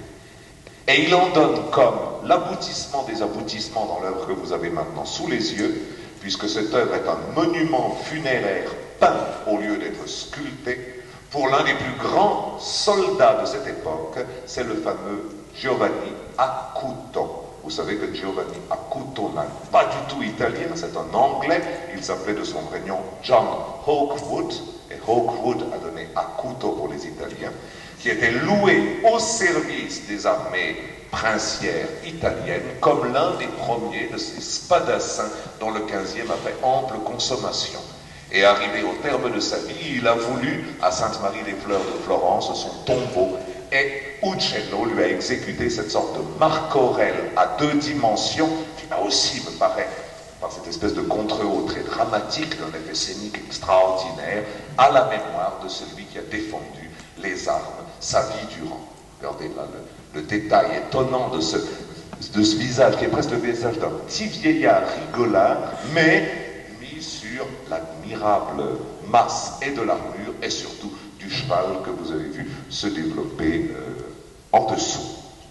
Et il en donne comme l'aboutissement des aboutissements dans l'œuvre que vous avez maintenant sous les yeux, puisque cette œuvre est un monument funéraire peint au lieu d'être sculpté, pour l'un des plus grands soldats de cette époque, c'est le fameux Giovanni Acuto. Vous savez que Giovanni Acuto n'est pas du tout italien, c'est un anglais. Il s'appelait de son vrai nom John Hawkwood, et Hawkwood a donné Acuto pour les Italiens, qui était loué au service des armées princières italiennes comme l'un des premiers de ces spadassins dont le quinzième avait ample consommation. Et arrivé au terme de sa vie, il a voulu, à Sainte-Marie-des-Fleurs de Florence, son tombeau, et Uccello lui a exécuté cette sorte de Marc Aurèle à deux dimensions, qui là aussi me paraît, par cette espèce de contre-haut très dramatique, d'un effet scénique extraordinaire, à la mémoire de celui qui a défendu les armes sa vie durant. Regardez là le, le détail étonnant de ce, de ce visage, qui est presque le visage d'un petit vieillard rigolard, mais mis sur l'admirable masse et de l'armure, et surtout du cheval que vous avez vu se développer euh, en dessous.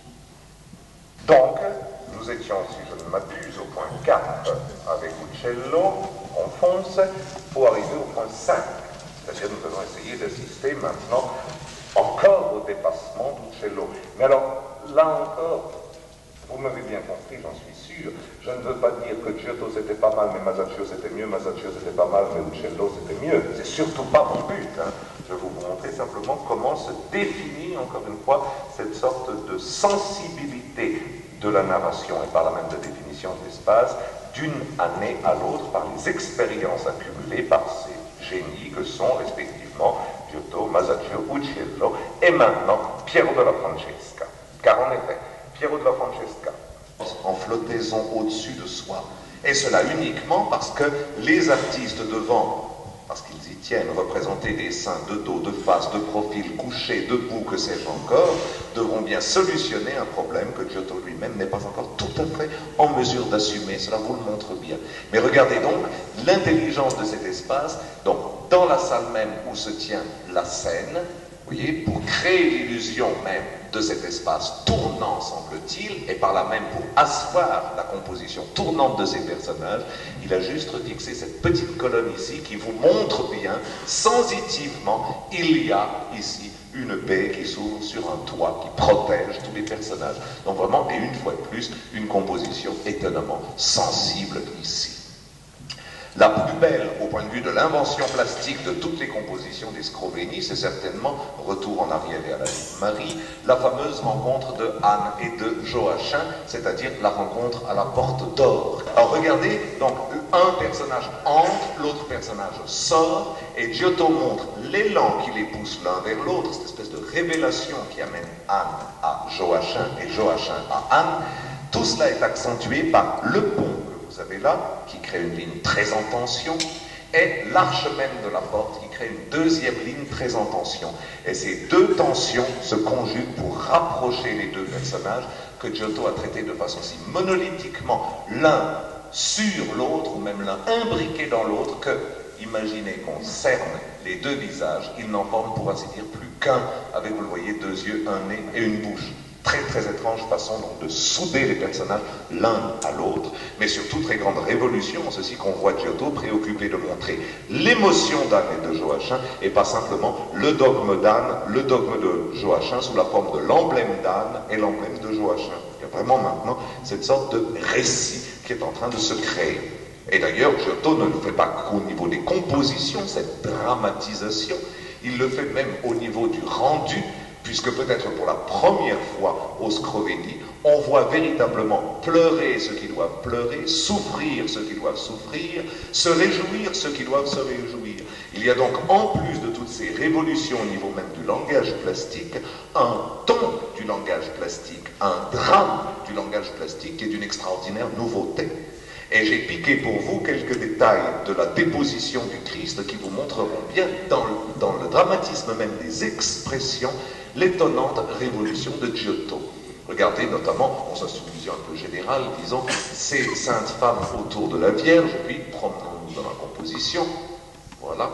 Donc, nous étions, si je ne m'abuse, au point quatre avec Uccello, on fonce, pour arriver au point cinq. C'est-à-dire nous allons essayer d'assister maintenant encore au dépassement d'Uccello. Mais alors, là encore, vous m'avez bien compris, j'en suis sûr, je ne veux pas dire que Giotto c'était pas mal, mais Masaccio c'était mieux, Masaccio c'était pas mal, mais Uccello c'était mieux. C'est surtout pas mon but. Hein. Je vais vous montrer simplement comment se définit, encore une fois, cette sorte de sensibilité de la narration, et par là même de définition de l'espace, d'une année à l'autre, par les expériences accumulées par ces génies que sont respectivement Giotto, Masaccio, Uccello, et maintenant Piero della Francesca. Car en effet, Piero della Francesca, en flottaison au-dessus de soi, Et cela uniquement parce que les artistes devant, parce qu'ils y tiennent, représenter des seins de dos, de face, de profil, couché, debout, que sais-je encore, devront bien solutionner un problème que Giotto lui-même n'est pas encore tout à fait en mesure d'assumer. Cela vous le montre bien. Mais regardez donc l'intelligence de cet espace. Donc, dans la salle même où se tient la scène, vous voyez, pour créer l'illusion même de cet espace tournant, semble-t-il, et par là même pour asseoir la composition tournante de ces personnages, il a juste fixé cette petite colonne ici qui vous montre bien, sensitivement, il y a ici une baie qui s'ouvre sur un toit, qui protège tous les personnages. Donc vraiment, et une fois de plus, une composition étonnamment sensible ici. La plus belle, au point de vue de l'invention plastique de toutes les compositions des Scrovegni, c'est certainement, retour en arrière et à la vie de Marie, la fameuse rencontre de Anne et de Joachim, c'est-à-dire la rencontre à la porte d'or. Alors regardez, donc un personnage entre, l'autre personnage sort, et Giotto montre l'élan qui les pousse l'un vers l'autre, cette espèce de révélation qui amène Anne à Joachim et Joachim à Anne. Tout cela est accentué par le pont que vous avez là, qui crée une ligne très en tension, et l'arche même de la porte qui crée une deuxième ligne très en tension. Et ces deux tensions se conjuguent pour rapprocher les deux personnages que Giotto a traités de façon si monolithiquement l'un sur l'autre, ou même l'un imbriqué dans l'autre, que, imaginez qu'on cerne les deux visages, ils n'en forment pour ainsi dire plus qu'un, avec, vous le voyez, deux yeux, un nez et une bouche. Très très étrange façon donc de souder les personnages l'un à l'autre, mais surtout très grande révolution en ceci qu'on voit Giotto préoccupé de montrer l'émotion d'Anne et de Joachim et pas simplement le dogme d'Anne, le dogme de Joachim sous la forme de l'emblème d'Anne et l'emblème de Joachim. Il y a vraiment maintenant cette sorte de récit qui est en train de se créer. Et d'ailleurs, Giotto ne le fait pas qu'au niveau des compositions, cette dramatisation, il le fait même au niveau du rendu, puisque peut-être pour la première fois au Scrovegni, on voit véritablement pleurer ceux qui doivent pleurer, souffrir ceux qui doivent souffrir, se réjouir ceux qui doivent se réjouir. Il y a donc, en plus de toutes ces révolutions au niveau même du langage plastique, un ton du langage plastique, un drame du langage plastique qui est d'une extraordinaire nouveauté. Et j'ai piqué pour vous quelques détails de la déposition du Christ qui vous montreront bien dans le, dans le dramatisme même des expressions l'étonnante révolution de Giotto. Regardez notamment, on s'est une vision un peu générale, disons, ces saintes femmes autour de la Vierge, et puis promenons-nous dans la composition, voilà.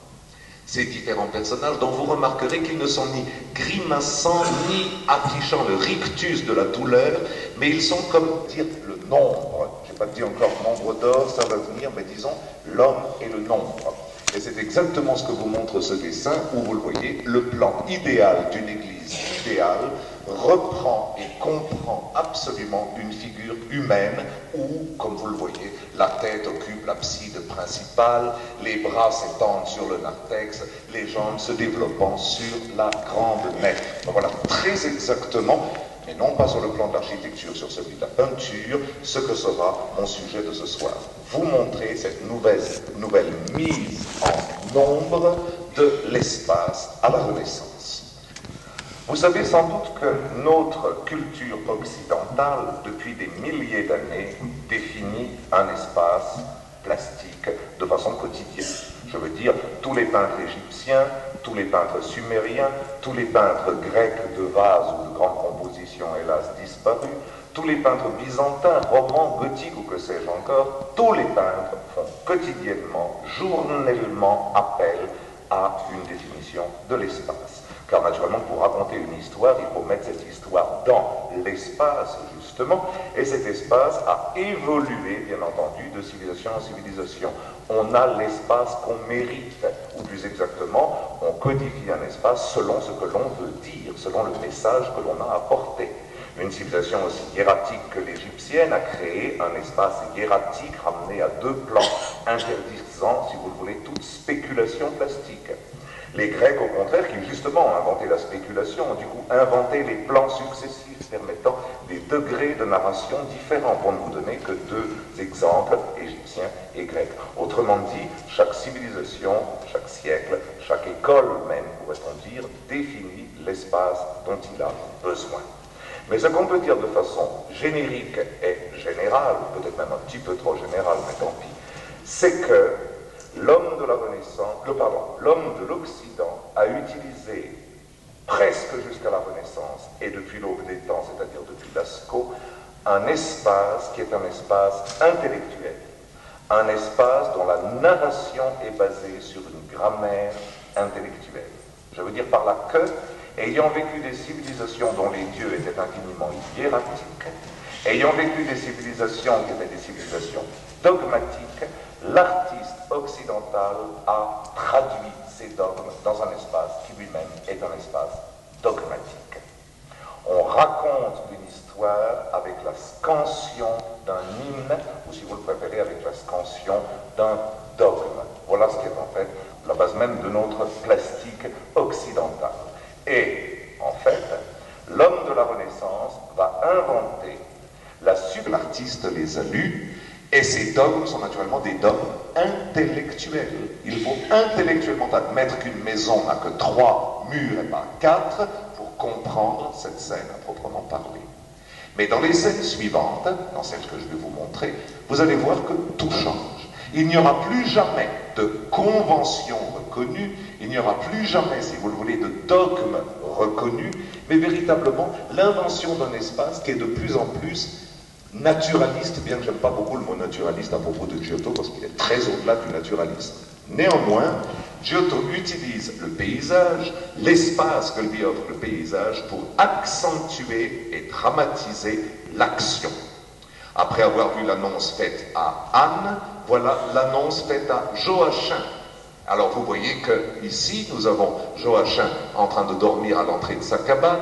Ces différents personnages dont vous remarquerez qu'ils ne sont ni grimaçants, ni affichant le rictus de la douleur, mais ils sont comme dire le nombre. Je n'ai pas dit encore nombre d'or, ça va venir, mais disons l'homme et le nombre. Et c'est exactement ce que vous montre ce dessin, où vous le voyez, le plan idéal d'une église idéale reprend et comprend absolument une figure humaine où, comme vous le voyez, la tête occupe l'abside principale, les bras s'étendent sur le narthex, les jambes se développant sur la grande nef. Donc voilà, très exactement, mais non pas sur le plan de l'architecture, sur celui de la peinture, ce que sera mon sujet de ce soir. Vous montrer cette nouvelle, nouvelle mise en nombre de l'espace à la Renaissance. Vous savez sans doute que notre culture occidentale, depuis des milliers d'années, définit un espace plastique de façon quotidienne. Je veux dire, tous les peintres égyptiens, tous les peintres sumériens, tous les peintres grecs de vases ou de grandes compositions, hélas, disparus, tous les peintres byzantins, romans, gothiques ou que sais-je encore, tous les peintres font quotidiennement, journellement appel à une définition de l'espace. Car naturellement, pour raconter une histoire, il faut mettre cette histoire dans l'espace, justement, et cet espace a évolué, bien entendu, de civilisation en civilisation. On a l'espace qu'on mérite, ou plus exactement, on codifie un espace selon ce que l'on veut dire, selon le message que l'on a apporté. Une civilisation aussi hiératique que l'égyptienne a créé un espace hiératique ramené à deux plans, interdisant, si vous le voulez, toute spéculation plastique. Les Grecs, au contraire, qui justement ont inventé la spéculation, ont du coup inventé les plans successifs permettant des degrés de narration différents, pour ne vous donner que deux exemples, égyptiens et grecs. Autrement dit, chaque civilisation, chaque siècle, chaque école même, pourrait-on dire, définit l'espace dont il a besoin. Mais ce qu'on peut dire de façon générique et générale, peut-être même un petit peu trop générale, mais tant pis, c'est que l'homme de la Renaissance, le pardon, l'homme de l'Occident a utilisé presque jusqu'à la Renaissance et depuis l'aube des temps, c'est-à-dire depuis Lascaux, un espace qui est un espace intellectuel, un espace dont la narration est basée sur une grammaire intellectuelle. Je veux dire par là que, ayant vécu des civilisations dont les dieux étaient infiniment hiérarchiques, ayant vécu des civilisations qui étaient des civilisations dogmatiques, l'artiste occidental a traduit ces dogmes dans un espace qui lui-même est un espace dogmatique. On raconte une histoire avec la scansion d'un hymne, ou si vous le préférez, avec la scansion d'un dogme. Voilà ce qui est en fait la base même de notre plastique occidentale. Et, en fait, l'homme de la Renaissance va inventer la suite. L'artiste les a lus, et ces dogmes sont naturellement des dogmes intellectuels. Il faut intellectuellement admettre qu'une maison n'a que trois murs et pas quatre pour comprendre cette scène à proprement parler. Mais dans les scènes suivantes, dans celles que je vais vous montrer, vous allez voir que tout change. Il n'y aura plus jamais de convention reconnue, il n'y aura plus jamais, si vous le voulez, de dogme reconnu, mais véritablement l'invention d'un espace qui est de plus en plus naturaliste, bien que j'aime pas beaucoup le mot naturaliste à propos de Giotto, parce qu'il est très au-delà du naturalisme. Néanmoins, Giotto utilise le paysage, l'espace que lui offre le paysage, pour accentuer et dramatiser l'action. Après avoir vu l'annonce faite à Anne, voilà l'annonce faite à Joachim. Alors vous voyez que ici, nous avons Joachim en train de dormir à l'entrée de sa cabane,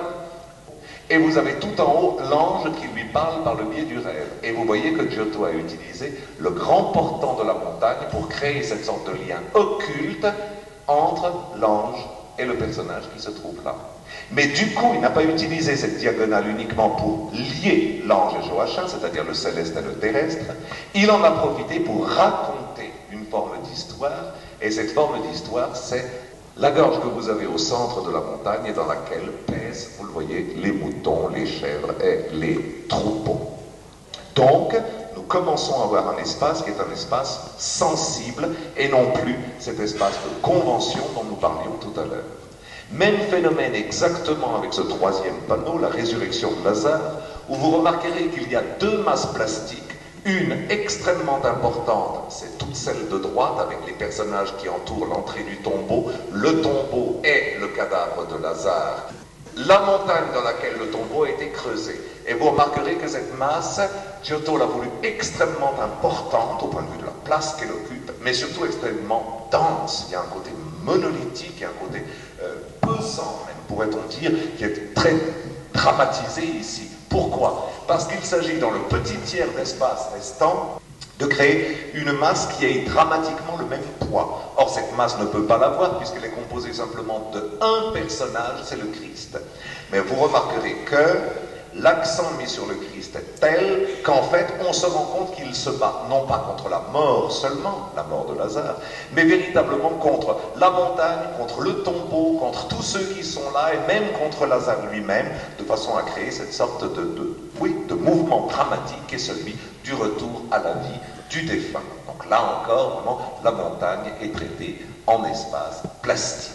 et vous avez tout en haut l'ange qui lui parle par le biais du rêve. Et vous voyez que Giotto a utilisé le grand portant de la montagne pour créer cette sorte de lien occulte entre l'ange et le personnage qui se trouve là. Mais du coup, il n'a pas utilisé cette diagonale uniquement pour lier l'ange et Joachim, c'est-à-dire le céleste et le terrestre. Il en a profité pour raconter une forme d'histoire, et cette forme d'histoire, c'est la gorge que vous avez au centre de la montagne et dans laquelle pèsent, vous le voyez, les moutons, les chèvres et les troupeaux. Donc, nous commençons à avoir un espace qui est un espace sensible et non plus cet espace de convention dont nous parlions tout à l'heure. Même phénomène exactement avec ce troisième panneau, la résurrection de Lazare, où vous remarquerez qu'il y a deux masses plastiques. Une extrêmement importante, c'est toute celle de droite avec les personnages qui entourent l'entrée du tombeau. Le tombeau est le cadavre de Lazare. La montagne dans laquelle le tombeau a été creusé. Et vous remarquerez que cette masse, Giotto l'a voulu extrêmement importante au point de vue de la place qu'elle occupe, mais surtout extrêmement dense. Il y a un côté monolithique, il y a un côté euh, pesant même, pourrait-on dire, qui est très dramatisé ici. Pourquoi? Parce qu'il s'agit dans le petit tiers d'espace restant de créer une masse qui ait dramatiquement le même poids. Or, cette masse ne peut pas l'avoir puisqu'elle est composée simplement de un personnage, c'est le Christ. Mais vous remarquerez que l'accent mis sur le Christ est tel qu'en fait, on se rend compte qu'il se bat non pas contre la mort seulement, la mort de Lazare, mais véritablement contre la montagne, contre le tombeau, contre tous ceux qui sont là, et même contre Lazare lui-même, de façon à créer cette sorte de, de, oui, de mouvement dramatique qui est celui du retour à la vie du défunt. Donc là encore, vraiment, la montagne est traitée en espace plastique.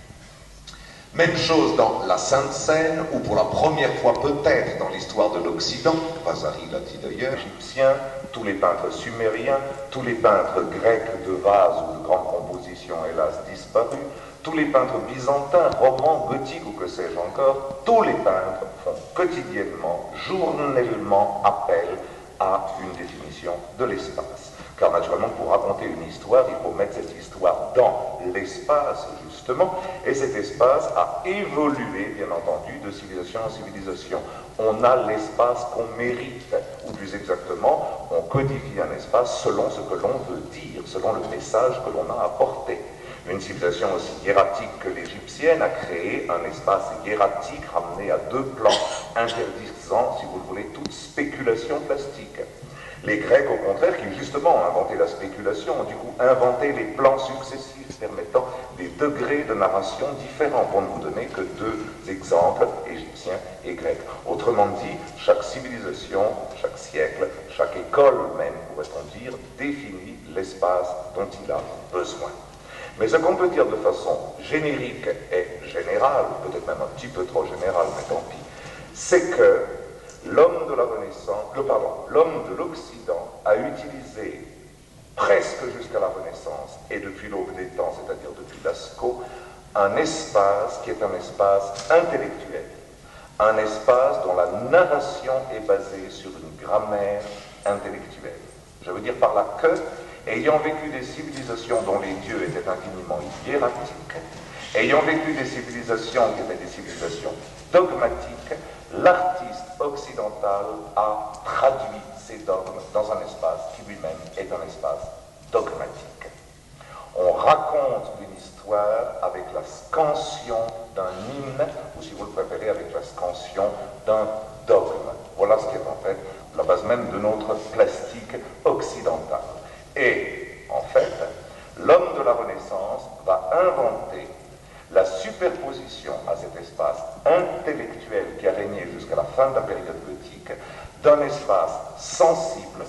Même chose dans la Sainte Seine, où pour la première fois peut-être dans l'histoire de l'Occident, Vasari l'a dit d'ailleurs, Égyptiens, tous les peintres sumériens, tous les peintres grecs de vases ou de grandes compositions hélas disparus, tous les peintres byzantins, romans, gothiques ou que sais-je encore, tous les peintres font quotidiennement, journellement appel à une définition de l'espace. Car naturellement, pour raconter une histoire, il faut mettre cette histoire dans l'espace, justement, et cet espace a évolué, bien entendu, de civilisation en civilisation. On a l'espace qu'on mérite, ou plus exactement, on codifie un espace selon ce que l'on veut dire, selon le message que l'on a apporté. Une civilisation aussi hiératique que l'égyptienne a créé un espace hiératique ramené à deux plans, interdisant, si vous le voulez, toute spéculation plastique. Les Grecs, au contraire, qui justement ont inventé la spéculation, ont du coup inventé les plans successifs permettant des degrés de narration différents, pour ne vous donner que deux exemples, égyptiens et grecs. Autrement dit, chaque civilisation, chaque siècle, chaque école même, pourrait-on dire, définit l'espace dont il a besoin. Mais ce qu'on peut dire de façon générique et générale, peut-être même un petit peu trop générale, mais tant pis, c'est que l'homme de la Renaissance, le pardon, l'homme de l'Occident a utilisé presque jusqu'à la Renaissance et depuis l'aube des temps, c'est-à-dire depuis Lascaux, un espace qui est un espace intellectuel, un espace dont la narration est basée sur une grammaire intellectuelle. Je veux dire par là que, ayant vécu des civilisations dont les dieux étaient infiniment hiérarchiques, ayant vécu des civilisations qui étaient des civilisations dogmatiques, l'artiste occidental a traduit ces dogmes dans un espace qui lui-même est un espace dogmatique. On raconte une histoire avec la scansion d'un hymne, ou si vous le préférez, avec la scansion d'un dogme. Voilà ce qui est en fait la base même de notre plastique occidentale. Et, en fait, l'homme de la Renaissance va inventer la superposition à cet espace intellectuel qui a régné jusqu'à la fin de la période gothique d'un espace sensible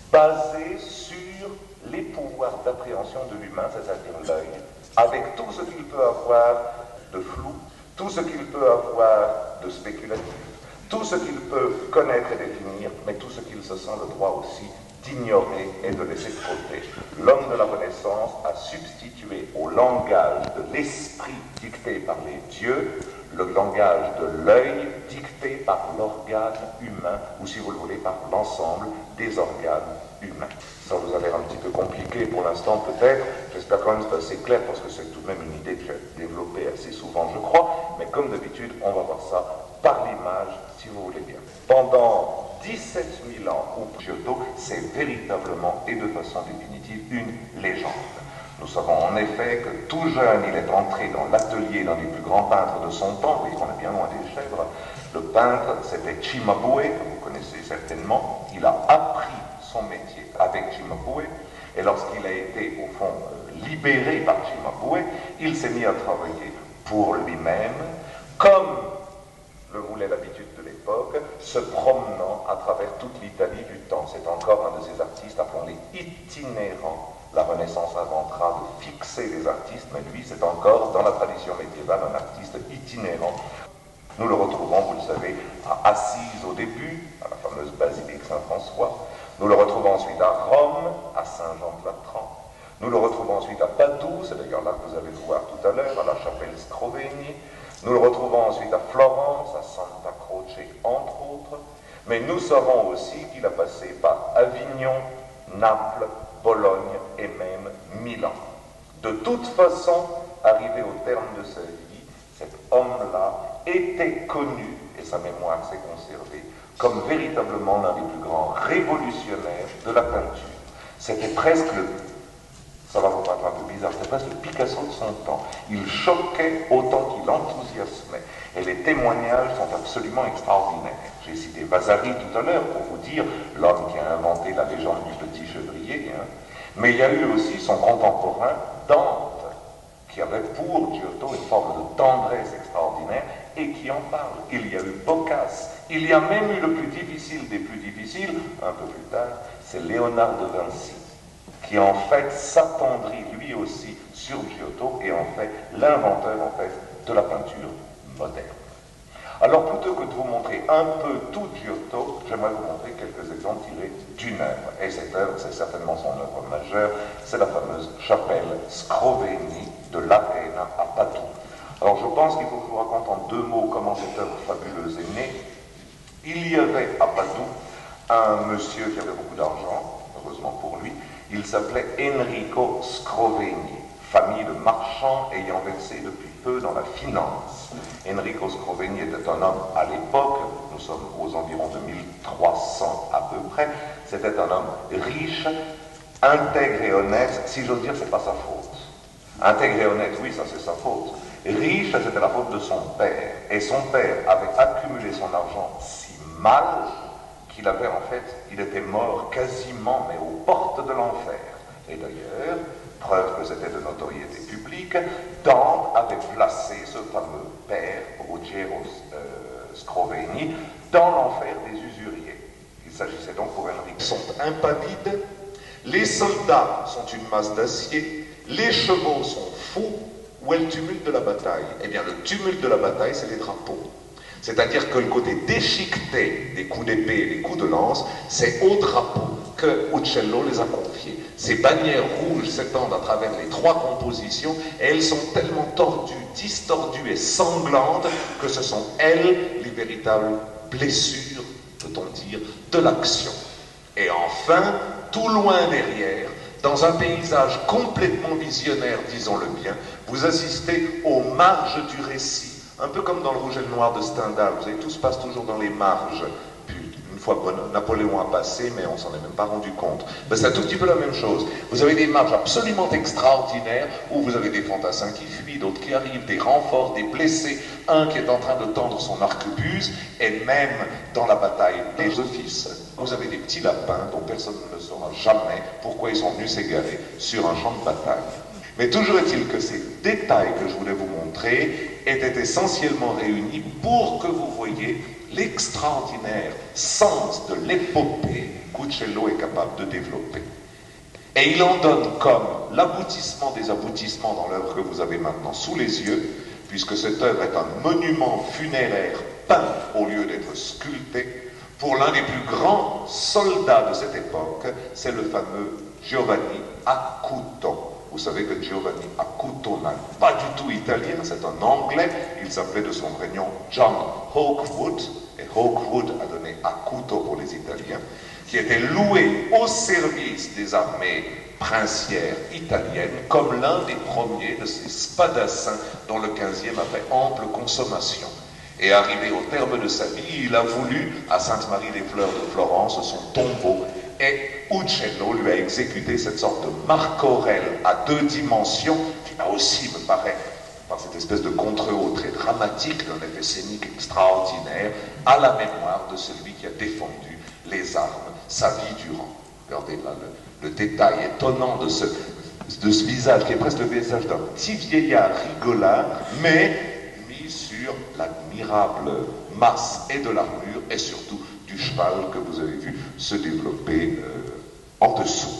basé sur les pouvoirs d'appréhension de l'humain, c'est-à-dire l'œil, avec tout ce qu'il peut avoir de flou, tout ce qu'il peut avoir de spéculatif, tout ce qu'il peut connaître et définir, mais tout ce qu'il se sent le droit aussi d'ignorer et de laisser de côté. L'homme de la Renaissance a substitué au langage de l'esprit dicté par les dieux, le langage de l'œil dicté par l'organe humain, ou si vous le voulez, par l'ensemble des organes humains. Ça vous a l'air un petit peu compliqué pour l'instant peut-être, j'espère quand même que c'est assez clair parce que c'est tout de même une idée que j'ai développée assez souvent je crois, mais comme d'habitude on va voir ça par l'image si vous voulez bien. Pendant dix-sept mille ans, Giotto, c'est véritablement et de façon définitive une légende. Nous savons en effet que tout jeune, il est entré dans l'atelier d'un des plus grands peintres de son temps, vous voyez qu'on est bien loin des chèvres. Le peintre, c'était Cimabue, que vous connaissez certainement. Il a appris son métier avec Cimabue, et lorsqu'il a été, au fond, libéré par Cimabue, il s'est mis à travailler pour lui-même, comme le voulait l'habitude de l'époque, se promenant à travers toute l'Italie du temps. C'est encore un de ces artistes, appelons-les itinérants. La Renaissance inventera de fixer les artistes, mais lui, c'est encore, dans la tradition médiévale, un artiste itinérant. Nous le retrouvons, vous le savez, à Assise au début, à la fameuse basilique Saint-François. Nous le retrouvons ensuite à Rome, à Saint-Jean-de-Latran. Nous le retrouvons ensuite à Padoue, c'est d'ailleurs là que vous allez le voir tout à l'heure, à la chapelle Scrovegni. Nous le retrouvons ensuite à Florence, à Santa Croce, entre autres. Mais nous savons aussi qu'il a passé par Avignon, Naples, Bologne et même Milan. De toute façon, arrivé au terme de sa vie, cet homme-là était connu, et sa mémoire s'est conservée, comme véritablement l'un des plus grands révolutionnaires de la peinture. C'était presque le, ça va vous paraître un peu bizarre, c'était presque le Picasso de son temps. Il choquait autant qu'il enthousiasmait. Et les témoignages sont absolument extraordinaires. J'ai cité Vasari tout à l'heure pour vous dire l'homme qui a inventé la légende du petit chevrier. Hein. Mais il y a eu aussi son contemporain, Dante, qui avait pour Giotto une forme de tendresse extraordinaire et qui en parle. Il y a eu Boccace. Il y a même eu le plus difficile des plus difficiles, un peu plus tard, c'est Léonard de Vinci, qui en fait s'attendrit lui aussi sur Giotto et en fait l'inventeur en fait de la peinture moderne. Alors plutôt que de vous montrer un peu tout Giotto, j'aimerais vous montrer quelques exemples tirés d'une œuvre. Et cette œuvre, c'est certainement son œuvre majeure, c'est la fameuse chapelle Scrovegni de l'Arena à Padoue. Alors je pense qu'il faut que je vous raconte en deux mots comment cette œuvre fabuleuse est née. Il y avait à Padoue un monsieur qui avait beaucoup d'argent, heureusement pour lui, il s'appelait Enrico Scrovegni, famille de marchands ayant versé depuis peu dans la finance. Enrico Scrovegni était un homme à l'époque, nous sommes aux environs de mille trois cents à peu près, c'était un homme riche, intègre et honnête, si j'ose dire, c'est pas sa faute. Intègre et honnête, oui, ça c'est sa faute. Riche, c'était la faute de son père, et son père avait accumulé son argent si mal qu'il avait en fait, il était mort quasiment, mais aux portes de l'enfer. Et d'ailleurs, preuve que c'était de notoriété publique, Dante avait placé ce fameux père, Ruggiero euh, Scrovegni, dans l'enfer des usuriers. Il s'agissait donc pour Enrico. Ils sont impanides, les soldats sont une masse d'acier, les chevaux sont fous. Où est le tumulte de la bataille? Eh bien, le tumulte de la bataille, c'est les drapeaux. C'est-à-dire que le côté déchiqueté des coups d'épée et des coups de lance, c'est au drapeau que Uccello les a confiés. Ces bannières rouges s'étendent à travers les trois compositions et elles sont tellement tordues, distordues et sanglantes que ce sont elles les véritables blessures, peut-on dire, de l'action. Et enfin, tout loin derrière, dans un paysage complètement visionnaire, disons-le bien, vous assistez aux marges du récit. Un peu comme dans le Rouge et le Noir de Stendhal, vous savez, tout se passe toujours dans les marges. Puis, une fois que Napoléon a passé, mais on s'en est même pas rendu compte. Ben, c'est un tout petit peu la même chose. Vous avez des marges absolument extraordinaires, où vous avez des fantassins qui fuient, d'autres qui arrivent, des renforts, des blessés, un qui est en train de tendre son arquebuse, et même dans la bataille des offices, vous avez des petits lapins dont personne ne saura jamais pourquoi ils sont venus s'égarer sur un champ de bataille. Mais toujours est-il que ces détails que je voulais vous montrer étaient essentiellement réunis pour que vous voyiez l'extraordinaire sens de l'épopée qu'Uccello est capable de développer. Et il en donne comme l'aboutissement des aboutissements dans l'œuvre que vous avez maintenant sous les yeux, puisque cette œuvre est un monument funéraire peint au lieu d'être sculpté, pour l'un des plus grands soldats de cette époque, c'est le fameux Giovanni Acuto. Vous savez que Giovanni Acuto n'est pas du tout italien, c'est un anglais. Il s'appelait de son vrai nom John Hawkwood, et Hawkwood a donné Acuto pour les Italiens, qui était loué au service des armées princières italiennes comme l'un des premiers de ces spadassins dont le quinzième avait ample consommation. Et arrivé au terme de sa vie, il a voulu, à Sainte-Marie-des-Fleurs de Florence, son tombeau. Et Uccello lui a exécuté cette sorte de Marc Aurèle à deux dimensions, qui là aussi me paraît, par cette espèce de contre-haut très dramatique, d'un effet scénique extraordinaire, à la mémoire de celui qui a défendu les armes sa vie durant. Regardez là le, le détail étonnant de ce, de ce visage, qui est presque le visage d'un petit vieillard rigolard, mais mis sur l'admirable masse et de l'armure, et surtout du cheval que vous avez vu se développer euh, en dessous.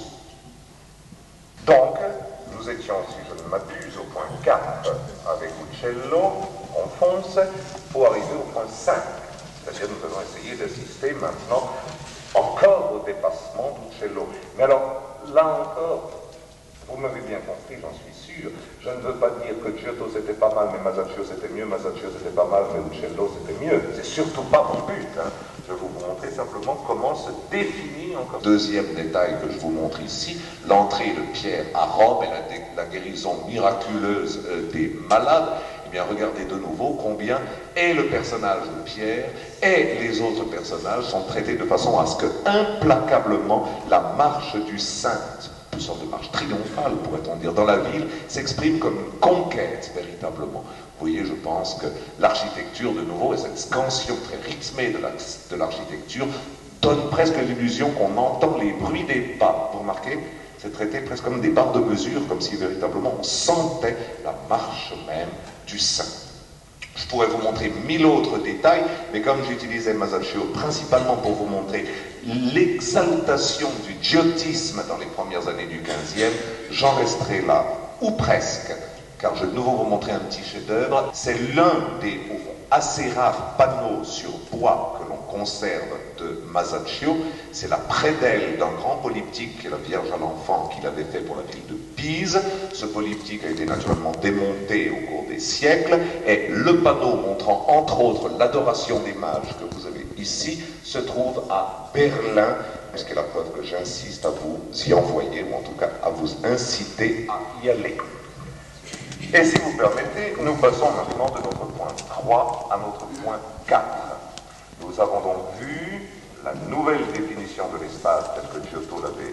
Donc, nous étions, si je ne m'abuse, au point quatre avec Uccello, on fonce, pour arriver au point cinq. C'est-à-dire nous allons essayer d'assister maintenant encore au dépassement d'Uccello. Mais alors, là encore, vous m'avez bien compris, j'en suis sûr, je ne veux pas dire que Giotto c'était pas mal, mais Masaccio c'était mieux, Masaccio c'était pas mal, mais Uccello c'était mieux. C'est surtout pas mon but, hein. Je vais vous montrer simplement comment se définit encore. Deuxième détail que je vous montre ici, l'entrée de Pierre à Rome et la, la guérison miraculeuse euh, des malades. Eh bien, regardez de nouveau combien et le personnage de Pierre et les autres personnages sont traités de façon à ce que, implacablement, la marche du saint, une sorte de marche triomphale, pourrait-on dire, dans la ville, s'exprime comme une conquête, véritablement. Vous voyez, je pense que l'architecture, de nouveau, et cette scansion très rythmée de l'architecture, donne presque l'illusion qu'on entend les bruits des pas. Vous remarquez? C'est traité presque comme des barres de mesure, comme si véritablement on sentait la marche même du saint. Je pourrais vous montrer mille autres détails, mais comme j'utilisais Masaccio principalement pour vous montrer l'exaltation du giottisme dans les premières années du quinzième, j'en resterai là, ou presque, car je vais de nouveau vous montrer un petit chef-d'œuvre. C'est l'un des au fond, assez rares panneaux sur bois que l'on conserve de Masaccio. C'est la prédelle d'un grand polyptyque, qui est la Vierge à l'Enfant, qu'il avait fait pour la ville de Pise. Ce polyptyque a été naturellement démonté au cours des siècles, et le panneau montrant entre autres l'adoration des mages que vous avez ici se trouve à Berlin, ce qui est la preuve que j'insiste à vous y envoyer, ou en tout cas à vous inciter à y aller. Et si vous permettez, nous passons maintenant de notre point trois à notre point quatre. Nous avons donc vu la nouvelle définition de l'espace, telle que Giotto l'avait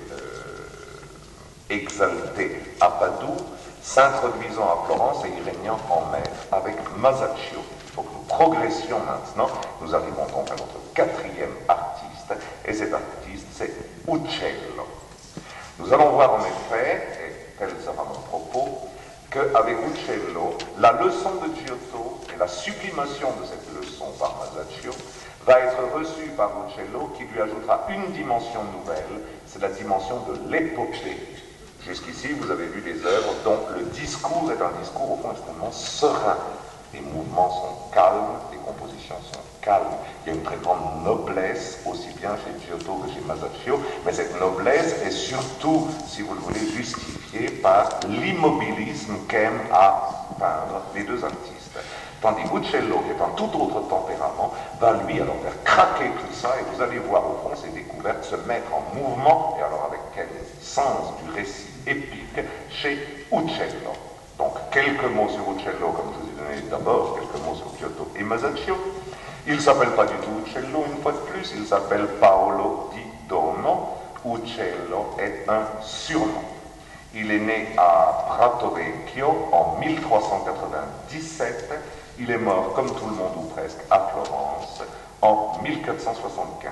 euh, exaltée à Padoue, s'introduisant à Florence et y régnant en mer, avec Masaccio. Il faut que nous progressions maintenant. Nous arrivons donc à notre quatrième artiste, artiste, et cet artiste c'est Uccello. Nous allons voir en effet, et tel sera mon propos, qu'avec Uccello, la leçon de Giotto et la sublimation de cette leçon par Masaccio va être reçue par Uccello, qui lui ajoutera une dimension nouvelle, c'est la dimension de l'épopée. Jusqu'ici, vous avez vu des œuvres dont le discours est un discours au fond extrêmement serein. Les mouvements sont calmes, les compositions sont calmes. Il y a une très grande noblesse, aussi bien chez Giotto que chez Masaccio, mais cette noblesse est surtout, si vous le voulez, justifiée par l'immobilisme qu'aiment à peindre les deux artistes. Tandis Uccello, qui est un tout autre tempérament, va lui alors faire craquer tout ça, et vous allez voir au fond ces découvertes se mettre en mouvement, et alors avec quel sens du récit épique, chez Uccello. Donc, quelques mots sur Uccello, comme je vous ai donné d'abord, quelques mots sur Giotto et Masaccio. Il ne s'appelle pas du tout Uccello, une fois de plus, il s'appelle Paolo di Dono. Uccello est un surnom. Il est né à Prato Vecchio en mille trois cent quatre-vingt-dix-sept. Il est mort, comme tout le monde ou presque, à Florence en mille quatre cent soixante-quinze.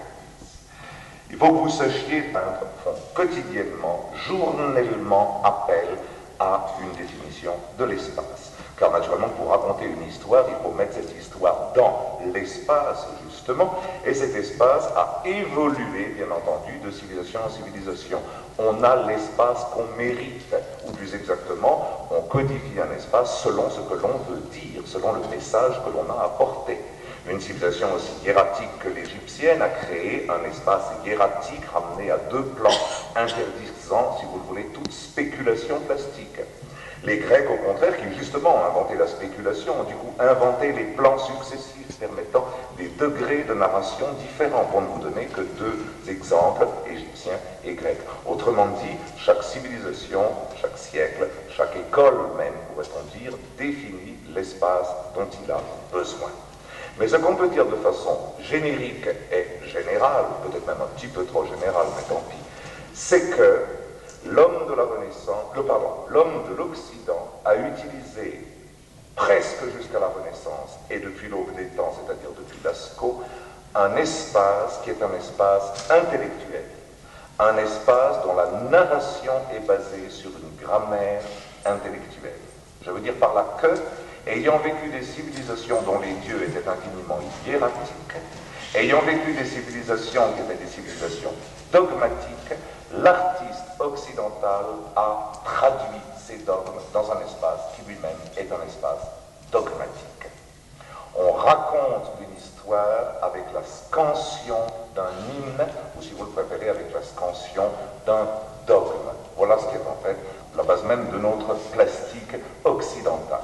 Il faut que vous sachiez, peintres font quotidiennement, journellement appel à une définition de l'espace. Car naturellement, pour raconter une histoire, il faut mettre cette histoire dans l'espace, justement, et cet espace a évolué, bien entendu, de civilisation en civilisation. On a l'espace qu'on mérite, ou plus exactement, on codifie un espace selon ce que l'on veut dire, selon le message que l'on a apporté. Une civilisation aussi hiératique que l'égyptienne a créé un espace hiératique ramené à deux plans, interdisant, si vous le voulez, toute spéculation plastique. Les Grecs, au contraire, qui justement ont inventé la spéculation, ont du coup inventé les plans successifs permettant des degrés de narration différents, pour ne vous donner que deux exemples, égyptiens et grecs. Autrement dit, chaque civilisation, chaque siècle, chaque école même, pourrait-on dire, définit l'espace dont il a besoin. Mais ce qu'on peut dire de façon générique et générale, peut-être même un petit peu trop générale, mais tant pis, c'est que l'homme de la Renaissance, le pardon, l'homme de l'Occident a utilisé presque jusqu'à la Renaissance et depuis l'aube des temps, c'est-à-dire depuis Lascaux, un espace qui est un espace intellectuel, un espace dont la narration est basée sur une grammaire intellectuelle. Je veux dire par là que, ayant vécu des civilisations dont les dieux étaient infiniment hiérarchiques, ayant vécu des civilisations qui étaient des civilisations dogmatiques, l'artiste occidental a traduit ces dogmes dans un espace qui lui-même est un espace dogmatique. On raconte une histoire avec la scansion d'un hymne, ou si vous le préférez, avec la scansion d'un dogme. Voilà ce qui est en fait la base même de notre plastique occidentale.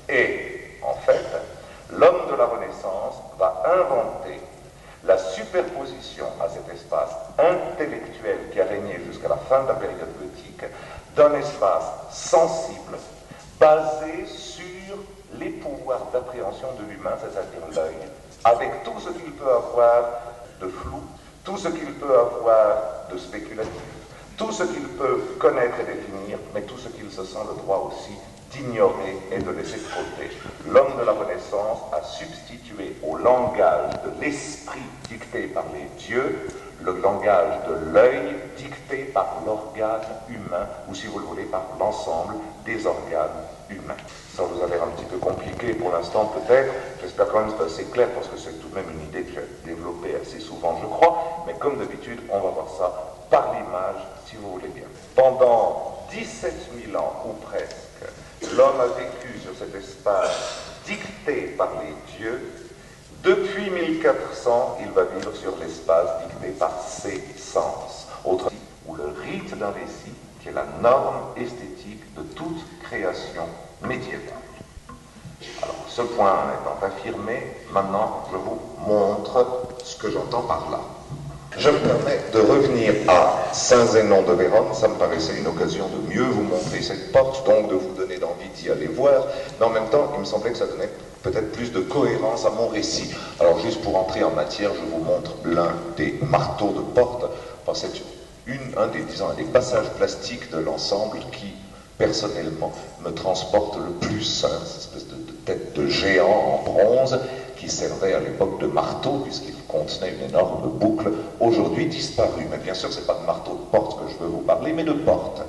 Et, en fait, l'homme de la Renaissance va inventer la superposition à cet espace intellectuel qui a régné jusqu'à la fin de la période gothique d'un espace sensible basé sur les pouvoirs d'appréhension de l'humain, c'est-à-dire l'œil, avec tout ce qu'il peut avoir de flou, tout ce qu'il peut avoir de spéculatif, tout ce qu'il peut connaître et définir, mais tout ce qu'il se sent le droit aussi d'ignorer et de laisser de côté. L'homme de la Renaissance a substitué au langage de l'esprit dicté par les dieux, le langage de l'œil dicté par l'organe humain, ou si vous le voulez, par l'ensemble des organes humains. Ça vous a l'air un petit peu compliqué pour l'instant peut-être, j'espère quand même que c'est assez clair parce que c'est tout de même une idée que j'ai développée assez souvent je crois, mais comme d'habitude on va voir ça par l'image si vous voulez bien. Pendant dix-sept mille ans ou presque, l'homme a vécu sur cet espace dicté par les dieux. Depuis mille quatre cents, il va vivre sur l'espace dicté par ses sens. Autrement dit, ou le rite d'un récit, qui est la norme esthétique de toute création médiévale. Alors, ce point étant affirmé, maintenant je vous montre ce que j'entends par là. Je me permets de revenir à Saint-Zénon de Vérone, ça me paraissait une occasion de mieux vous montrer cette porte, donc de vous donner envie d'y aller voir, mais en même temps, il me semblait que ça donnait peut-être plus de cohérence à mon récit. Alors juste pour entrer en matière, je vous montre l'un des marteaux de porte, parce que c'est une, un des, disons, un des passages plastiques de l'ensemble qui, personnellement, me transporte le plus, hein, cette espèce de, de tête de géant en bronze qui servait à l'époque de marteau, puisqu'il contenait une énorme boucle, aujourd'hui disparue. Mais bien sûr, ce n'est pas de marteau de porte que je veux vous parler, mais de portes.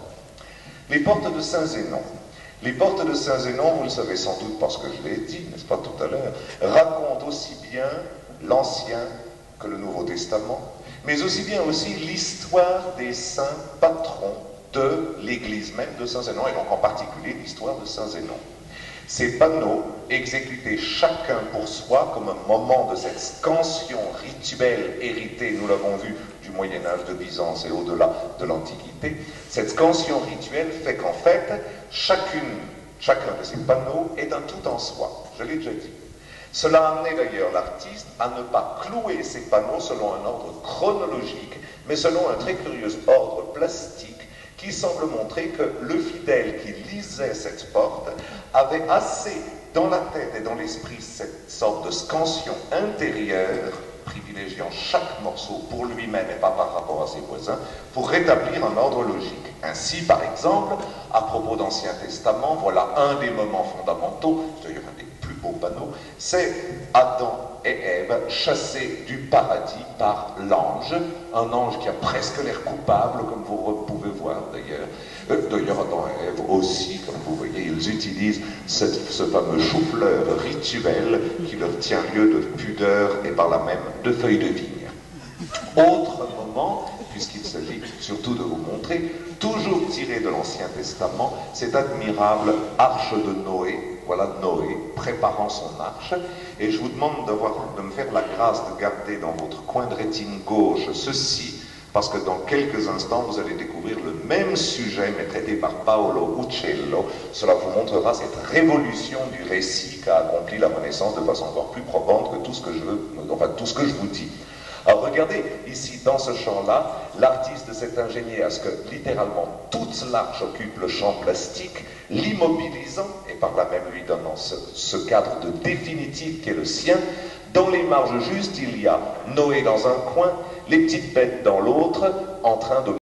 Les portes de Saint-Zénon. Les portes de Saint-Zénon, vous le savez sans doute parce que je l'ai dit, n'est-ce pas, tout à l'heure, racontent aussi bien l'Ancien que le Nouveau Testament, mais aussi bien aussi l'histoire des saints patrons de l'église même de Saint-Zénon, et donc en particulier l'histoire de Saint-Zénon. Ces panneaux, exécutés chacun pour soi comme un moment de cette scansion rituelle héritée, nous l'avons vu, du Moyen-Âge de Byzance et au-delà de l'Antiquité, cette scansion rituelle fait qu'en fait, chacune, chacun de ces panneaux est un tout en soi. Je l'ai déjà dit. Cela a amené d'ailleurs l'artiste à ne pas clouer ces panneaux selon un ordre chronologique, mais selon un très curieux ordre plastique qui semble montrer que le fidèle qui lisait cette porte avait assez dans la tête et dans l'esprit cette sorte de scansion intérieure, privilégiant chaque morceau pour lui-même et pas par rapport à ses voisins, pour rétablir un ordre logique. Ainsi, par exemple, à propos d'Ancien Testament, voilà un des moments fondamentaux, c'est-à-dire un des plus beaux panneaux, c'est Adam et Ève chassés du paradis par l'ange, un ange qui a presque l'air coupable, comme vous pouvez voir d'ailleurs. Euh, d'ailleurs, Adam et Ève aussi, comme vous voyez, ils utilisent cette, ce fameux chou-fleur rituel qui leur tient lieu de pudeur et par là même de feuilles de vigne. Autre moment, puisqu'il s'agit surtout de vous montrer, toujours tiré de l'Ancien Testament, cette admirable arche de Noé. Voilà Noé préparant son arche, et je vous demande de me faire la grâce de garder dans votre coin de rétine gauche ceci, parce que dans quelques instants vous allez découvrir le même sujet, mais traité par Paolo Uccello. Cela vous montrera cette révolution du récit qu'a accompli la Renaissance de façon encore plus probante que tout ce que je veux, enfin tout ce que je vous dis. Alors regardez, ici, dans ce champ-là, l'artiste s'est ingénié à ce que, littéralement, toute l'arche occupe le champ plastique, l'immobilisant, et par là même lui donnant ce, ce cadre de définitif qui est le sien. Dans les marges justes, il y a Noé dans un coin, les petites bêtes dans l'autre, en train de